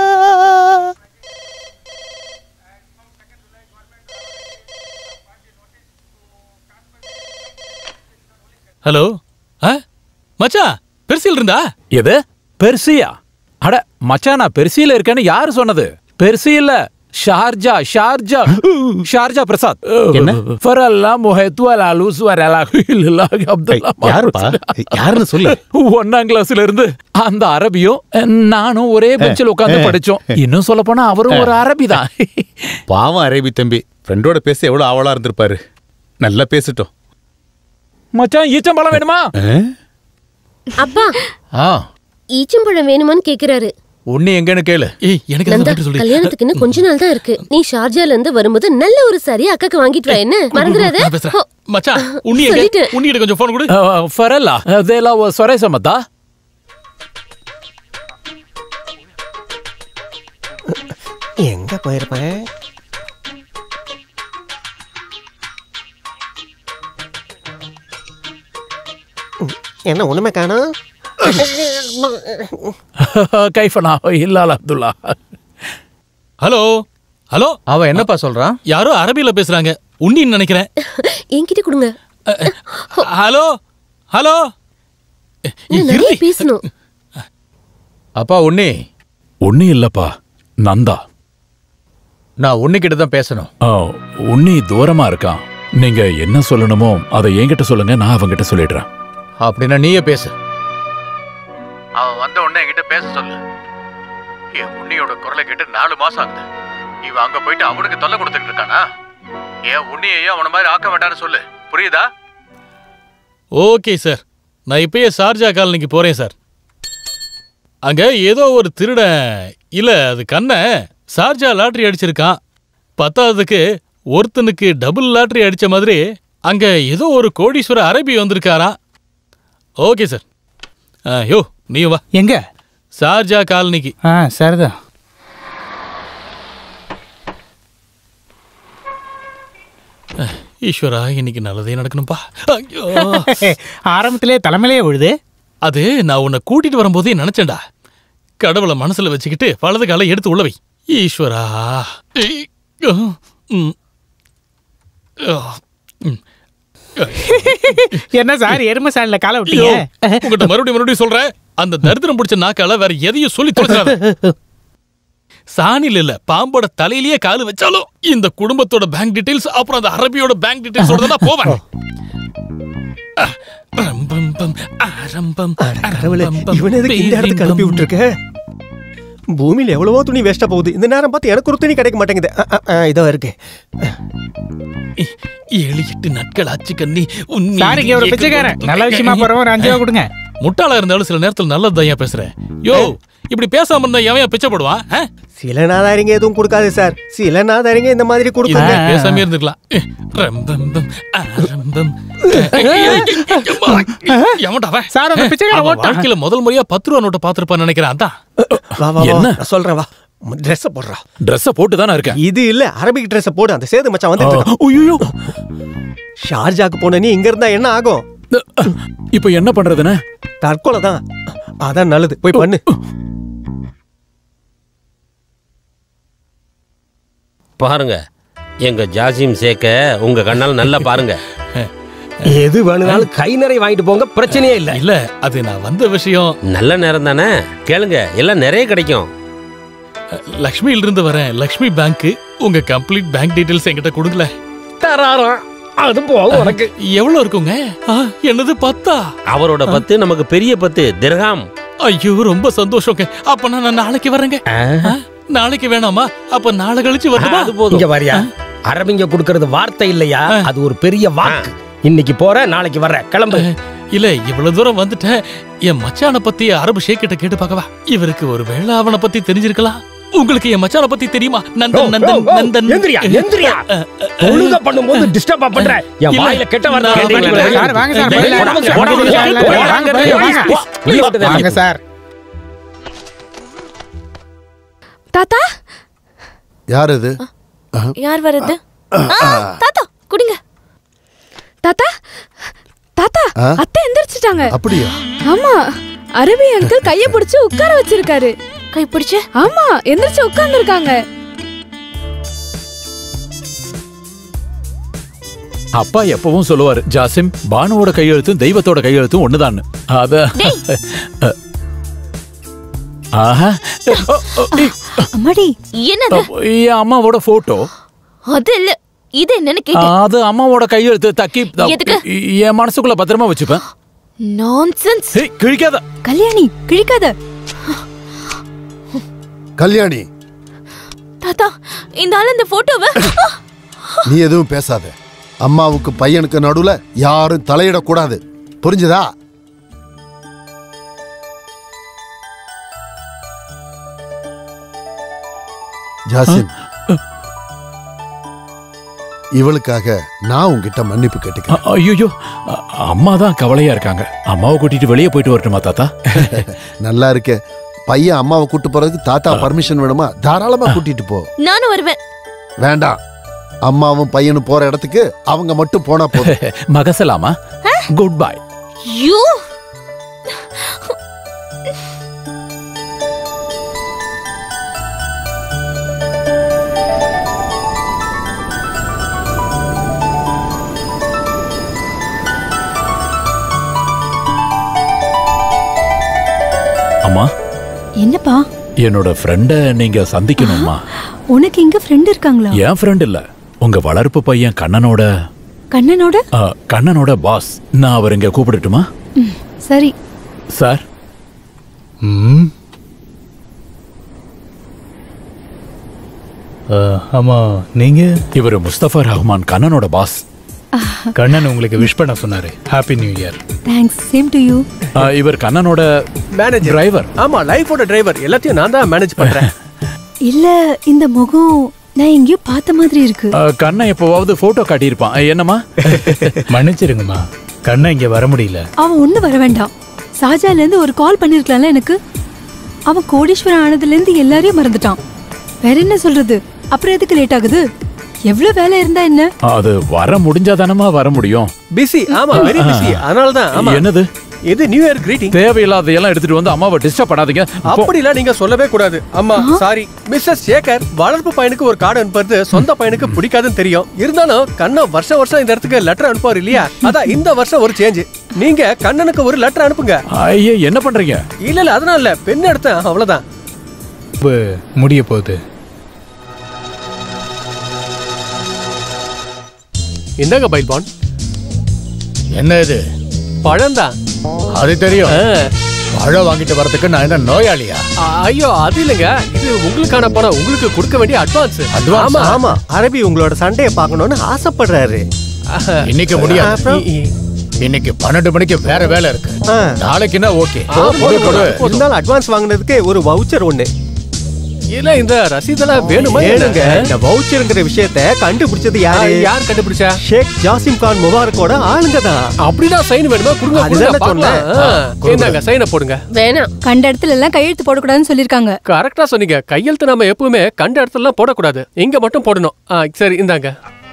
ஹலோ, மச்சா பெர்சியில் இருந்தா? எது பெர்சியா? அட மச்சான், நான் பெர்சியில இருக்கேன்னு யாரு சொன்னது? பெர்சியில ஷார்ஜா, ஷார்ஜா, ஷார்ஜா பிரசாத். என்ன? ஃபரல்லா முஹைத்து அலாலு ஸ்வரலா இல்லா அப்துல்லா. யாருப்பா? யாருன்னு சொல்லு. 1ஆம் கிளாஸ்ல இருந்து அந்த அரபியும் நானும் ஒரே பெஞ்சில் உட்கார்ந்து படிச்சோம். இன்னும் சொல்ல போனா அவரும் ஒரு அரபி தான். பாவம் அரபி தம்பி, ஃப்ரெண்டோட பேச எவ்வளவு ஆவலா இருந்திருப்பாரு. நல்லா பேசிட்டோம். மச்சான், ஈச்சம்பழம் வேணுமா? அப்பா, ஈச்சம்பழம் வேணுமான்னு கேக்குறாரு. உன்னி எங்கன்னு கேளு. நந்தா, கல்யாணத்துக்கு இன்னும் கொஞ்ச நாள் தான் இருக்கு. நீ ஷார்ஜால இருந்து வரும்போது நல்ல ஒரு சாரி அக்காக்கு வாங்கிட்டு வா. என்ன மறந்துடாத. மச்சான், உன்னி எங்க? உன்னிட்ட கொஞ்சம் போன் கொடு. ஃபரல்லா அதெல்லாம் சொரேச மத்தா. எங்க போயிருப்பேன்? என்ன ஒண்ணுமே காணோம். கைஃபனா இல்லால அப்துல்லா. Hello hello. அவன் என்னப்பா சொல்றான்? யாரோ அரபியில பேசுறாங்க. உன்னின்னு நினைக்கிறேன். என்கிட்ட கொடுங்க. Hello hello. பேசணும். அப்பா உன்னி. உன்னி இல்லப்பா, நந்தா. நான் உன்னிக்கிட்ட தான் பேசணும். உன்னி தூரமா இருக்கான். நீங்க என்ன சொல்லணுமோ அதை என்கிட்ட சொல்லுங்க, நான் அவங்கிட்ட சொல்லிடுறேன். அப்படின்னா நீயே பேசு. அவன் வந்த உடனே என்கிட்ட பேச சொல்லு. என் உன்னியோட குரலை கேட்டு 4 மாசம் ஆகுது. இவன் அங்க போயிட்டு அவனுக்கு தொல்லை கொடுத்துட்டு இருக்கானா? ஏன் உன்னியையும் அவன மாதிரி ஆக்க வேண்டாம்னு சொல்லு. புரியுதா? ஓகே சார், நான் இப்பயே ஷார்ஜா காலனிக்கு போறேன் சார். அங்க ஏதோ ஒரு திருடன், இல்ல அது கண்ண ஷார்ஜா லாட்டரி அடிச்சிருக்கான். 10ஆவதுக்கு ஒருத்தனுக்கு டபுள் லாட்டரி அடிச்ச மாதிரி அங்க ஏதோ ஒரு கோடீஸ்வர அரபி வந்திருக்காரா. Okay sir. யோ நீ வா. எங்க? ஷார்ஜா காலனிக்கு. சரிதான். ஈஸ்வரா, இன்னைக்கு நல்லதே நடக்கணும்பா. ஆரம்பத்திலே தலைமையிலே விழுது. அது நான் உன்னை கூட்டிட்டு வரும்போதே நினைச்சேன்டா. கடவுளை மனசுல வச்சுக்கிட்டு வலது காலை எடுத்து உள்ளவை. ஈஸ்வரா. என்ன சார், எருமை சாணில காலை விட்டீங்க? உங்ககிட்ட மறுபடியும் சொல்றேன், அந்த தரித்திரம் பிடிச்ச நாக்கால வேற எதையும் சொல்லி தொலைச்சாத. சாணில இல்ல, பாம்போட தலையிலேயே காலு வச்சாலும் இந்த குடும்பத்தோட பேங்க் டீடைல்ஸ், அப்புறம் அந்த அரபியோட பேங்க் டீடைல்ஸோட தான் போவேன். கிளப்பி விட்டுருக்க. பூமியில எவ்வளவோ துணி வேஸ்டா போகுது. இந்த நேரம் பார்த்து எனக்கு ஒரு துணி கிடைக்க மாட்டேங்குது. இதோ இருக்கு. 7-8 நாட்கள் ஆச்சு கண்ணி. சாரிங்க, ஒரு பிச்சைக்காரன். நல்ல விஷயமா போறவன் ஒரு 5 ரூபா கொடுங்க. முட்டாளா இருந்தாலும் சில நேரத்தில் நல்லது தான் பேசுறேன். யோ, இப்படி பேசாம இருந்தா எவன் பிச்சை போடுவான்? சில நாதாரிங்க எதுவும் கொடுக்காது சார். சில நாதாரிங்க இந்த மாதிரி கொடுப்பாங்க. பேசாம இருந்துக்கலாம். வாழ்க்கையில முதல் முறையா 10 ரூபா நோட்டை பாத்துருப்பான்னு நினைக்கிறேன். அதான் என்ன சொல்றேன். வா, ட்ரெஸ் போடுறா. ட்ரெஸ் போட்டு தானே இருக்கேன். இது இல்ல, அரபிக் ட்ரெஸ் போடு. அந்த சேது மச்சான் வந்துட்டு. ஐயோ, ஷார்ஜாக்கு போன நீ இங்க இருந்தா என்ன ஆகும்? இப்போ என்ன பண்றதுன்னு? தற்கொலை தான். அதான் நல்லது, போய் பண்ணு. பாருங்க, எங்க ஜாசிம் சேக்க உங்க கண்ணால் நல்லா பாருங்க. எது வேணும்னாலும் கை நிறைய வாங்கிட்டு போங்க, பிரச்சனையே இல்ல. இல்ல, அது நான் வந்த விஷயம். நல்ல நேரம் தானே, கேளுங்க, எல்லாம் நிறைய கிடைக்கும். லக்ஷ்மியில இருந்து வரேன். லக்ஷ்மி பேங்க். உங்க கம்ப்ளீட் பேங்க் டீடைல்ஸ் என்கிட்ட கொடுங்கல. தராராம். அது போகும் உனக்கு. எவ்வளவு இருக்குங்க? என்னது 10? அவரோட 10 நமக்கு பெரிய 10 திர்ஹாம். ஐயோ, ரொம்ப சந்தோஷங்க. அப்ப நான் நாளைக்கு வரேங்க. நாளைக்கு வேணாமா? அப்ப நாளை கழிச்சு வரணுமா? அது போதும். இங்க வரியா? அரபிங்க கொடுக்கறது வார்த்தை இல்லையா, அது ஒரு பெரிய வாக்கு. இன்னைக்கு போற, நாளைக்கு வர்ற, கிளம்பு. இல்ல, இவ்வளவு தூரம் வந்துட்டேன். என் மச்சான பத்தி அரபு ஷேக் கிட்ட கேட்டு பார்க்கவா? இவருக்கு ஒரு வேளை அவனை பத்தி தெரிஞ்சிருக்கலாம். உங்களுக்கு என் மச்சான பத்தி தெரியுமா? நந்தன் நந்தன் நந்தன். எந்திரியா எந்திரியா. ஒழுங்கா பண்ணும்போது டிஸ்டர்ப் பண்ற. என் வாயில கெட்ட வார்த்தை கேட்டீங்களா? சார் வாங்க சார். வாங்க சார். தாத்தா, யார் இது? யார் வருது? தாத்தா குடிங்க. தாத்தா தாத்தா, அத்தை எந்திரிச்சிட்டாங்க. அப்படியா? ஆமா, அரபி அங்கிள் கைய பிடிச்சு உட்கார வச்சிருக்காரு. கை பிடிச்சு? ஆமா, எந்திரிச்சு உட்கார்ந்து இருக்காங்க. அப்பா எப்பவும் சொல்லுவாரு, ஜாசிம், பானுவோட கையெழுத்தும் தெய்வத்தோட கையெழுத்தும் ஒண்ணுதான். அத அம்மாடி, என்னது? என் அம்மாவோட போட்டோ. அது இல்ல, இது என்னன்னு கேட்டேன். அது அம்மாவோட கையெழுத்து. தக்கி என் மனசுக்குள்ள பத்திரமா வச்சுப்பேன். நான்சென்ஸ். கிழிக்காத கல்யாணி, கிழிக்காத. கல்யாணி, தாத்தா, இந்த ஆளு இந்த போட்டோவை. நீ எதுவும் பேசாத. அம்மாவுக்கு பையனுக்கு நடுவுல யாரும் தலையிடக்கூடாது, புரிஞ்சுதா? ஜாசிம், இவளுக்காக நான் உங்ககிட்ட மன்னிப்பு கேட்டுக்கிறேன். ஐயோ, அம்மா தான் கவலையா இருக்காங்க. அம்மாவை கூட்டிட்டு வெளியே போயிட்டு வரட்டுமா தாத்தா? நல்லா இருக்க. பையன் அம்மாவை கூட்டு போறதுக்கு தாத்தா பர்மிஷன் வேணுமா? தாராளமா கூட்டிட்டு போ. நானும் வருவேன். வேண்டாம், அம்மாவும் பையனும் போற இடத்துக்கு அவங்க மட்டும் போனா போதும். மகசலாமா, குட் பை. யூ அம்மா, என்னப்பா? என்னோட ஃப்ரெண்ட நீங்க சந்திக்கணுமா? உனக்கு இங்க ஃப்ரெண்ட் இருக்காங்களா? என் ஃப்ரெண்ட் இல்ல, உங்க வளர்ப்பு பையன் கண்ணனோட. கண்ணனோட? கண்ணனோட பாஸ். நான் அவர் இங்க கூப்பிடட்டுமா? சரி சார். ஆமா, நீங்க? இவர் முஸ்தபா ரஹ்மான், கண்ணனோட பாஸ். கண்ணன் உங்களுக்கு விஷ் பண்ண சொன்னாரு. Happy new year. Thanks. Same to you. இவர் கண்ணனோட மேனேஜர், டிரைவர். ஆமா, லைஃபோட டிரைவர். எல்லாத்தையும் நான் தான் மேனேஜ் பண்றேன். இல்ல, இந்த முகம் நான் எங்கேயோ பார்த்த மாதிரி இருக்கு. கண்ணன் எப்போவாவது போட்டோ காட்டியிருப்பான். என்னம்மா? மன்னிச்சிருங்கம்மா, கண்ணன் இங்க வர முடியல. அவன் ஒண்ணு வர வேண்டாம். சாஜால இருந்து ஒரு கால் பண்ணிருக்கலாம்ல எனக்கு. அவன் கோடீஸ்வரன் ஆனதுல இருந்து எல்லாரையும் மறந்துட்டான். வேற என்ன சொல்றது? அப்புறம் எதுக்கு லேட் ஆகுது? எவ்வளவு வேலை இருந்தா என்ன? அது வர முடிஞ்சாதானமா வர முடியும். பிஸி. ஆமா, வெரி பிஸி. அதனால தான். ஆமா. என்னது இது? New year greeting. தேவையில்லாத எல்லாம் எடுத்துட்டு வந்து அம்மாவை டிஸ்டர்ப் பண்ணாதீங்க. அப்படிலாம் நீங்க சொல்லவே கூடாது. அம்மா சாரி. மிஸ்டர் சேகர் வளர்ப்பு பையனுக்கு ஒரு கார்டு அனுப்புறது சொந்த பையனுக்கு பிடிக்காதுன்னு தெரியும். இருந்தாலும் கண்ணன் வருஷம் வருஷம் இந்த இடத்துக்கு லெட்டர் அனுப்புவார் இல்லையா? அதான் இந்த வருஷம் ஒரு சேஞ்ச். நீங்க கண்ணனுக்கு ஒரு லெட்டர் அனுப்புங்க. ஐயே, என்ன பண்றீங்க? இல்ல அதனால இல்ல, பெண் எடுத்தேன், அவ்வளவுதான். முடிய போகுது. என்னங்க பைல்பான்? என்ன இது? பழம்தான். அது தெரியும். பழம் வாங்கிட்டு வரதுக்கு நான் என்ன நோயாளியா? ஐயோ, அது இல்லைங்க, இது உங்களுக்கான பணம். உங்களுக்கு கொடுக்க வேண்டிய அட்வான்ஸ். ஆமா ஆமா, அரபி உங்களோட சண்டையை பார்க்கணும்னு ஆசைப்படுறாரு. இன்னைக்கு முடியாது. இன்னைக்கு 12 மணிக்கு வேற வேலை இருக்கு. நாளைக்குன்னா ஓகே. இருந்தாலும் அட்வான்ஸ் வாங்குனதுக்கு ஒரு வவுச்சர் ஒண்ணு. இல்ல, இந்த ரசீதெல்லாம் வேணுமா? வேணுங்க. இந்த வவுச்சர்ங்கிற விஷயத்தை கண்டுபிடிச்சது யாரு? யார் கண்டுபிடிச்சா? ஷேக் ஜாசிம் கான் முபாரக்கோட ஆளுங்க தான். அப்படின்னா சைன் வேணுமா? கொடுங்க. அதுதான் சொன்னேன். என்னங்க சைனை போடுங்க. வேணாம், கண்ட இடத்துல எல்லாம் கையெழுத்து போடக்கூடாதுன்னு சொல்லிருக்காங்க. கரெக்டா சொன்னீங்க. கையெழுத்து நாம எப்பவுமே கண்ட இடத்துல எல்லாம் போடக்கூடாது, இங்க மட்டும் போடணும். சரி, இந்தாங்க.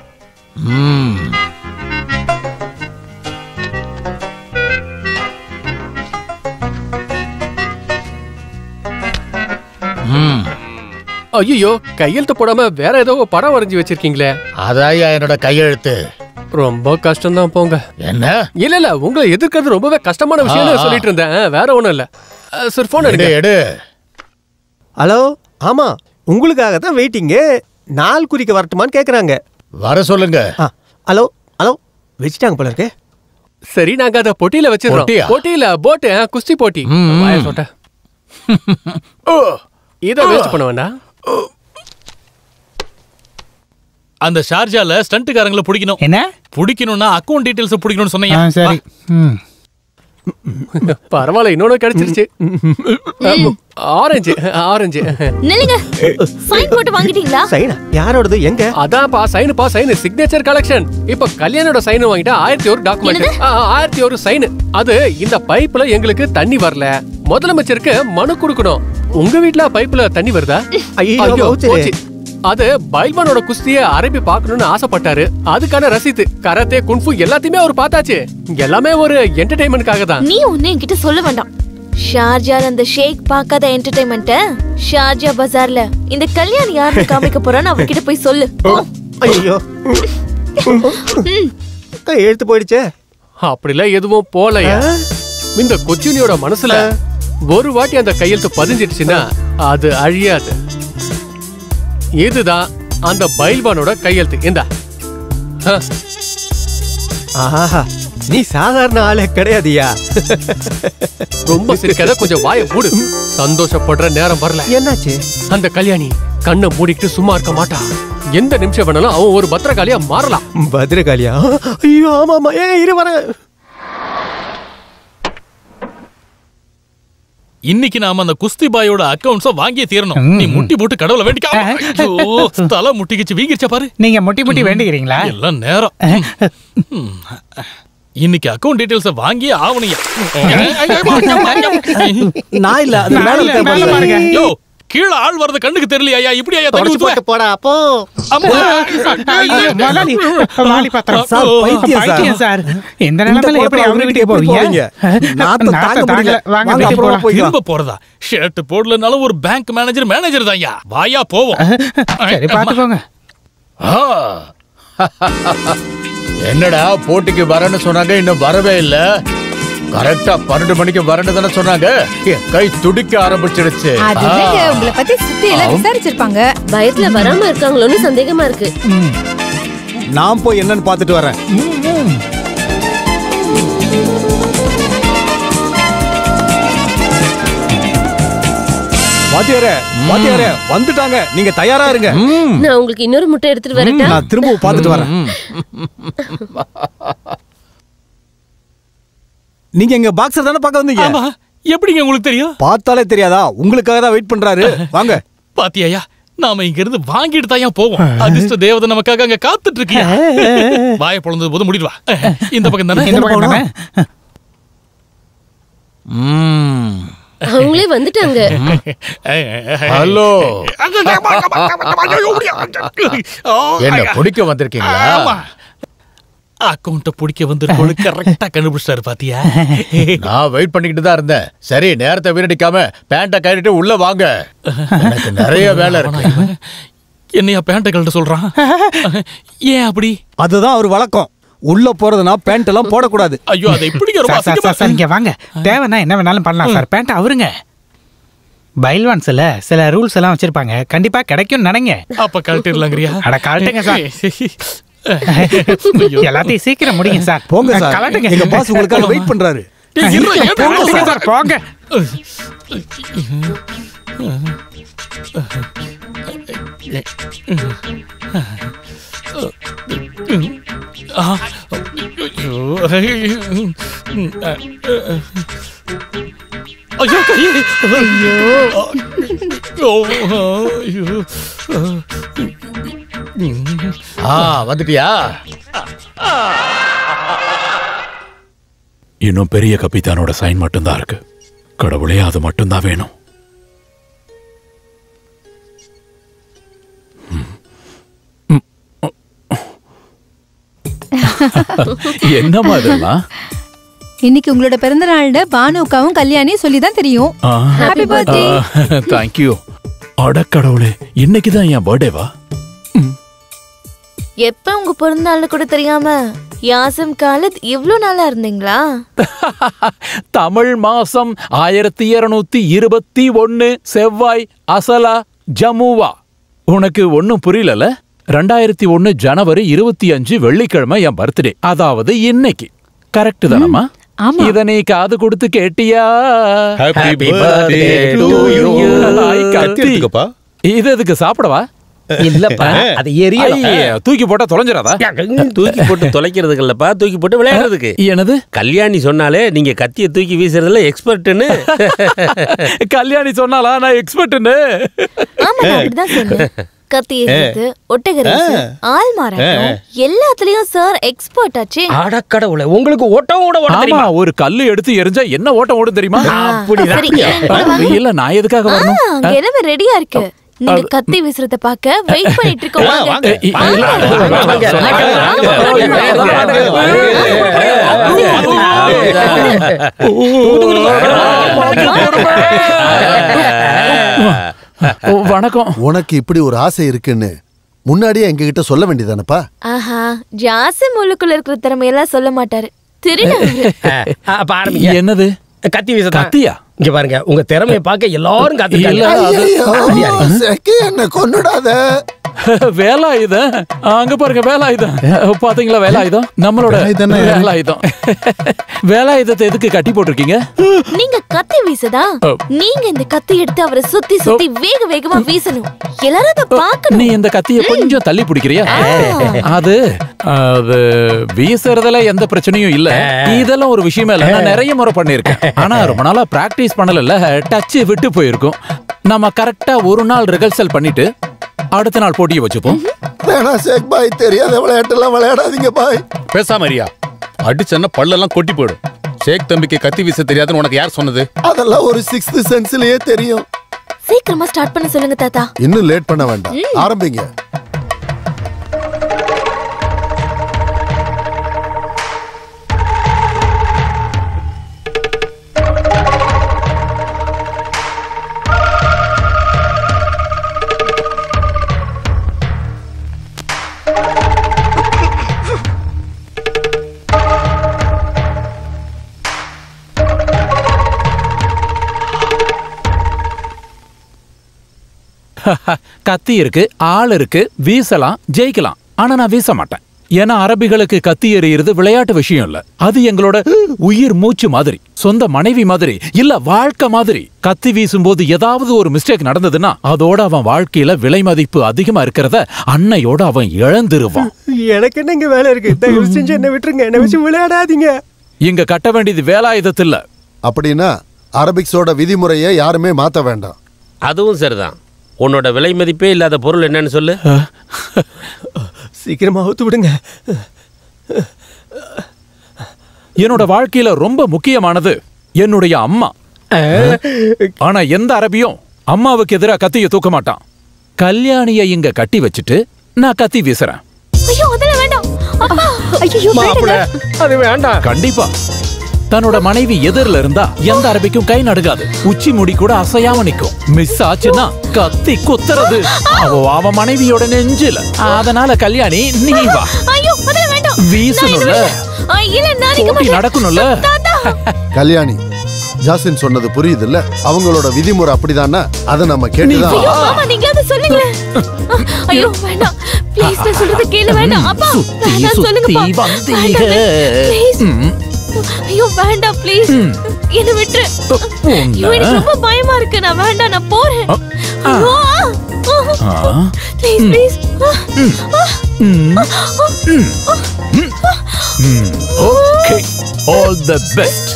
ஐயோ, கையெழுத்து போடாம வேற ஏதோ படம் வரைஞ்சி வச்சிருக்கீங்களே. அதாயா என்னோட கையெழுத்து. ரொம்ப கஷ்டம் தான் போங்க. என்ன? இல்ல இல்ல, உங்களை எதிர்க்கிறது ரொம்பவே கஷ்டமான விஷயம் சொல்லிட்டு இருந்தேன். வேற ஒண்ணும் இல்ல. சார், போன் எடு. ஹலோ. ஆமா, உங்களுக்காக தான் வெயிட்டிங். நாள் குறிக்க வரட்டுமான்னு கேக்குறாங்க. வர சொல்லுங்க. ஹலோ ஹலோ, வச்சுட்டாங்க போல இருக்கு. சரி, நாங்க அத பொட்டியில வச்சிருக்கோம். பொட்டியில போட்டு குஸ்தி போட்டி. இத வேஸ்ட் பண்ண வேண்டாம். அந்த ஷார்ஜால ஸ்டண்ட்காரங்களை பிடிக்கணும். என்ன பிடிக்கணும்னா அக்கவுண்ட் டீடைல்ஸ் பிடிக்கணும்னு சொன்னீங்க. சரி. பரவாயில்ல, இன்னொன்னு கிடைச்சிருச்சு. Orange orange. நில்லுங்க. சைன் போட்டு வாங்கிட்டீங்களா? சைனா யாரோடது? எங்க? அதான்ப்பா சைனுப்பா, சைன் சிக்னேச்சர் கலெக்ஷன். இப்ப கல்யாணோட சைன் வாங்கிட்டா 1001 டாக்குமெண்ட். 1001 சைன். அது இந்த பைப்ல எங்களுக்கு தண்ணி வரல, முதலமைச்சருக்கு மனு கொடுக்கணும். உங்க வீட்ல பைப்ல தண்ணி வருதா? ஐயோ, போச்சு. அது பைல்வானோட குஸ்திய அரபி பார்க்கணும்னு ஆசைப்பட்டாரு. அதுக்கான ரசீது, கராத்தே, குன்ஃபு எல்லாத்தையுமே அவர் பார்த்தாச்சு. எல்லாமே ஒரு என்டர்டெயின்மென்ட்காக தான். நீ ஒண்ணு என்கிட்ட சொல்ல வேண்டாம். ஷார்ஜால அந்த ஷேக் பார்க்காத என்டர்டெயின்மென்ட்ட ஷார்ஜா பஜார்ல இந்த கல்யாணம் யாருக்கு காமிக்க போறான்னு அவர்கிட்ட போய் சொல்லு. ஐயோ, எழுத்து போயிடுச்சே. அப்படிலாம் எதுவும் போலையா? இந்த கொச்சினியோட மனசுல ஒரு வாட்டி அந்த கையெழுத்து பதிஞ்சிடுச்சுன்னா அது அழியாது. இதுதான் அந்த பைல்வானோட கையெழுத்து. இந்தா. ஆஹா, நீ சாதாரண ஆளே கிடையாதியா. ரொம்ப சிரிக்காத, கொஞ்சம் வாயை மூடு. சந்தோஷப்படுற நேரம் வரல. என்னாச்சு? அந்த கல்யாணி கண்ணை மூடிட்டு சும்மா இருக்க மாட்டா. எந்த நிமிஷம் வேணாலும் அவன் ஒரு பத்திரகாளியா மாறலாம். பத்திரகாளியா? ஐயோ, ஆமா ஆமா. இரு வரேன். இன்னைக்கு நாம அந்த குஸ்தி பாயோட அக்கவுண்ட்ஸ வாங்கியே தீரணும். நீ முட்டி போட்டு கடவுளை வேண்டிக்க. தலை முட்டிக்கிச்சு வீங்கிருச்சா பாரு. நீங்க முட்டி முட்டி வேண்டிக்கிறீங்களா? எல்லாம் நேரம். இன்னைக்கு அக்கவுண்ட் டீடைல்ஸ் வாங்கி ஆவணியா. நான் இல்ல அது மேல பாருங்க. யோ கீழ ஆள் வரது கண்ணுக்கு தெரியலையா? இப்படி ஐயா தண்ணி ஊத்து போடா அப்போ. வாலி பாத்திரம் சார், பைத்தியம் சார். இந்த நிலைமையில எப்படி அவங்க வீட்டுக்கு போவீங்க? நான் தாங்க முடியல. வாங்க வீட்டுக்கு போலாம். திரும்ப போறதா? ஷர்ட் போடலனாலும் ஒரு பேங்க் மேனேஜர் தான்யா. வாயா போவோம். சரி பாத்துக்கோங்க. என்னடா போட்டிக்கு வரேன்னு சொன்னாங்க, இன்னும் வரவே இல்ல. கரெக்டா 12 மணிக்கு வரேன்னு தானே சொன்னாங்க. கை துடிக்க ஆரம்பிச்சிடுச்சு. உங்களை பத்தி சுத்தி எல்லாம் விசாரிச்சிருப்பாங்க. பயத்துல வராம இருக்காங்களோன்னு சந்தேகமா இருக்கு. நான் போய் என்னன்னு பாத்துட்டு வரேன். வாத்தியாரே வந்துட்டாங்க. நீங்க தயாரா இருங்க. நான் உங்களுக்கு இன்னொரு முட்டை எடுத்துட்டு வரட்டா? நான் திரும்ப பாத்துட்டு வரேன். நீங்க எங்க பாக்ஸர் தானே பார்க்க வந்தீங்க? ஆமா. எப்படிங்க உங்களுக்கு தெரியும்? பார்த்தாலே தெரியாதா? உங்களுக்காக தான் வெயிட் பண்றாரு. வாங்க. பாத்தியாயா, நாம இங்க இருந்து வாங்கிட்டு தான் போவோம். அதிர்ஷ்ட தேவதை நமக்காக அங்க காத்துட்டு இருக்கியா. வாயை பொளந்தது போது முடிடுவா. இந்த பக்கம் தானே? இந்த பக்கம் தானே? அவங்களே வந்துட்டாங்க. ஹலோ, என்ன பிடிக்க வந்திருக்கீங்களா? அக்கவுண்ட பிடிக்க வந்திருக்கோம். கரெக்டா கண்டுபிடிச்சாரு பாத்தியா? நான் வெயிட் பண்ணிக்கிட்டு தான் இருந்தேன். சரி, நேரத்தை வீணடிக்காம பேண்ட கட்டிட்டு உள்ள வாங்க. எனக்கு நிறைய வேலை இருக்கு. என்னையா பேண்ட கழட்ட சொல்றான்? ஏன் அப்படி? அதுதான் அவர் வழக்கம். உள்ள போறதுனா பேண்ட் எல்லாம் போடக்கூடாது. ஐயோ, அதை இப்படி இங்க வாங்க. தேவைன்னா என்ன வேணாலும் பண்ணலாம் சார். பேண்ட் அவருங்க. பைல்வான்ஸ்ல சில ரூல்ஸ் எல்லாம் வச்சிருப்பாங்க. கண்டிப்பா கிடைக்கும் நினைங்க. அப்ப கழட்டிடலாங்கிறியா? அட கழட்டுங்க சார். எல்லாத்தையும் சீக்கிரம் முடிங்க சார். போங்க சார். கலட்டுங்க. எங்க பாஸ் உங்களுக்காக வெயிட் பண்றாரு. சார் போங்க. ஐயோ கை. வந்துட்டியா? இன்னும் பெரிய கப்பித்தானோட சைன் மட்டும்தான் இருக்கு. கடவுளே, அது மட்டும்தான் வேணும். என்னமா இதெல்லாம்? இன்னைக்கு உங்களோட பிறந்த நாள்ல பானுக்காவும் கல்யாணியும் சொல்லி தான் தெரியும். Happy birthday. Thank you. அட கடவுளே, இன்னைக்கு தான் என் பர்த்டேவா? எப்ப உங்க பிறந்த நாள் கூட தெரியாம யாசம் காலத் இவ்ளோ நாளா இருந்தீங்களா? தமிழ் மாசம் 1221 செவ்வாய் அசலா ஜமுவா. உனக்கு ஒன்னும் புரியல? 2001 ஜனவரி 25 வெள்ளிக்கிழமை என் பர்த்டே. அதாவது இன்னைக்கு. கரெக்ட் தானம்மா? இத நீ காது கொடுத்து கேட்டியா? இது எதுக்கு சாப்பிடவா? இல்லப்பா, அது தூக்கி போட்டா தொலைஞ்சிராதா? தூக்கி போட்டு தொலைக்கிறதுக்கு இல்லப்பா, தூக்கி போட்டு விளையாடுறதுக்கு. என்னது? கல்யாணி சொன்னாலே நீங்க கத்திய தூக்கி வீசுறதுல எக்ஸ்பர்ட்னு. கல்யாணி சொன்னாலா நான் எக்ஸ்பர்ட்னு? ஆமா, அப்படிதான் சொன்னேன். கத்தி ஏறிது, ஒட்டகரேஸ், ஆள் மாறாட்டம் எல்லாத்துலயும் சார் எக்ஸ்பர்ட் ஆச்சு. அட கடவுளே, உங்களுக்கு ஓட்டம் ஓட ஓட தெரியுமா? ஒரு கல்லு எடுத்து எரிஞ்சா என்ன ஓட்டம் ஓடும் தெரியுமா? இல்ல, நான் எதுக்காக வரணும்? எல்லாமே ரெடியா இருக்கு. நீங்க கத்தி வீசுறத பாக்க வெயிட் பண்ணிட்டு இருக்கோம். வணக்கம். உனக்கு இப்படி ஒரு ஆசை இருக்குன்னு முன்னாடியே எங்க கிட்ட சொல்ல வேண்டியதானப்பா? ஆஹா, ஜாசிம் உள்ளுக்குள்ள இருக்கிற திறமையெல்லாம் சொல்ல மாட்டாரு. திருட. என்னது? கத்தி வீச. கத்தியா? இங்க பாருங்க, உங்க திறமையை பார்க்க எல்லாரும் காத்துட்டாங்க. என்ன கொன்னுடாத. வேலாயுதம் அங்க பாருங்க, வேலாயுதம் பாத்தீங்களா? வேலாயுதம் நம்மளோட வேலாயுதம். வேலாயுதத்தை எதுக்கு கட்டி போட்டிருக்கீங்க? நீங்க கத்தி வீசதா? நீங்க இந்த கத்தி எடுத்து அவரை சுத்தி சுத்தி வேக வேகமா வீசணும். எல்லாரும் அத பார்க்கணும். நீ இந்த கத்தியை கொஞ்சம் தள்ளி பிடிக்கிறியா? அது வீசுறதுல எந்த பிரச்சனையும் இல்ல. இதெல்லாம் ஒரு விஷயமே இல்ல. நான் நிறைய முறை பண்ணிருக்கேன். ஆனா ரொம்ப நாளா பிராக்டிஸ் பண்ணல, டச் விட்டு போயிருக்கும். நம்ம கரெக்டா ஒரு நாள் ரிஹர்சல் பண்ணிட்டு அடுத்த நாள் போட்டியை வச்சுப்போம். வேணா ஷேக் பாய், தெரியாத விளையாட்டெல்லாம் விளையாடாதீங்க பாய். பேசாம மரியா, அடிச்சன்னா பல்லெல்லாம் கொட்டி போயிடும். ஷேக் தம்பிக்கு கத்தி வீச தெரியாதுன்னு உனக்கு யார் சொன்னது? அதெல்லாம் ஒரு 6th சென்ஸ்லயே தெரியும். சீக்கிரமா ஸ்டார்ட் பண்ண சொல்லுங்க தாத்தா. இன்னும் லேட் பண்ண வேண்டாம், ஆரம்பிங்க. கத்தி இருக்கு, ஆள் இருக்கு, வீசலாம், ஜெயிக்கலாம். ஆனா நான் வீச மாட்டேன். ஏன்னா அரபிகளுக்கு கத்தி எறிகிறது விளையாட்டு விஷயம் இல்ல. அது எங்களோட உயிர் மூச்சு மாதிரி, சொந்த மனைவி மாதிரி, இல்ல வாழ்க்கை மாதிரி. கத்தி வீசும் போது ஏதாவது ஒரு மிஸ்டேக் நடந்ததுன்னா அதோட அவன் வாழ்க்கையில விலை மதிப்பு அதிகமா இருக்கிறத அன்னையோட அவன் இழந்துருவான். எனக்கு என்ன இங்க வேலை இருக்கு? தயவு செஞ்சு என்ன விட்டுருங்க, என்ன வச்சு விளையாடாதீங்க. இங்க கட்ட வேண்டியது வேலாயுதத்துல. அப்படின்னா அரபிக்ஸோட விதிமுறையை யாருமே மாத்த வேண்டாம். அதுவும் சரிதான். உன்னோட விலை மதிப்பே இல்லாத பொருள் என்னன்னு சொல்லு. சீக்கிரமா அவுத்து விடுங்க. என்னோட வாழ்க்கையில ரொம்ப முக்கியமானது என்னுடைய அம்மா. ஆனா எந்த அரபியும் அம்மாவுக்கு எதிராக கத்திய தூக்க மாட்டான். கல்யாணியை இங்க கட்டி வச்சுட்டு நான் கத்தி வீசுறேன். ஐயோ அதெல்லாம் வேண்டாம். அப்பா ஐயோ அது வேண்டாம். கண்டிப்பா தன்னோட மனைவி எதிரில இருந்தா எந்த அரபிக்கும் கை நடுங்காது. உச்சி முடி கூட அசையாம நிக்கும். மிஸ் ஆச்சுன்னா கத்தி குத்துறது அவ மனைவியோட நெஞ்சில. அதனால கல்யாணி நீ வா. ஐயோ அதெல்லாம் வேண்டாம். வீசணும்ல, போட்டி நடக்கணும்ல. கல்யாணி, ஜாசின் சொன்னது புரியுது இல்ல? அவங்களோட விதிமுறை அப்படிதானா? அதை நம்ம கேட்டுதான். ஐயோ மாமா, நீங்க அத சொல்லுங்க. ஐயோ வேண்டாம் ப்ளீஸ், நான் சொல்றது கேளு. வேண்டாம் அப்பா, வேண்டாம் சொல்லுங்கப்பா. ப்ளீஸ் ஐயோ வேண்டாம் ப்ளீஸ், என்ன விட்டுரு. ஐயோ எனக்கு ரொம்ப பயமா இருக்கு. நான் வேண்டாம், நான் போறேன். ஐயோ please please. Okay, all the best.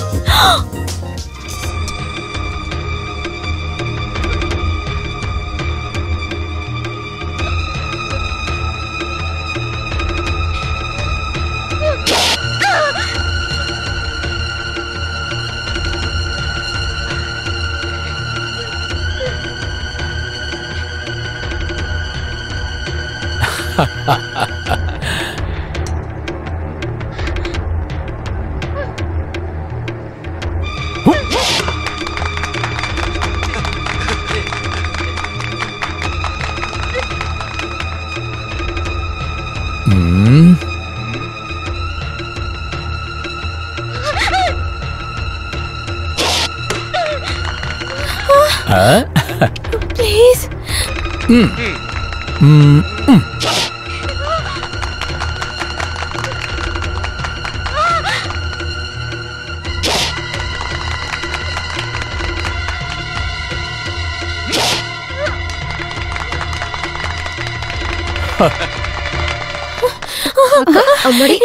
Please. அம்மாடி,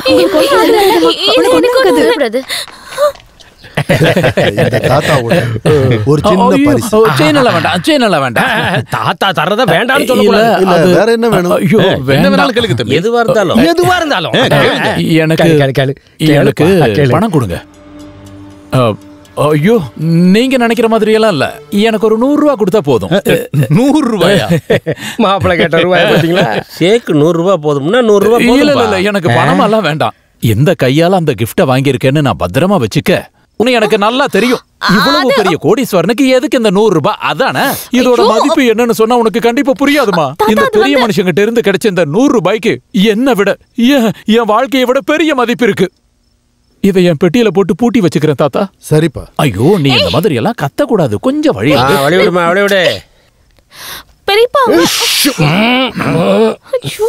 உனக்கு ஒரு சின்ன பரிசு. தாத்தா தரத வேண்டாம்னு சொல்லக்கூடாது. வேற என்ன வேணும்? ஐயோ வேண்டாம், எதுவா இருந்தாலும் எதுவா இருந்தாலும் எனக்கு பணம் கொடுங்க. ஐயோ நீங்க நினைக்கிற மாதிரி எல்லாம் இல்ல, எனக்கு ஒரு 100 ரூபாய் கொடுத்தா போதும். 100 ரூபாயா? மாப்பிள்ளை கேட்ட ரூபாய் பாத்தீங்களா? ஷேக் 100 ரூபாய் போதும்னா 100 ரூபாய் போதும். இல்ல இல்ல, எனக்கு பணம் எல்லாம் வேண்டாம். எந்த கையால அந்த கிஃப்ட வாங்கியிருக்கேன்னு நான் பத்திரமா வச்சுக்க. உன்னை எனக்கு நல்லா தெரியும். இவ்வளவு பெரிய கோடீஸ்வரனுக்கு எதுக்கு இந்த 100 ரூபாய்? அதானே இதோட மதிப்பு என்னன்னு சொன்னா உனக்கு கண்டிப்பா புரியாதுமா. இந்த பெரிய மனுஷங்கிட்ட இருந்து கிடைச்ச இந்த 100 ரூபாய்க்கு என்னை விட என் வாழ்க்கையை விட பெரிய மதிப்பு இருக்கு. இதை என் பெட்டியில போட்டு பூட்டி வச்சுக்கிறேன் தாத்தா. சரிப்பா. ஐயோ நீ இந்த மாதிரி எல்லாம் கத்த கூடாது, கொஞ்சம் வழி விடு. பெரியப்பா ஐயோ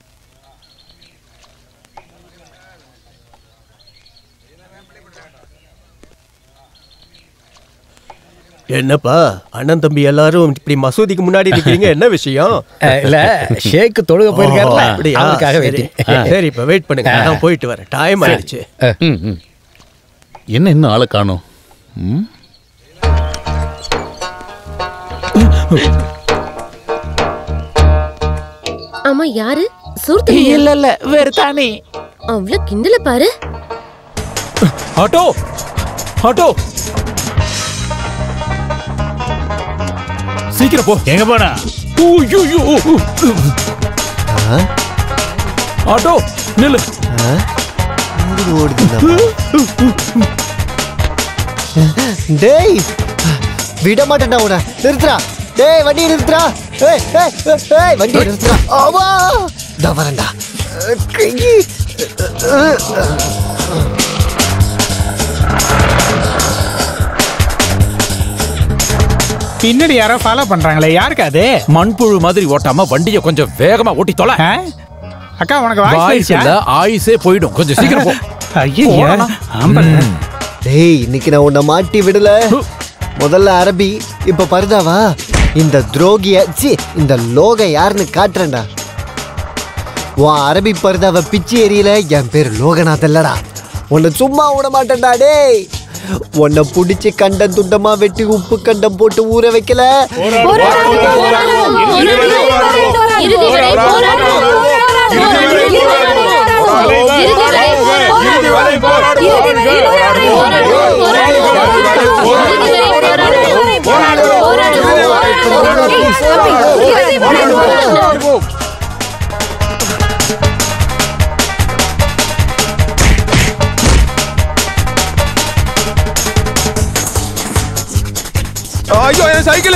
என்னப்பா அண்ணன் தம்பி எல்லாரும் இப்படி மசூதிக்கு முன்னாடி நிக்கிறீங்க, என்ன விஷயம்? இல்ல ஷேக் தொழுக போயிருக்காருல, அப்படியா? அதுக்காக சரி. waiting. சரி, இப்ப வெயிட் பண்ணுங்க, நான் போயிட்டு வரேன், டைம் ஆயிடுச்சு. என்ன இன்னும் ஆளை காணோம்? ஆமா, யாரு? சூர்த்தி? இல்ல வேற தானே. அவ்வளவு கிண்டல பாரு. ஆட்டோ ஆட்டோ சீக்கிரம் போ. எங்க போனா? ஆட்டோ நில்லு. டேய் விட மாட்டேன்டா உன. நிறுத்துறா. டேய் வண்டி நிறுத்துறா. ஏய் ஏய் ஏய் வண்டி நிறுத்துறா. ஆமா டா வரேன்டா. பின்னாடி யாரோ ஃபாலோ பண்றாங்களே, யாருக்கு அது? மண்புழு மாதிரி ஓட்டாம வண்டியை கொஞ்சம் வேகமா ஓட்டி தொலை. அக்கா உனக்கு வாய்ஸ் இல்ல, ஆயுசே போயிடும், கொஞ்சம் சீக்கிரம் போ. ஐயா டேய் இன்னைக்கு நான் உன்னை மாட்டி விடல. முதல்ல அரபி, இப்ப பர்தாவா? இந்த துரோகிய இந்த லோக யாருன்னு காட்டுறேன்டா. உன் அரபி பர்தாவை பிச்சு எரியல, என் பேர் லோகநாத் இல்லடா. உன்னை சும்மா விட மாட்டேன்டா. டேய் உன்னை புடிச்சு கண்டம் துண்டமா வெட்டி உப்பு கண்டம் போட்டு ஊற வைக்கல. ஐயோ என் cycle.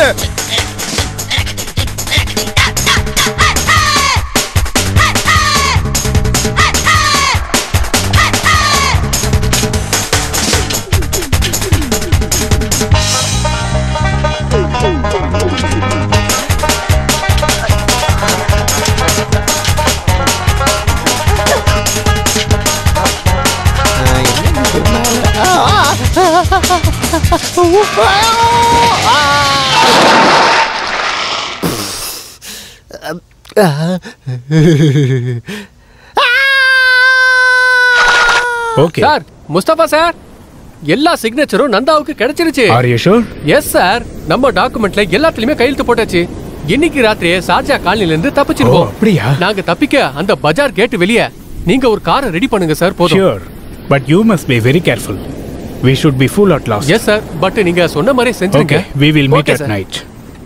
Okay sir, Mustafa sir, எல்லா சிக்னேச்சரும் நந்தாவுக்கு கிடைச்சிருச்சு. Are you sure? Yes sir, நம்ம டாக்குமெண்ட்ல எல்லாத்துலயுமே கையெழுத்து போட்டாச்சு. இன்னைக்கு ராத்திரியே ஷார்ஜா காலனில இருந்து தப்பிச்சிருவோம். அப்படியா? நாங்க தப்பிக்க அந்த பஜார் கேட் வெளியே நீங்க ஒரு காரை ரெடி பண்ணுங்க சார். போதும். Sure, but you must be very careful. We should be full at last. Yes sir, but நீங்க சொன்ன மாதிரி செஞ்சுங்க. Okay, we will meet Okay, at sir. night.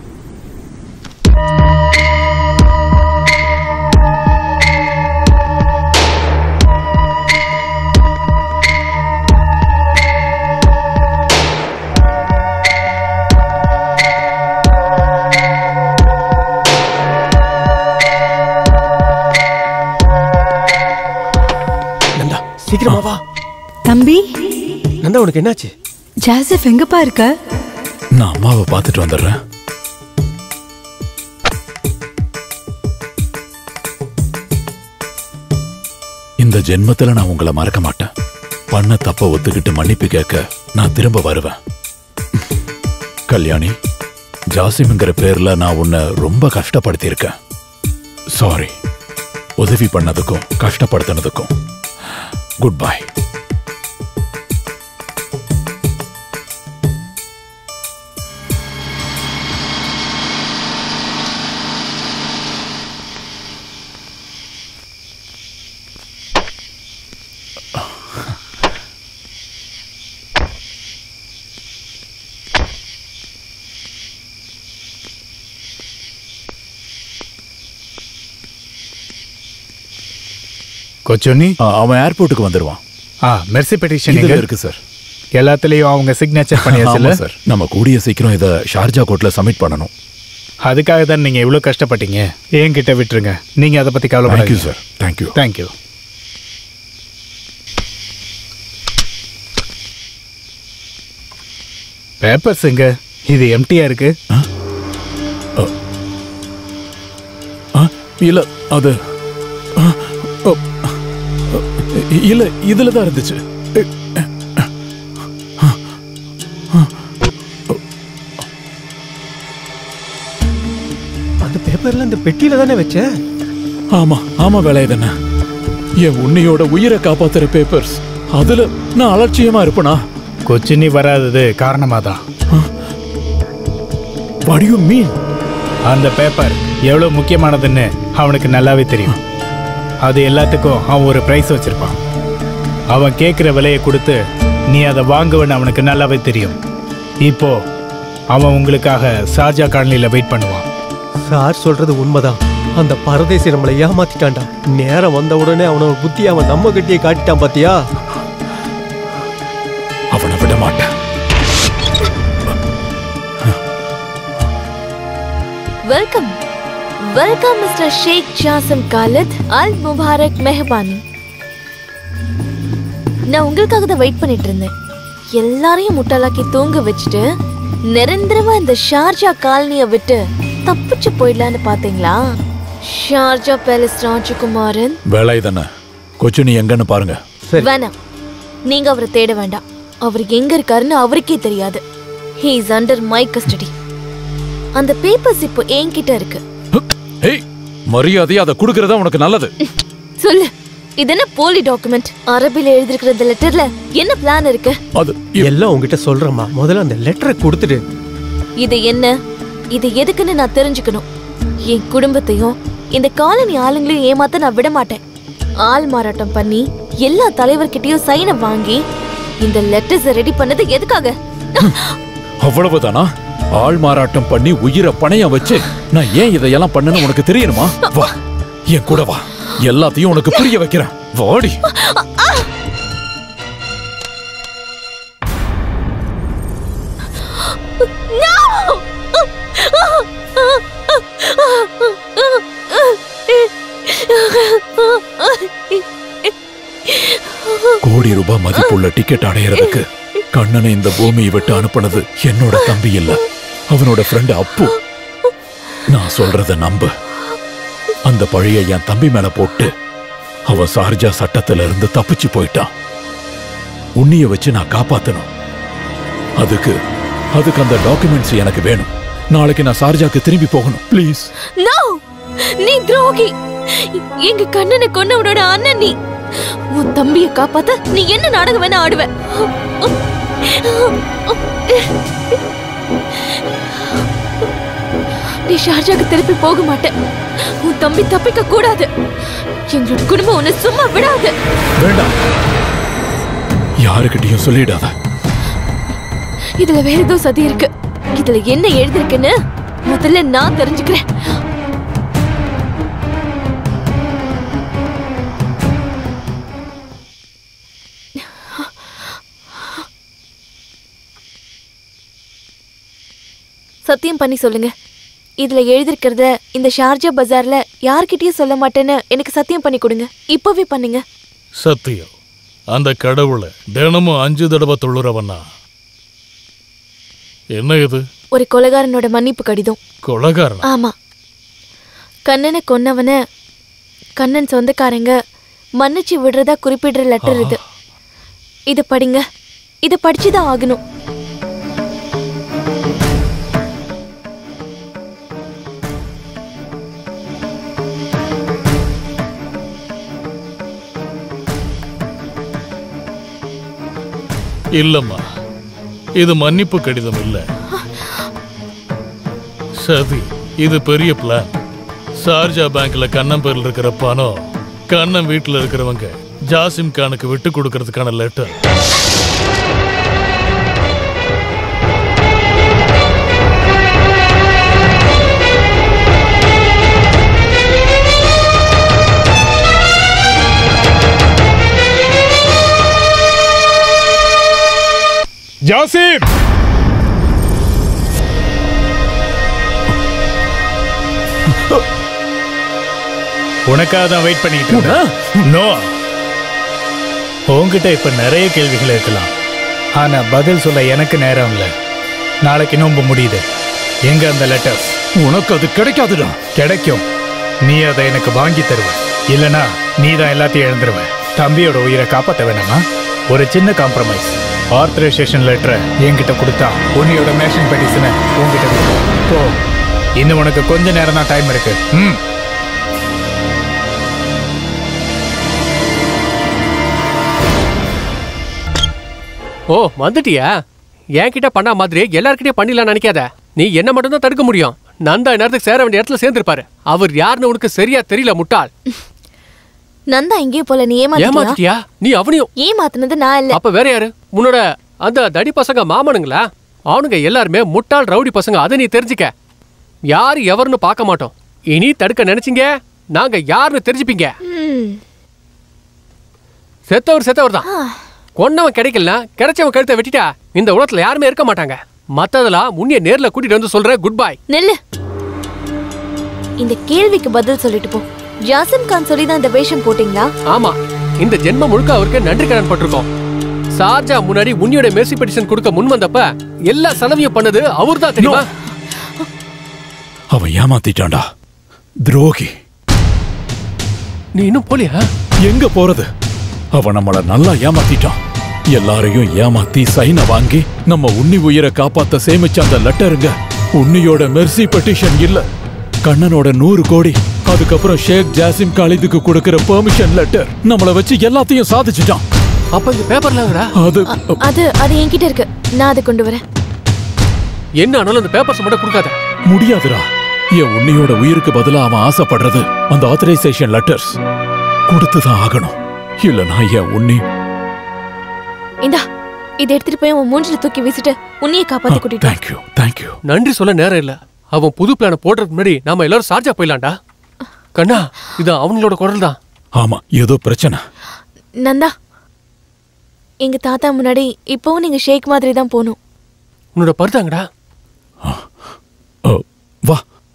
சீக்கிரமா வா. தம்பி நந்தா, உனக்கு என்னாச்சு? ஜாசப் எங்கப்பா இருக்க? நான் அம்மாவை பார்த்துட்டு வந்துடுறேன். இந்த ஜென்மத்துல நான் உங்களை மறக்க மாட்டேன். பண்ண தப்ப ஒத்துக்கிட்டு மன்னிப்பு கேட்க நான் திரும்ப வருவேன். கல்யாணி, ஜாசிம்ங்கிற பேர்ல நான் உன்னை ரொம்ப கஷ்டப்படுத்தியிருக்கேன். சாரி. உதவி பண்ணதுக்கும் கஷ்டப்படுத்தினதுக்கும். Good bye. கொச்சொன்னி அவன் ஏர்போர்ட்டுக்கு வந்துருவான். மெர்சி பெட்டிஷன் இதுல இருக்கு சார். எல்லாத்துலயும் அவங்க சிக்னேச்சர் பண்ணியாச்சுல சார். நம்ம கூடிய சீக்கிரம் இதை ஷார்ஜா கோர்ட்ல சப்மிட் பண்ணணும். அதுக்காக தான் நீங்க இவ்வளவு கஷ்டப்பட்டீங்க. என்கிட்ட விட்டுருங்க, நீங்க அதை பத்தி கவலைப்படாதீங்க சார். தேங்க்யூ. தேங்க்யூ. பேப்பர்ஸ் எங்க? இது எம்டியா இருக்கு. இல்ல அது இல்ல இதுல தான் இருந்துச்சு. அந்த பேப்பர்ல இந்த பெட்டியில தானே வச்ச? ஆமா ஆமா வேலையதானே. என் உன்னையோட உயிரை காப்பாத்துற பேப்பர்ஸ். அதுல நான் அலட்சியமா இருப்பனா? கொச்சினி வராதது காரணமாதான். What do you mean? அந்த பேப்பர் எவ்வளவு முக்கியமானதுன்னு அவனுக்கு நல்லாவே தெரியும். அது எல்லாத்துக்கும் அவன் ஒரு பிரைஸ் வச்சிருப்பான். அவன் கேட்குற விலையை கொடுத்து நீ அதை வாங்குவன்னு அவனுக்கு நல்லாவே தெரியும். இப்போ அவன் உங்களுக்காக ஷார்ஜா காலனியில் வெயிட் பண்ணுவான். சார் சொல்றது உண்மைதான். அந்த பரதேசி நம்மளை ஏமாத்திட்டான்டா. நேரம் வந்த உடனே அவனோட புத்தி அவன் நம்ம கிட்டே காட்டிட்டான். பாத்தியா? அவனை விட மாட்டேன். Welcome welcome mister Sheikh Jasim Khalid Al Mubarak Mehbani. நான் உங்களுக்காக தான் வெயிட் பண்ணிட்டு இருந்தேன். எல்லாரையும் முட்டாளாக்கி தூங்க வச்சுட்டு நிரந்தரமா இந்த ஷார்ஜா காலனியை விட்டு தப்பிச்சு போயிடலான்னு பாத்தீங்களா? ஷார்ஜா பேலஸ் ராஜகுமாரன் வேலைதானே. கொச்சினி எங்கன்னு பாருங்க. வேணாம், நீங்க அவரை தேட வேண்டாம். அவர் எங்க இருக்காருன்னு அவருக்கே தெரியாது. He is under my custody. அந்த பேப்பர்ஸ் இப்போ என்கிட்ட இருக்கு. ஏய், மரியாதையா அதை குடுக்கறதா உனக்கு நல்லது. சொல்லு, இது என்ன போலி டாக்குமெண்ட்? அரபில எழுதிருக்கிற இந்த லெட்டர்ல என்ன பிளான் இருக்கு? அது எல்லாம் உன்கிட்ட சொல்றேம்மா. முதல்ல அந்த லெட்டரை கொடுத்துடு. இது என்ன, இது எதுக்குன்னு நான் தெரிஞ்சுக்கணும். என் குடும்பத்தையும் இந்த காலனி ஆளுங்களையும் ஏமாத்த நான் விட மாட்டேன். ஆள் மாறாட்டம் பண்ணி எல்லா தலைவர்கிட்டயும் சைனை வாங்கி இந்த லெட்டர்ஸ் ரெடி பண்ணது எதுக்காக? அவ்வளவுதானா? ஆள் மாறாட்டம் பண்ணி உயிரை பணையம் வச்சு நான் ஏன் இதையெல்லாம் பண்ணணும் உனக்கு தெரியணுமா? வா, என் கூட வா, எல்லாத்தையும் உனக்கு புரிய வைக்கிறேன். வாடி. கோடி ரூபாய் மதிப்புள்ள டிக்கெட் அடையறதுக்கு கண்ணனை இந்த பூமியை விட்டு அனுப்புனது என்னோட தம்பி இல்ல, அவனோட ஃப்ரெண்ட் அப்பு. நான் சொல்றத நம்பு. அந்த பழைய என் தம்பி மேல போட்டு அவன் ஷார்ஜா சட்டத்துல இருந்து தப்பிச்சு போயிட்டான். உன்னைய வச்சு நான் காப்பாத்தணும். அதுக்கு அந்த டாக்குமெண்ட்ஸ் எனக்கு வேணும். நாளைக்கு நான் ஷார்ஜாக்கு திரும்பி போகணும். ப்ளீஸ். நோ, நீ துரோகி. எங்க கண்ணனை கொன்னவனோட அண்ணன் நீ. உன் தம்பியை காப்பாத்த நீ என்ன நாடகம் வேணா ஆடுவ. நீ ஷார்ஜாக்கு திருப்பி போக மாட்டேன். உன் தம்பி தப்பிக்க கூடாது. எங்களோட குடும்பம் உன்னை சும்மா விடாது. வேண்டாம், யாருக்கிட்டையும் சொல்லிடாத. இதுல வேற ஏதோ சதி இருக்கு. இதுல என்ன எழுதிருக்குன்னு முதல்ல நான் தெரிஞ்சுக்கிறேன். சத்தியம் பண்ணி சொல்லுங்க, இதுல எழுதிருக்கிறத இந்த ஷார்ஜா பஜார்ல யார்கிட்டயும் சொல்ல மாட்டேன்னு எனக்கு சத்தியம் பண்ணி கொடுங்க. இப்பவே பண்ணுங்க. சத்தியம். அந்த கடவுளை தினமும் 5 தடவை தொழுறவனா? என்ன இது? ஒரு கொலைகாரனோட மன்னிப்பு கடிதம். கொலைகாரன்? ஆமா. கண்ணனை கொன்னவன கண்ணன் சொந்தக்காரங்க மன்னிச்சு விடுறதா குறிப்பிடுற லெட்டர் இது. இது படிங்க. இத படிச்சுதான் ஆகணும். இல்லம்மா, இது மன்னிப்பு கடிதம் இல்ல. சதி. இது பெரிய பிளான். ஷார்ஜா பேங்க்ல கண்ணன் பேர்ல இருக்கிற பணம் கண்ணன் வீட்டுல இருக்கிறவங்க ஜாசிம் கானுக்கு விட்டு கொடுக்கறதுக்கான லெட்டர். ஜாசிம், உனக்காக தான் வெயிட் பண்ணிட்டு இருக்கேன். நோ, உன்கிட்ட இப்ப நிறைய கேள்விகள் இருக்கலாம். ஆனா பதில் சொல்ல எனக்கு நேரம் இல்லை. நாளைக்கு நோம்பு முடியுது. எங்க அந்த லெட்டர்ஸ்? உனக்கு அது கிடைக்காதுடா. கிடைக்கும். நீ அதை எனக்கு வாங்கி தருவ, இல்லனா நீ தான் எல்லாத்தையும் இழந்துருவ. தம்பியோட உயிரை காப்பாற்ற வேணாமா? ஒரு சின்ன காம்ப்ரமைஸ். ஆத்தரைசேஷன் லெட்டரை என்கிட்ட கொடுத்தா உன்னையோட மேஷன் பெட்டிஷனை உன்கிட்ட கொடுக்கும். போ, இன்னும் உனக்கு கொஞ்ச நேரம் தான் டைம் இருக்கு. ஓ வந்துட்டியா? என்கிட்ட பண்ணா மாதிரி எல்லார்கிட்டயும் பண்ணிடலாம் நினைக்காத. நீ என்ன மட்டும் தான் தடுக்க முடியும். நந்தா நேரத்துக்கு சேர வேண்டிய இடத்துல சேர்ந்திருப்பாரு. அவர் யாருன்னு உனக்கு சரியா தெரியல முட்டாள். நந்தா எங்கேயும் போல, நீ ஏமாத்திட்டியா? நீ அவனையும் ஏமாத்துனது நான் இல்ல. அப்ப வேற யாரு? உன்னோட அந்த தடி பசங்க மாமனுங்களா? அவனுங்க எல்லாருமே முட்டாள் ரவுடி பசங்க. அதை நீ தெரிஞ்சுக்க. யாரு எவருன்னு பார்க்க மாட்டோம். இனி தடுக்க நினைச்சீங்க நாங்க யாருன்னு தெரிஞ்சுப்பீங்க. செத்தவர் தான். கொன்னவன் கிடைக்கல, கிடைச்சவன் கழுத்தை வெட்டிட்டா இந்த உலகத்துல யாருமே இருக்க மாட்டாங்க. மத்ததெல்லாம் முன்னிய நேர்ல கூட்டிட்டு வந்து சொல்ற. Good bye. நெல்லு, இந்த கேள்விக்கு பதில் சொல்லிட்டு போ. ஜாசிம் கான் சொல்லி தான் இந்த வேஷம் போட்டீங்களா? ஆமா, இந்த ஜென்ம முழுக்க அவருக்கு நன்றி கடன் பட்டிருக்கோம். சார்ஜா முன்னாடி உன்னியோட மெர்சி பெட்டிஷன் கொடுக்க முன் வந்தப்ப எல்லா செலவையும் பண்ணது அவர்தான் தெரியுமா? அவன் ஏமாத்திட்டான்டா, துரோகி. நீ இன்னும் போலியா? எங்க போறது? அவன் நம்மள நல்லா ஏமாத்திட்டான். எல்லாரையும் ஏமாத்தி சைனை வாங்கி நம்ம உன்னி உயிரை காப்பாத்த சேமிச்ச அந்த லெட்டருங்க உன்னியோட மெர்சி பெட்டிஷன் இல்ல, கண்ணனோட 100 கோடி, அதுக்கப்புறம் ஷேக் ஜாசிம் காலிதுக்கு கொடுக்கிற பெர்மிஷன் லெட்டர். நம்மள வச்சு எல்லாத்தையும் சாதிச்சுட்டான். அப்ப இந்த பேப்பர்ல அது என்கிட்ட இருக்கு, நான் அதை கொண்டு வரேன். என்ன ஆனாலும் அந்த பேப்பர்ஸ் மட்டும் கொடுக்காத. முடியாதுடா. என் உன்னியோட உயிருக்கு பதிலா அவன் ஆசைப்படுறது அந்த ஆத்தரைசேஷன் லெட்டர்ஸ் கொடுத்துதான் ஆகணும். இல்லனா என் உன்னி. இந்தா, இதை எடுத்துட்டு போய் உன் மூஞ்சில தூக்கி வீசிட்டு உன்னியை காப்பாத்தி கூட்டிட்டு. தேங்க்யூ. நன்றி சொல்ல நேரம் இல்ல. அவன் புது பிளான போடுறதுக்கு முன்னாடி நாம எல்லாரும் சார்ஜா போயிடலாம்டா. கண்ணா, இது அவங்களோட குரல் தான். ஆமா, ஏதோ பிரச்சனை. நந்தா, எங்க தாத்தா முன்னாடி இப்பவும் நீங்க ஷேக் மாதிரி தான் போகணும். உன்னோட பருதாங்கடா. வா.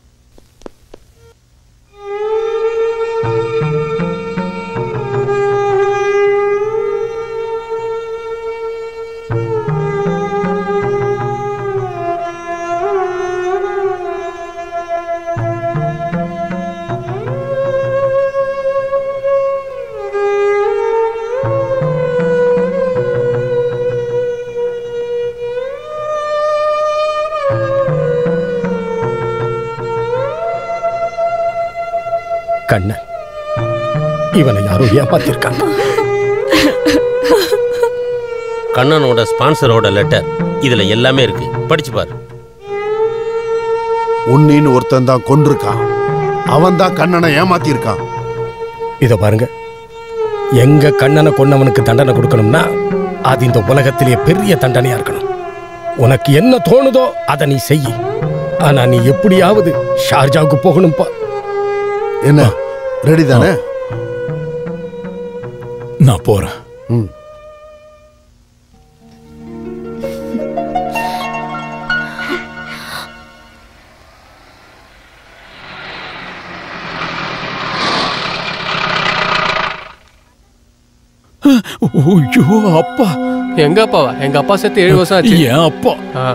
கண்ணன், இவனை யாரோ ஏமாத்திருக்காங்க. கண்ணனோட ஸ்பான்சரோட லெட்டர் இதுல எல்லாமே இருக்கு, படிச்சு பாரு. உன்னின்னு ஒருத்தன் தான் கொண்டிருக்கான். அவன் தான் கண்ணனை ஏமாத்தி இருக்கான். இத பாருங்க, எங்க கண்ணனை கொன்னவனுக்கு தண்டனை கொடுக்கணும்னா அது இந்த உலகத்திலேயே பெரிய தண்டனையா இருக்கணும். உனக்கு என்ன தோணுதோ அதை நீ செய். ஆனா நீ எப்படியாவது ஷார்ஜாவுக்கு போகணும்பா. என்ன, ரெடி தானே? நான் போறேன். ஐயோ, அப்பா. எங்க அப்பாவா? எங்க அப்பா செத்து 7 வருஷம் ஆச்சு. ஏன் அப்பா?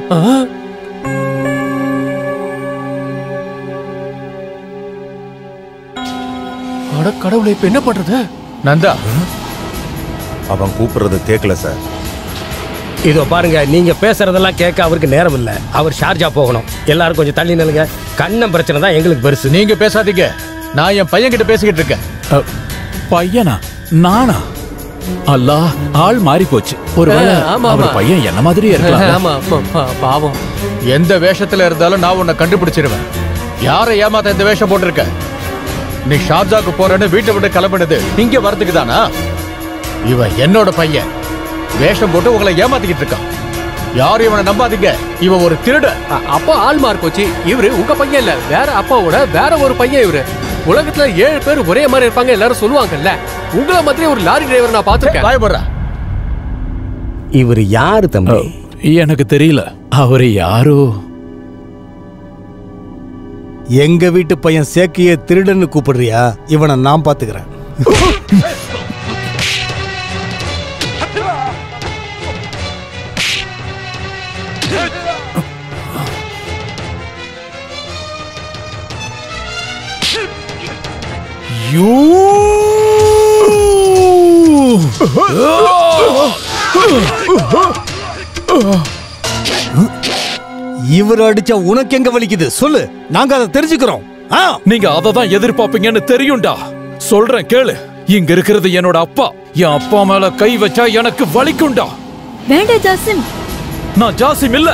அட கடவுளே, இப்ப என்ன பண்றது? நந்தா, அவன் கூப்பிடுறது கேட்கல சார். இதோ பாருங்க, நீங்க பேசுறதெல்லாம் கேட்க அவருக்கு நேரம் இல்ல. அவர் ஷார்ஜா போகணும். எல்லாரும் கொஞ்சம் தள்ளி நில்லுங்க. கண்ணன் பிரச்சனை தான் எங்களுக்கு பெருசு. நீங்க பேசாதீங்க, நான் என் பையன் கிட்ட பேசிக்கிட்டு இருக்கேன். பையனா? நானா? அல்லா, ஆள் மாறி போச்சு. ஒருவேளை அவர் பையன் என்ன மாதிரியே இருக்கலாம். பாவம். எந்த வேஷத்துல இருந்தாலும் நான் உன்னை கண்டுபிடிச்சிருவேன். யாரை ஏமாத்த இந்த வேஷம் போட்டிருக்க? நீ ஷார்ஜாக்கு போறேன்னு வீட்டை விட்டு கிளம்பினது இங்க வரதுக்கு தானா? இவன் என்னோட பையன். வேஷம் போட்டு உங்களை ஏமாத்திக்கிட்டு இருக்கான். யாரும் இவனை நம்பாதீங்க, இவன் ஒரு திருட. அப்பா ஆள் மாறி போச்சு. இவரு உங்க பையன் இல்ல, வேற அப்பாவோட வேற ஒரு பையன் இவரு. உலகத்துல 7 பேர் ஒரே மாதிரி இருப்பாங்க எல்லாரும் சொல்லுவாங்கல்ல. உங்களை மாதிரி ஒரு லாரி டிரைவர் நான் பாத்துருக்கேன். பயப்படுறா. இவர் யாரு தம்பி? எனக்கு தெரியல. அவரு யாரோ. எங்க வீட்டு பையன் சேக்கிய திருடன்னு கூப்பிடுறியா? இவனை நான் பாத்துக்கிறேன். இவர் அடிச்சா உனக்கு எங்க வலிக்குது சொல்லு, நாங்க அதை தெரிஞ்சுக்கிறோம். நீங்க அதை தான் எதிர்பார்ப்பீங்கன்னு தெரியும்டா. சொல்றேன் கேளு. இங்க இருக்கிறது என்னோட அப்பா. என் அப்பா மேல கை வச்சா எனக்கு வலிக்கும்டா. வேண்டாம் ஜாசிம். நான் ஜாசிம் இல்ல,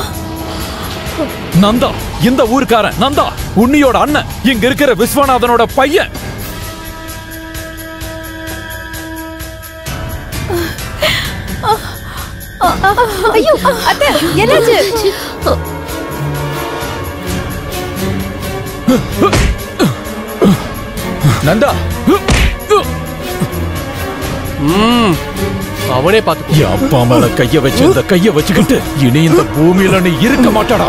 நந்தா. இந்த ஊர்க்காரன் நந்தா, உன்னியோட அண்ணன். இங்க இருக்கிற விஸ்வநாதனோட பையன். ஐயோ அத்தை, என்னாச்சு? நந்தா, அவனே பாத்து. என் அப்பா மேல கைய வச்சு இந்த கைய வச்சுக்கிட்டு இனி இந்த பூமியில நீ இருக்க மாட்டாடா.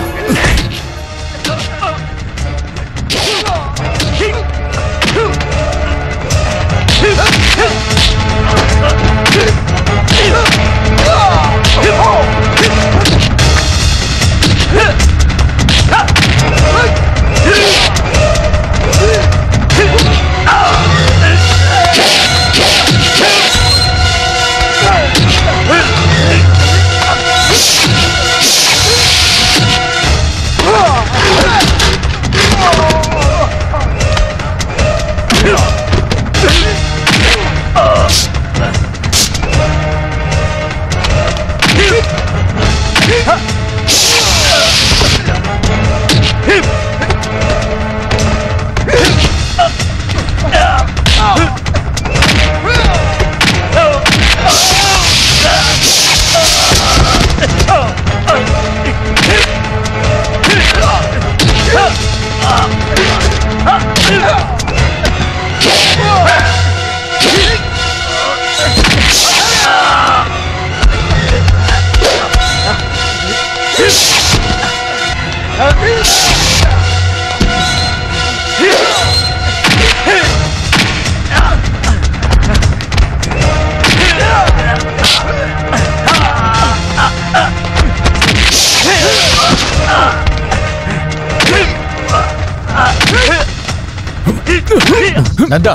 நந்தா,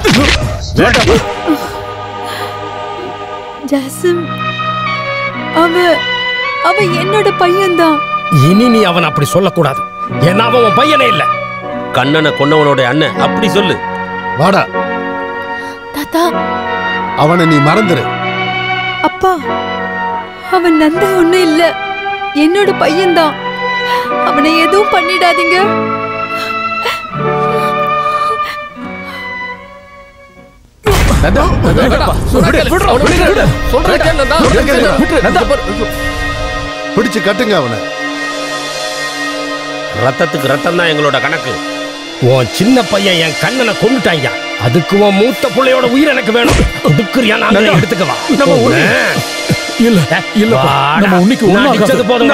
ஜாசிம், அவ என்னோட பையன்தான். இனி நீ அவன் அப்படி சொல்லக்கூடாது. ஏன்னா அவன் பையனே இல்ல. கண்ணனை கொன்னவனோட அண்ணன் அப்படி சொல்லு. வாடா தாத்தா, அவனை நீ மறந்துரு. அப்பா, அவன் நந்தா ஒண்ணும் இல்ல, என்னோட பையன்தான். அவனை எதுவும் பண்ணிடாதீங்க. பிடிச்சு கட்டுங்க அவனை. ரத்தத்துக்கு ரத்தம் தான் எங்களோட கணக்கு. உன் சின்ன பையன் என் கண்ணனை கொண்டுட்டாங்க. அதுக்கு உன் மூத்த பிள்ளையோட உயிர் எனக்கு வேணும். ஒதுக்குறியா? நான் எடுத்துக்கவா? இல்ல இல்ல, நம்ம உன்னிக்கு அடிச்சது போதும்.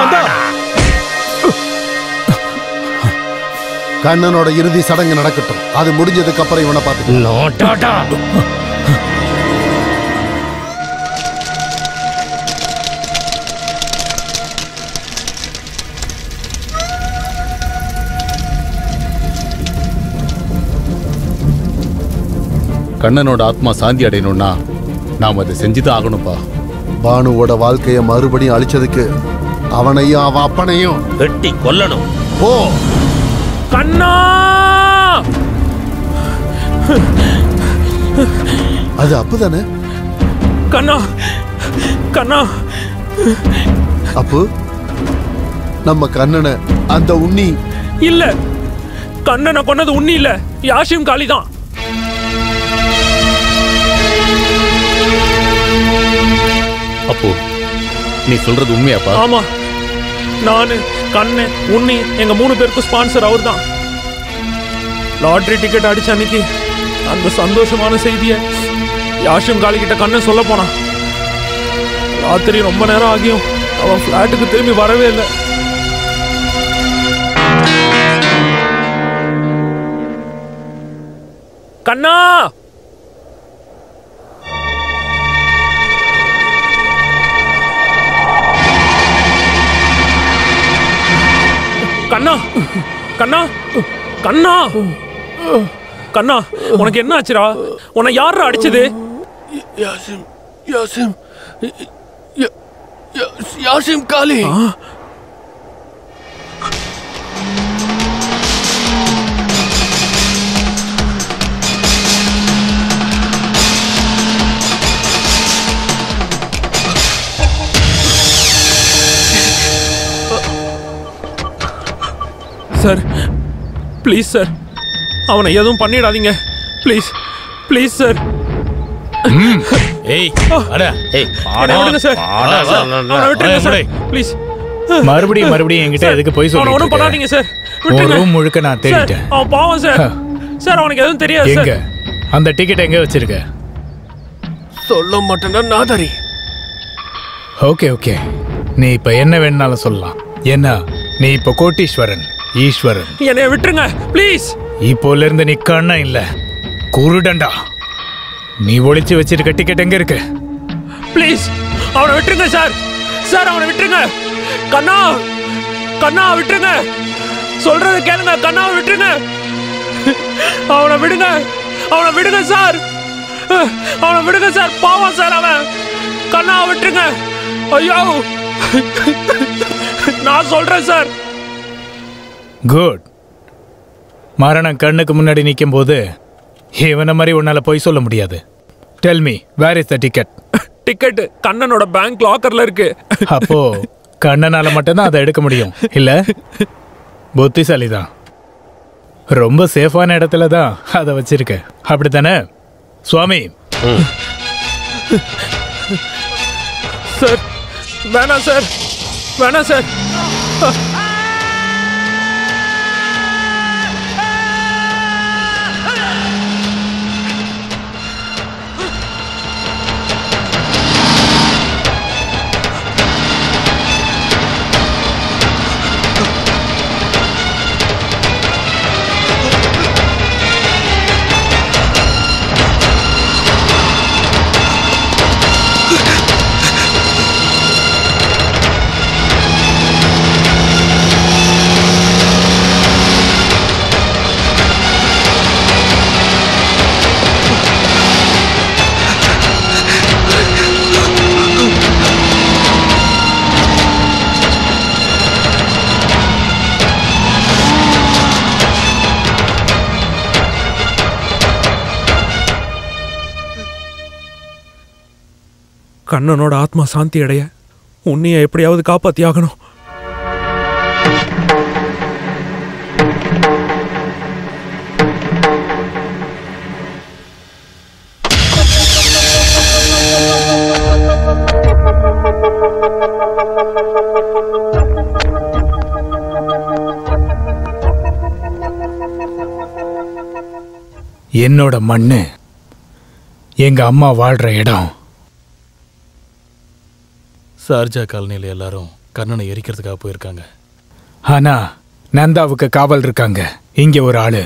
கண்ணனோட இறுதி சடங்கு நடக்கட்டும். அது முடிஞ்சதுக்கு அப்புறம் இவனை பார்த்து. கண்ணனோட ஆத்மா சாந்தி அடையணும்னா நாம் அதை செஞ்சுதான் ஆகணும்பா. பானுவோட வாழ்க்கையை மறுபடியும் அழிச்சதுக்கு அவனையும் அவன் அப்பனையும் வெட்டி கொல்லணும். போ கண்ணா. அது அப்புதானே? கண்ணா, கண்ணா. அப்பு, நம்ம கண்ணனை அந்த உண்ணி இல்ல. கண்ணனை கொன்னது உண்ணி இல்ல, யாஷிம் காளி தான். அப்போ நீ சொல்றது உண்மையாப்பா? ஆமா, நானு கண்ணு உண்ணி எங்க 3 பேருக்கும் ஸ்பான்சர் அவர் தான். லாட்டரி டிக்கெட் அடிச்ச அன்னைக்கு அந்த சந்தோஷமான செய்திய யாஷிம் காளி கிட்ட கண்ணன் சொல்ல போனான். ராத்திரி ரொம்ப நேரம் ஆகியும் அவன் பிளாட்டுக்கு திரும்பி வரவே இல்லை. கண்ணா, கண்ணா, கண்ணா, கண்ணா. கண்ணா உனக்கு என்ன ஆச்சுடா? உன்னை யாரா அடிச்சது? யாசிம் யாசிம் யாசிம் காலி. சார் ப்ளீஸ் சார், அவனை எதுவும் பண்ணிடாதீங்க ப்ளீஸ் ப்ளீஸ் சார். ஏய் அட ஏய் அவனை விடுங்க சார். அவனை விட்டுருங்க சார் ப்ளீஸ். மறுபடியும் என்கிட்ட எதுக்கு போய் அவனை ஒன்றும் பண்ணாதீங்க சார், விட்டுருங்க. ரூம் முழுக்க நான் தேடிட்டேன். அவன் பாவம் சார். சார் அவனுக்கு எதுவும் தெரியாது எங்க சார். அந்த டிக்கெட் எங்க வச்சிருக்க? சொல்ல மாட்டேன்னா நாதாரி. ஓகே ஓகே, நீ இப்ப என்ன வேணாலும் சொல்லலாம். என்ன நீ இப்ப கோட்டீஸ்வரன் ஈஸ்வரன். என்னை விட்டுருங்க ப்ளீஸ். இப்போல இருந்து நீ கண்ணா இல்ல குருடண்டா. நீ ஒளிச்சு வச்சிருக்க டிக்கெட் எங்க இருக்கு? ப்ளீஸ் அவனை விட்டுருங்க சார். சார் அவனை விட்டுருங்க. கண்ணா கண்ணா விட்டுருங்க. சொல்றது கேளுங்க. கண்ணாவை விட்டுருங்க. அவனை விடுங்க. அவனை விடுங்க சார். அவனை விடுங்க சார். பாவம் சார் அவன். கண்ணாவை விட்டுருங்க. ஐயோ நான் சொல்றேன் சார். குட். மரணம் கண்ணுக்கு முன்னாடி நிற்கும் போது இவனை மாதிரி உன்னால போய் சொல்ல முடியாது. Tell me, where is the ticket? Ticket கண்ணனோட பேங்க் லாக்கர்ல இருக்கு. அப்போ கண்ணனால மட்டும்தான் அதை எடுக்க முடியும் இல்ல? புத்திசாலி தான். ரொம்ப சேஃபான இடத்துல தான் அதை வச்சிருக்க, அப்படித்தானே சுவாமி? சார் வேணாம் சார், வேணாம் சார். கண்ணனோட ஆத்மா சாந்தி அடைய உன்னைய எப்படியாவது காப்பாத்தி ஆகணும். என்னோட மண்ணு, எங்க அம்மா வாழ்ற இடம். சார்ஜா காலனியில் எல்லாரும் கண்ணனை எரிக்கிறதுக்காக போயிருக்காங்க. ஆனா நந்தாவுக்கு காவல் இருக்காங்க. இங்க ஒரு ஆளு.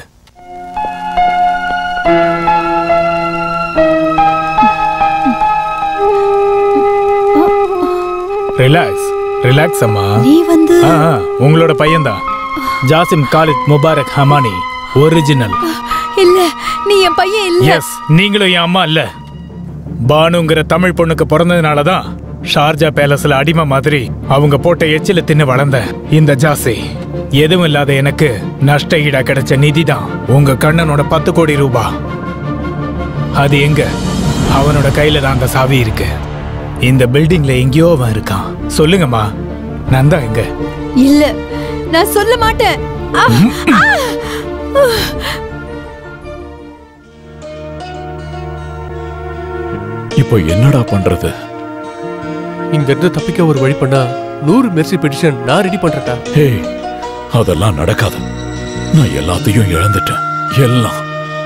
ரிலாக்ஸ் ரிலாக்ஸ் அம்மா. நீ வந்து உங்களோட பையன்தான் Jasim Khalid Mubarak Hamani, original. இல்ல, நீ என் பையன் இல்ல. எஸ், நீங்களும் என் அம்மா இல்ல. பானுங்கிற தமிழ் பொண்ணுக்கு பிறந்ததுனாலதான் ஷார்ஜா பேலஸ்ல அடிமை மாதிரி அவங்க போட்ட எச்சில தின்னு வளர்ந்த இந்த ஜாசி. எதுவும் இல்லாத எனக்கு நஷ்ட ஈடா கிடைச்ச நிதி தான் உங்க கண்ணனோட 10 கோடி ரூபாய். அது எங்க? அவனோட கையில தான் அந்த சாவி இருக்கு. இந்த பில்டிங்ல எங்கேயோ அவன் இருக்கான். சொல்லுங்கம்மா, நந்தா எங்க? இல்ல, நான் சொல்ல மாட்டேன். இப்போ என்னடா பண்றது? இங்க இருந்து தப்பிக்க ஒரு வழி பண்ணா 100 மெர்சி பெட்டிஷன் நான் ரெடி பண்றேன்டா. ஹே, அதெல்லாம் நடக்காது. நான் எல்லாத்தையும் இழந்துட்டேன், எல்லாம்.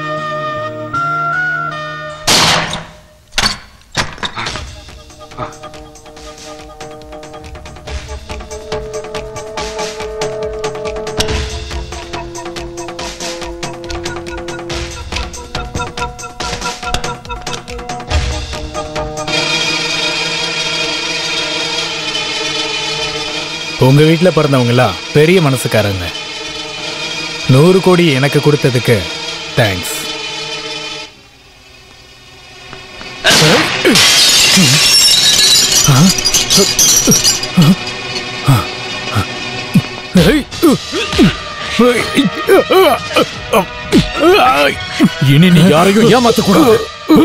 உங்க வீட்டுல பிறந்தவங்களா பெரிய மனசுக்காரங்க. 100 கோடி எனக்கு கொடுத்ததுக்கு தேங்க்ஸ். இனி நீ யாரையும் ஏமாத்த கூடாது.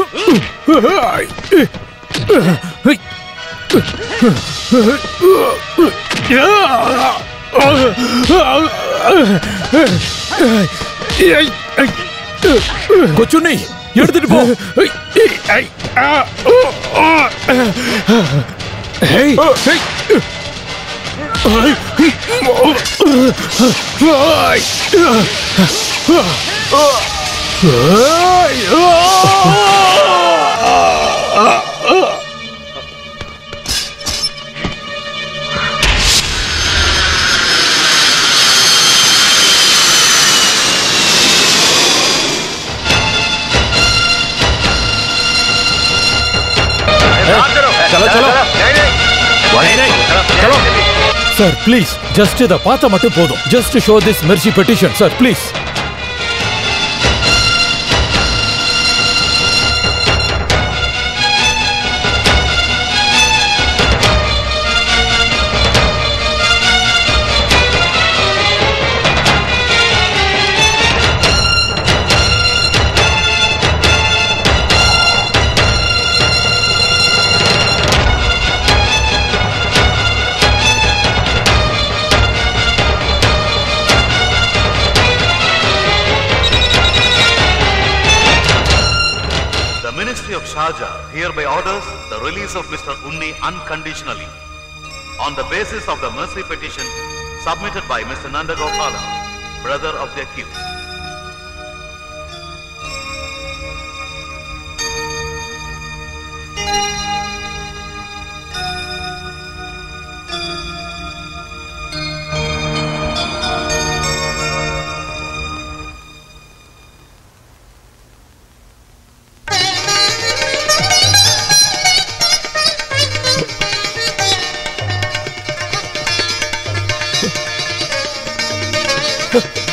கொச்சுண்ணி எடுத்துட்டு போ. चलो चलो चलो सर प्लीज जस्ट इத பார்த்த மட்டும் போதும். just show this mercy petition sir please. Sharjah hereby orders the release of Mr. Unni unconditionally on the basis of the mercy petition submitted by Mr. Nandagopala, brother of the accused. Huh.